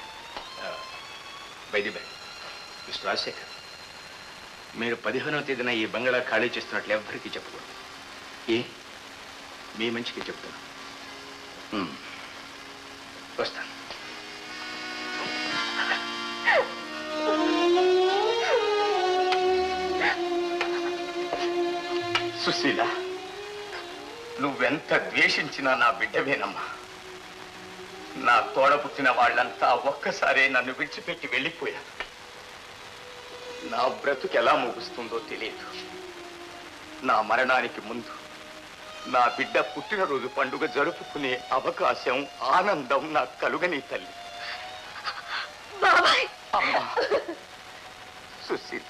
బైది బై మిస్టర్ రాజశేఖర్, మీరు పదిహేనవ తేదీన ఈ బంగ్లా ఖాళీ చేస్తున్నట్లు ఎవ్వరికీ చెప్పకూడదు. ఏ మీ మంచికి చెప్తున్నా. వస్తాను. సుశీల, నువ్వెంత ద్వేషించినా నా బిడ్డవేనమ్మా. నా తోడ పుట్టిన వాళ్ళంతా ఒక్కసారే నన్ను విడిచిపెట్టి వెళ్ళిపోయారు. నా బ్రతుకు ఎలా ముగుస్తుందో తెలియదు. నా మరణానికి ముందు నా బిడ్డ పుట్టినరోజు పండుగ జరుపుకునే అవకాశం, ఆనందం నాకు కలుగని తల్లి. అమ్మా సుశీల,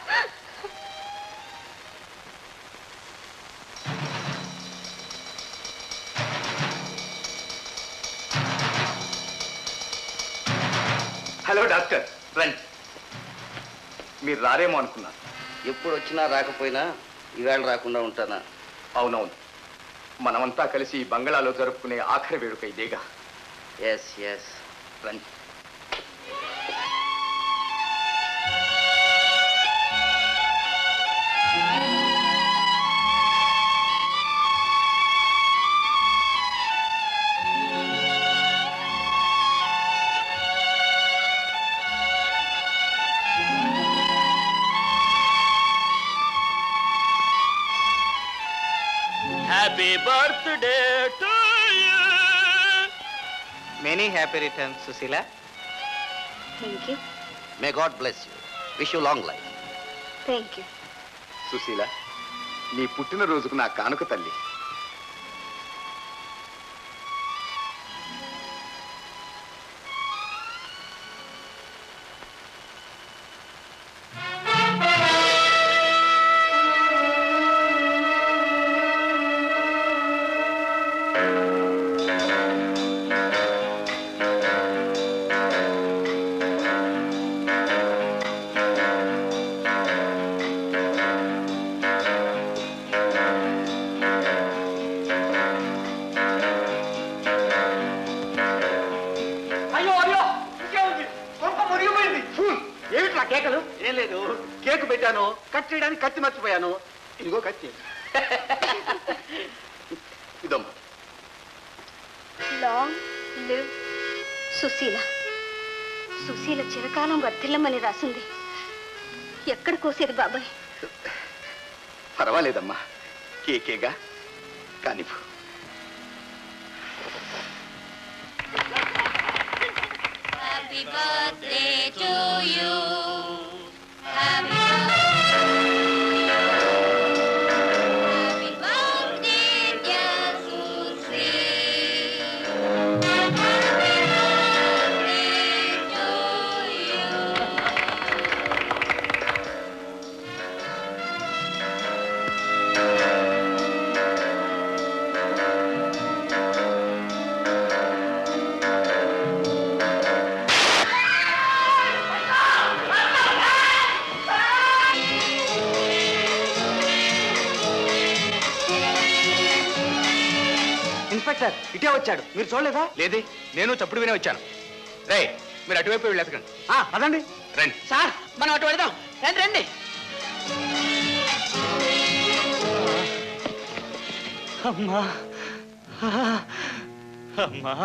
హలో డాక్టర్, రండి. మీరు రారేమో అనుకున్నాను. ఎప్పుడు వచ్చినా రాకపోయినా ఈవేళ రాకుండా ఉంటానా? అవునవును, మనమంతా కలిసి ఈ బంగ్లాలో జరుపుకునే ఆఖరి వేడుక ఇదేగా. ఎస్ ఎస్ రండి. Happy birthday to you. Many happy returns, Susila. Thank you. May God bless you. Wish you long life. Thank you. Sushila, నీ పుట్టినరోజుకు నా కానుక తల్లి. కేకలు ఏం లేదు, కేక్ పెట్టాను, కట్ చేయడానికి కత్తి మర్చిపోయాను. ఇదిగో కత్తి. ఇదమ్మా. Long live Susheela. సుశీల చిరకాలం వర్ధిల్లమని రాసింది. ఎక్కడ కోసేది బాబాయ్? పర్వాలేదమ్మా, కేకేగా కానీ. Happy birthday to you. Happy birthday, dear Susie. Happy birthday to you. Inspector ఇటే వచ్చాడు, మీరు చూడలేదా? లేదే, నేను చప్పుడు వినే వచ్చాను. రే, మీరు అటువైపు వెళ్ళి ఎతకండి. పదండి. రండి సార్, మనం అటు వెళ్దాం. రండి రండి. అమ్మా అమ్మా.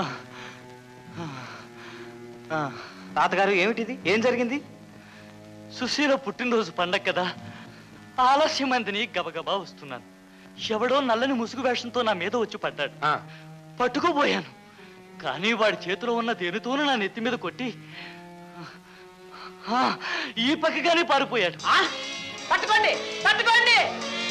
తాతగారు ఏమిటిది? ఏం జరిగింది? సుశీల పుట్టినరోజు పండగ కదా, ఆలస్యమందిని గబగబా వస్తున్నాను. ఎవడో నల్లని ముసుగు వేషంతో నా మీద వచ్చి పడ్డాడు. పట్టుకోబోయాను, కానీ వాడి చేతిలో ఉన్న దేనితోనూ నా నెత్తి మీద కొట్టి ఆ, ఈ పక్కగానే పారిపోయాడు. పట్టుకోండి పట్టుకోండి.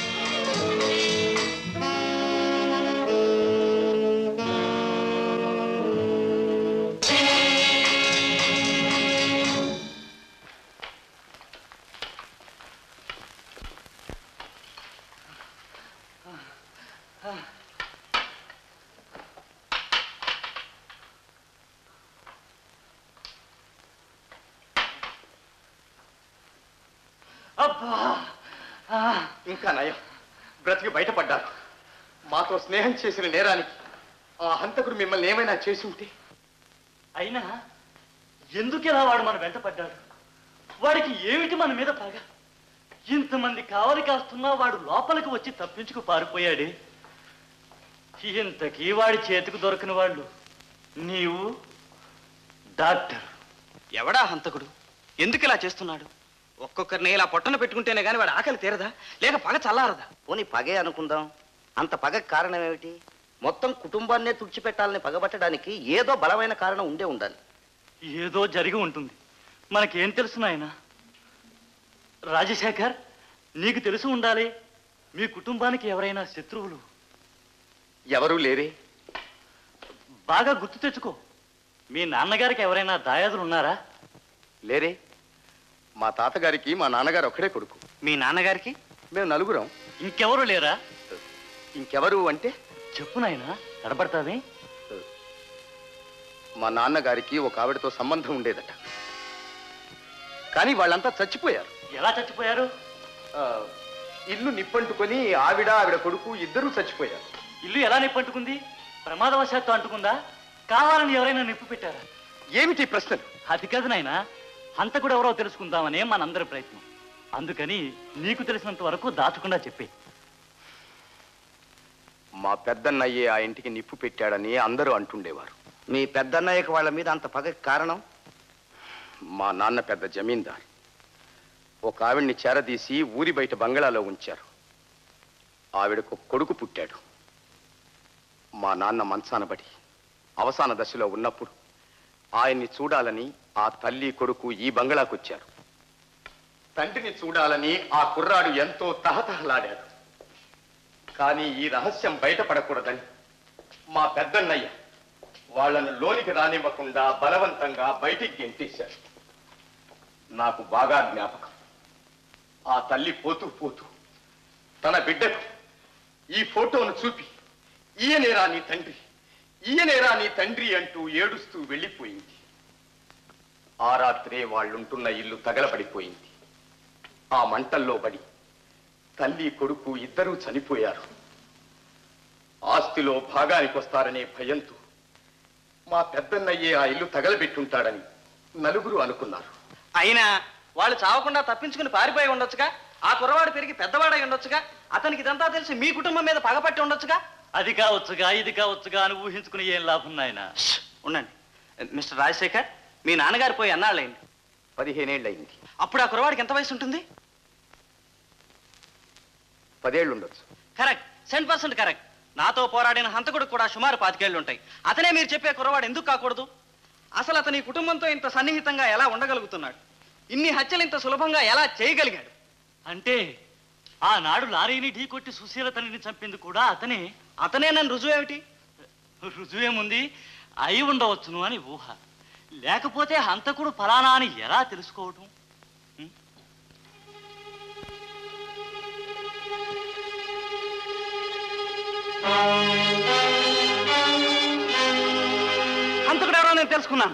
అబ్బా, ఇంకా నయం, బ్రతికి బయటపడ్డారు. మాతో స్నేహం చేసిన నేరానికి ఆ హంతకుడు మిమ్మల్ని ఏమైనా చేసి ఉంటే. అయినా ఎందుకిలా వాడు మన వెంట పడ్డాడు? వాడికి ఏమిటి మన మీద పగ? ఇంతమంది కావలి కాస్తున్నా వాడు లోపలికి వచ్చి తప్పించుకు పారిపోయాడే. ఇంతకీ వాడి చేతికి దొరకని వాళ్ళు నీవు, డాక్టర్. ఎవడా హంతకుడు? ఎందుకు ఇలా చేస్తున్నాడు? ఒక్కొక్కరిని ఇలా పొట్టన పెట్టుకుంటేనే గాని వాడు ఆకలి తీరదా, లేక పగ చల్లారదా? పోనీ పగే అనుకుందాం. అంత పగకి కారణం ఏమిటి? మొత్తం కుటుంబాన్నే తుడిచిపెట్టాలని పగబట్టడానికి ఏదో బలమైన కారణం ఉండే ఉండాలి. ఏదో జరిగి ఉంటుంది, మనకేం తెలుసు నాయనా? రాజశేఖర్, నీకు తెలిసి ఉండాలి, మీ కుటుంబానికి ఎవరైనా శత్రువులు? ఎవరూ లేరే. బాగా గుర్తు తెచ్చుకో, మీ నాన్నగారికి ఎవరైనా దాయాదులు ఉన్నారా? లేరే. మా తాతగారికి మా నాన్నగారు ఒక్కడే కొడుకు. మీ నాన్నగారికి? మేము నలుగురం. ఇంకెవరు లేరా? ఇంకెవరు అంటే చెప్పు నాయనా, కనబడతావే. మా నాన్నగారికి ఒక ఆవిడతో సంబంధం ఉండేదట, కానీ వాళ్ళంతా చచ్చిపోయారు. ఎలా చచ్చిపోయారు? ఆ, ఇల్లు నిప్పంటుకొని ఆవిడ ఆవిడ కొడుకు ఇద్దరూ చచ్చిపోయారు. ఇల్లు ఎలా నిప్పంటుకుంది? ప్రమాదవశాత్తు అంటుకుందా? కావాలని ఎవరైనా నిప్పు పెట్టారా? ఏమిటి ప్రశ్నలు? అది కాదు నాయనా, హంతకుడు ఎవరో తెలుసుకుందామనే మనందరి ప్రయత్నం. అందుకని నీకు తెలిసినంత వరకు దాచకుండా చెప్పే. మా పెద్దన్నయ్యే ఆ ఇంటికి నిప్పు పెట్టాడని అందరూ అంటుండేవారు. మీ పెద్దన్నయ్యకి వాళ్ళ మీద అంత పగకి కారణం? మా నాన్న పెద్ద జమీందార్. ఒక ఆవిడ్ని చేరదీసి ఊరి బయట బంగళాలో ఉంచారు. ఆవిడకు కొడుకు పుట్టాడు. మా నాన్న మంచానబడి అవసాన దశలో ఉన్నప్పుడు ఆయన్ని చూడాలని ఆ తల్లి కొడుకు ఈ బంగళాకొచ్చారు. తండ్రిని చూడాలని ఆ కుర్రాడు ఎంతో తహతహలాడాడు. కానీ ఈ రహస్యం బయటపడకూడదని మా పెద్దన్నయ్య వాళ్లను లోనికి రానివ్వకుండా బలవంతంగా బయటికి గెంటేశారు. నాకు బాగా జ్ఞాపకం. ఆ తల్లి పోతూ పోతూ తన బిడ్డకు ఈ ఫోటోను చూపి, ఈయనేరా నీ తండ్రి, ఈయనేరా నీ తండ్రి అంటూ ఏడుస్తూ వెళ్ళిపోయింది. ఆ రాత్రే వాళ్ళుంటున్న ఇల్లు తగలబడిపోయింది. ఆ మంటల్లో పడి తల్లి కొడుకు ఇద్దరూ చనిపోయారు. ఆస్తిలో భాగానికి వస్తారనే భయంతో మా పెద్దన్నయ్యే ఆ ఇల్లు తగలబెట్టుంటాడని నలుగురు అనుకున్నారు. అయినా వాళ్ళు చావకుండా తప్పించుకుని పారిపోయి ఉండొచ్చుగా. ఆ కుర్రవాడు పెరిగి పెద్దవాడై ఉండొచ్చుగా. అతనికి ఇదంతా తెలిసి మీ కుటుంబం మీద పగపట్టి ఉండొచ్చుగా. అది కావచ్చుగా ఇది కావచ్చుగా అని ఊహించుకుని ఏం లాభం నాయన. ఉండండి మిస్టర్ రాజశేఖర్, మీ నాన్నగారు పోయి ఎన్నాళ్ళైంది? పదిహేనేళ్ళు అయింది. అప్పుడు ఆ కుర్రవాడికి ఎంత వయసు ఉంటుంది? పదేళ్ళు ఉండొచ్చు. Correct, cent percent correct. నాతో పోరాడిన హంతకుడు కూడా సుమారు పాతికేళ్ళు ఉంటాయి. అతనే మీరు చెప్పే కుర్రవాడు ఎందుకు కాకూడదు? అసలు అతని కుటుంబంతో ఇంత సన్నిహితంగా ఎలా ఉండగలుగుతున్నాడు? ఇన్ని హత్యలు ఇంత సులభంగా ఎలా చేయగలిగాడు? అంటే ఆనాడు లారీని ఢీకొట్టి సుశీల తల్లిని చంపింది కూడా అతనే. అతనే నన్ను రుజువు ఏమిటి? రుజువేముంది, అయి ఉండవచ్చును అని ఊహ. లేకపోతే హంతకుడు ఫలానా అని ఎలా తెలుసుకోవటం? హంతకుడు ఎవరో నేను తెలుసుకున్నాను.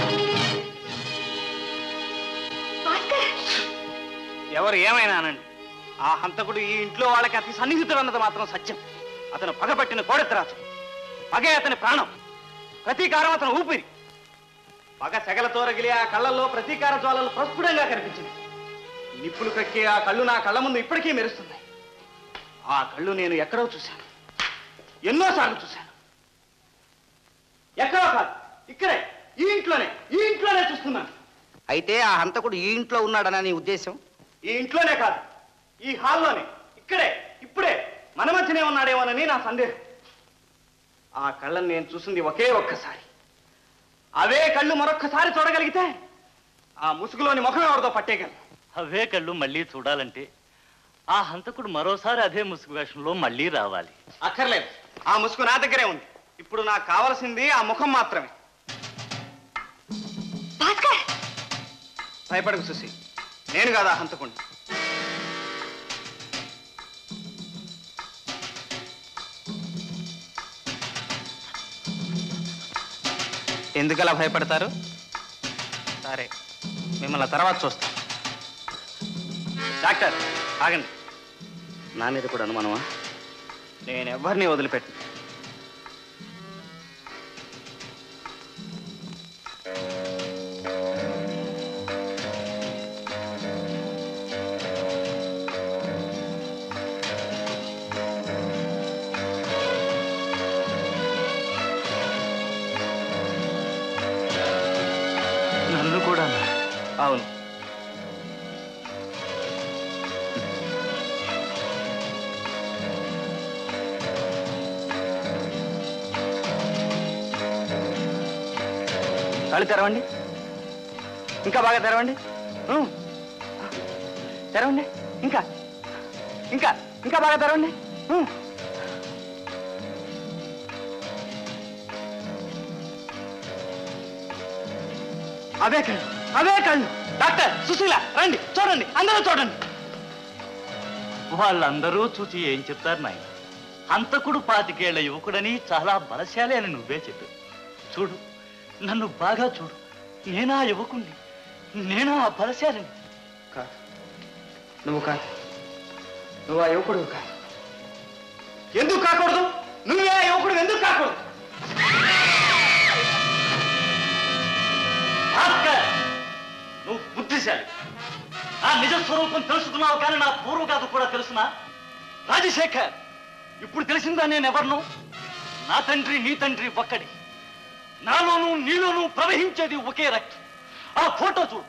ఎవరు ఏమైనా అనండి, ఆ హంతకుడు ఈ ఇంట్లో వాళ్ళకి అతి సన్నిహితుడు అన్నది మాత్రం సత్యం. అతను పగబట్టిన కోడెత్తరాజు. పగే అతని ప్రాణం, ప్రతీకారం అతను ఊపిరి. పగ సెగలతో రగిలి ఆ కళ్ళల్లో ప్రతీకార జ్వాలలు ప్రస్ఫుటంగా కనిపించింది. నిప్పులు కక్కి ఆ కళ్ళు నా కళ్ళ ముందు ఇప్పటికీ మెరుస్తున్నాయి. ఆ కళ్ళు నేను ఎక్కడో చూశాను, ఎన్నోసార్లు చూశాను. ఎక్కడో కాదు, ఇక్కడే, ఈ ఇంట్లోనే, ఈ ఇంట్లోనే చూస్తున్నాను. అయితే ఆ హంతకుడు ఈ ఇంట్లో ఉన్నాడనా నీ ఉద్దేశం? ఈ ఇంట్లోనే కాదు, ఈ హాల్లోనే, ఇక్కడే, ఇప్పుడే మన మధ్యనే ఉన్నాడేమోనని నా సందేహం. ఆ కళ్ళని నేను చూసింది ఒకే ఒక్కసారి. అవే కళ్ళు మరొక్కసారి చూడగలిగితే ఆ ముసుగులోని ముఖం ఎవరితో పట్టేయగలను. అవే కళ్ళు మళ్ళీ చూడాలంటే ఆ హంతకుడు మరోసారి అదే ముసుగు వేషంలో మళ్ళీ రావాలి. అక్కర్లేదు, ఆ ముసుగు నా దగ్గరే ఉంది. ఇప్పుడు నాకు కావలసింది ఆ ముఖం మాత్రమే. భయపడకు సుసి, నేను కాదా హంతకుణ్ణి. ఎందుకలా భయపడతారు? సరే, మిమ్మల్ని తర్వాత చూస్తా. డాక్టర్ ఆగండి. నా మీద కూడా అనుమానమా? నేను ఎవరిని వదిలిపెట్టు. నన్ను కూడా? అవును. కళ్ళు తెరవండి, ఇంకా బాగా తెరవండి. ఉమ్. తెరవండి, ఇంకా ఇంకా ఇంకా బాగా తెరవండి. ఉమ్. అవే కళ్ళు, అవే కళ్ళు. డాక్టర్, సుశీల, రండి, చూడండి, అందరూ చూడండి. వాళ్ళందరూ చూసి ఏం చెప్తారు నాయన? హంతకుడు పాతికేళ్ల యువకుడని, చాలా బలశాలి అని నువ్వే చెప్పు. చూడు, నన్ను బాగా చూడు. నేనా యువకుణ్ణి, నేనా బలశాలిని? కాదు, నువ్వు కాదు, నువ్వు ఆ యువకుడు కాదు. ఎందుకు కాకూడదు? నువ్వే ఆ యువకుడు ఎందుకు కాకూడదు? భాస్కర్, నువ్వు బుద్ధిశాలి. నా నిజ స్వరూపం తెలుసుకున్నావు, కానీ నా పూర్వగాథ కూడా తెలుసునా? రాజశేఖర్, ఇప్పుడు తెలిసిందా నేను ఎవరిను? నా తండ్రి నీ తండ్రి ఒక్కడి. నాలోనూ నీలోనూ ప్రవహించేది ఒకే రక్తం. ఆ ఫోటో చూడు.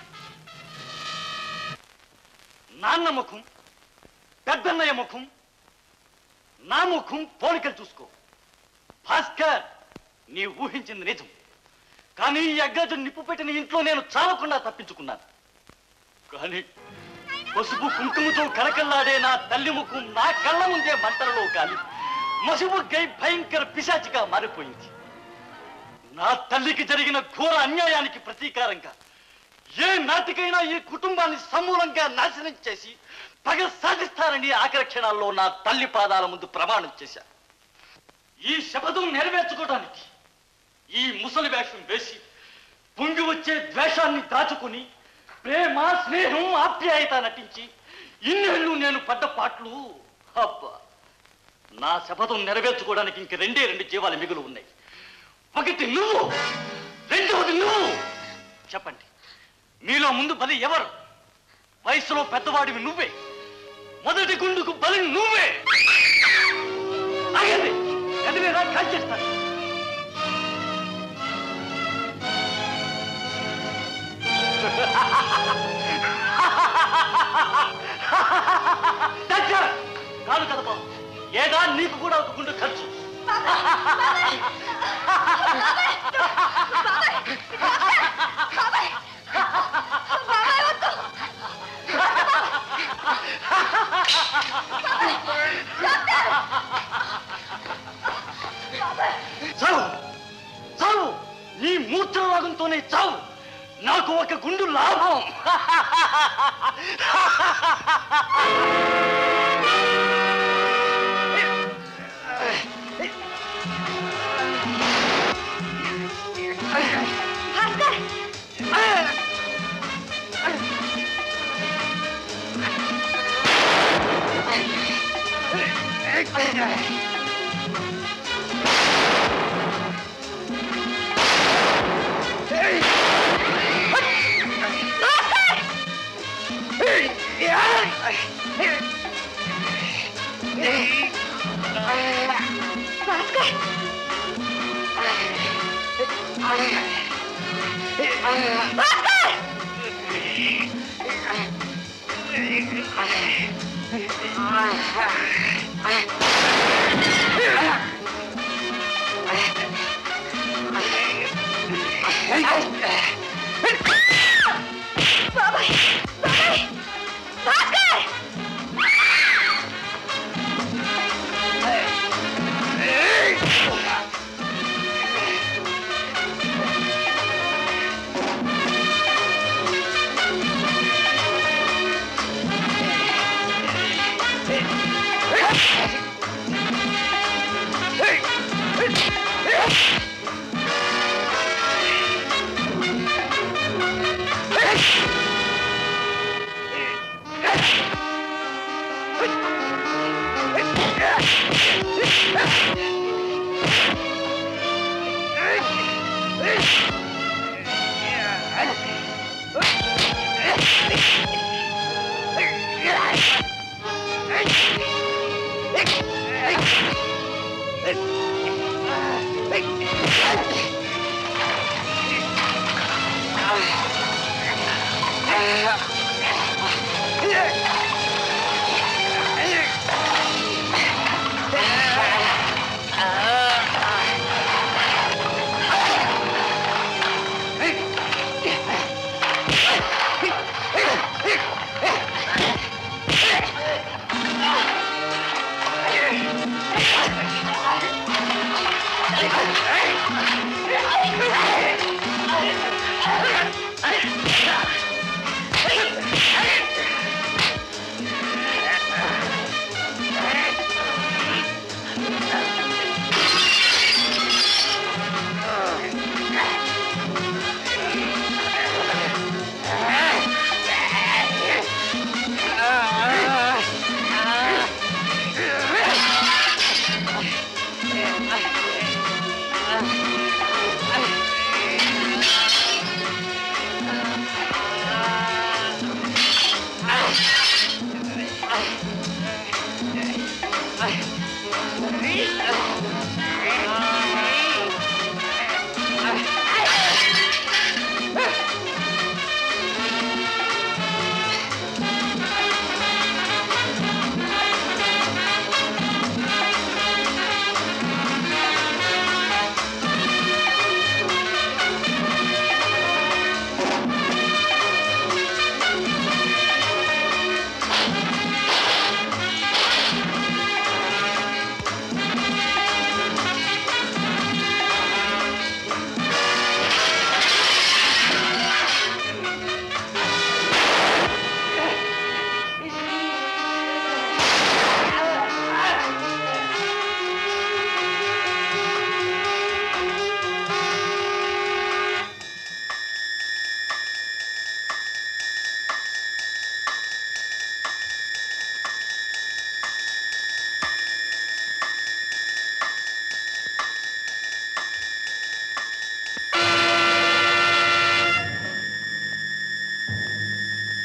నాన్న ముఖం, పెద్దన్నయ్య ముఖం, నా ముఖం, పోలికలు చూసుకో. భాస్కర్, నీ ఊహించింది నిజం. కానీ ఈ అగ్రజు నిప్పు పెట్టిన ఇంట్లో నేను చావకుండా తప్పించుకున్నాను. కానీ పసుపు కుంకుమతో కలకల్లాడే నా తల్లి ముఖం నా కళ్ళ ముందే మంటలలో కాలి మసుపు గై భయంకర పిశాచిగా మారిపోయింది. నా తల్లికి జరిగిన ఘోర అన్యాయానికి ప్రతీకారంగా ఏ నాటికైనా ఈ కుటుంబాన్ని సమూలంగా నాశనం చేసి పగ సాధిస్తారని ఆఖరి క్షణాల్లో నా తల్లి పాదాల ముందు ప్రమాణం చేశా. ఈ శపథం నెరవేర్చుకోవడానికి ఈ ముసలి వేషం వేసి పొంగి వచ్చే ద్వేషాన్ని దాచుకుని ప్రేమ, స్నేహం, ఆప్యాయత నటించి ఇన్నేళ్ళు నేను పడ్డ పాటలు. అబ్బా, నా శపథం నెరవేర్చుకోవడానికి ఇంక రెండే రెండు జీవాలు మిగులు ఉన్నాయి. ఒకటి నువ్వు, రెండవది నువ్వు. చెప్పండి, మీలో ముందు బలి ఎవరు? వయసులో పెద్దవాడివి నువ్వే, మొదటి గుండుకు బలి నువ్వే. ఆగండి, ఎదిరేరా కాల్చేస్తాను. కాదు కదపా, ఏదా నీకు కూడా ఒక గుండు ఖర్చు. చావు చావు, నీ మూత్రరోగంతోనే చావు. నాకు ఒక గుండు లాభం.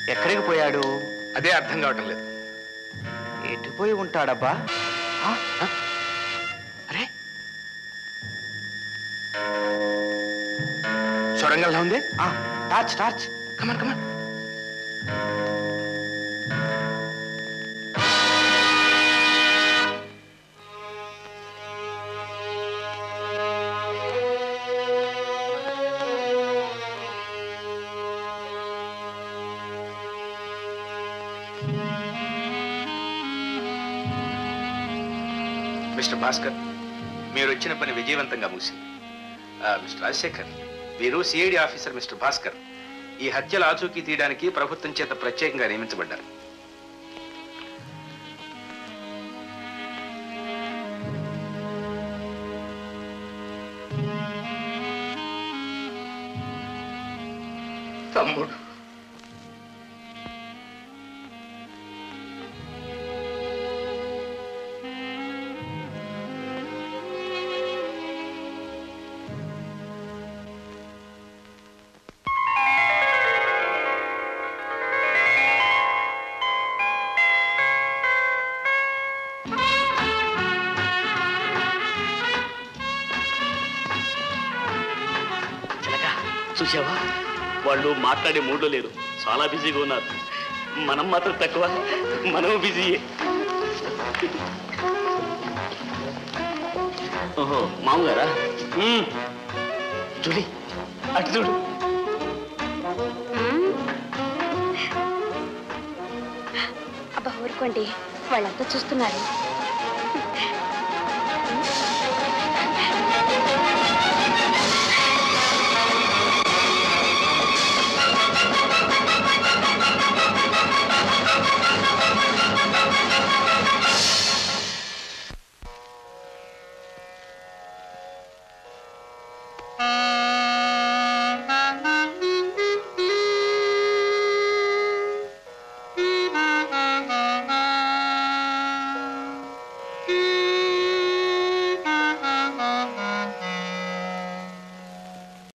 ఎక్కడికి పోయాడు? అదే అర్థం కావటం లేదు. ఎటుపోయి ఉంటాడబ్బా? ఆ? అరే సొరంగంలో ఉంది. Torch torch come on come on. Mister Bhaskar, మీరు వచ్చిన పని విజయవంతంగా ముగిసింది. మిస్టర్ రాజశేఖర్, వీరు సిఐడి ఆఫీసర్ మిస్టర్ భాస్కర్. ఈ హత్యల ఆచూకీ తీయడానికి ప్రభుత్వం చేత ప్రత్యేకంగా నియమించబడ్డారు. తమ్ముడు చూసావా, వాళ్ళు మాట్లాడే మూడ్లో లేరు, చాలా బిజీగా ఉన్నారు. మనం మాత్రం తక్కువ, మనం బిజీయే. ఓహో మామగారా? జూలీ అటు చూడు. అబ్బా ఊరుకోండి, వాళ్ళంతా చూస్తున్నారు.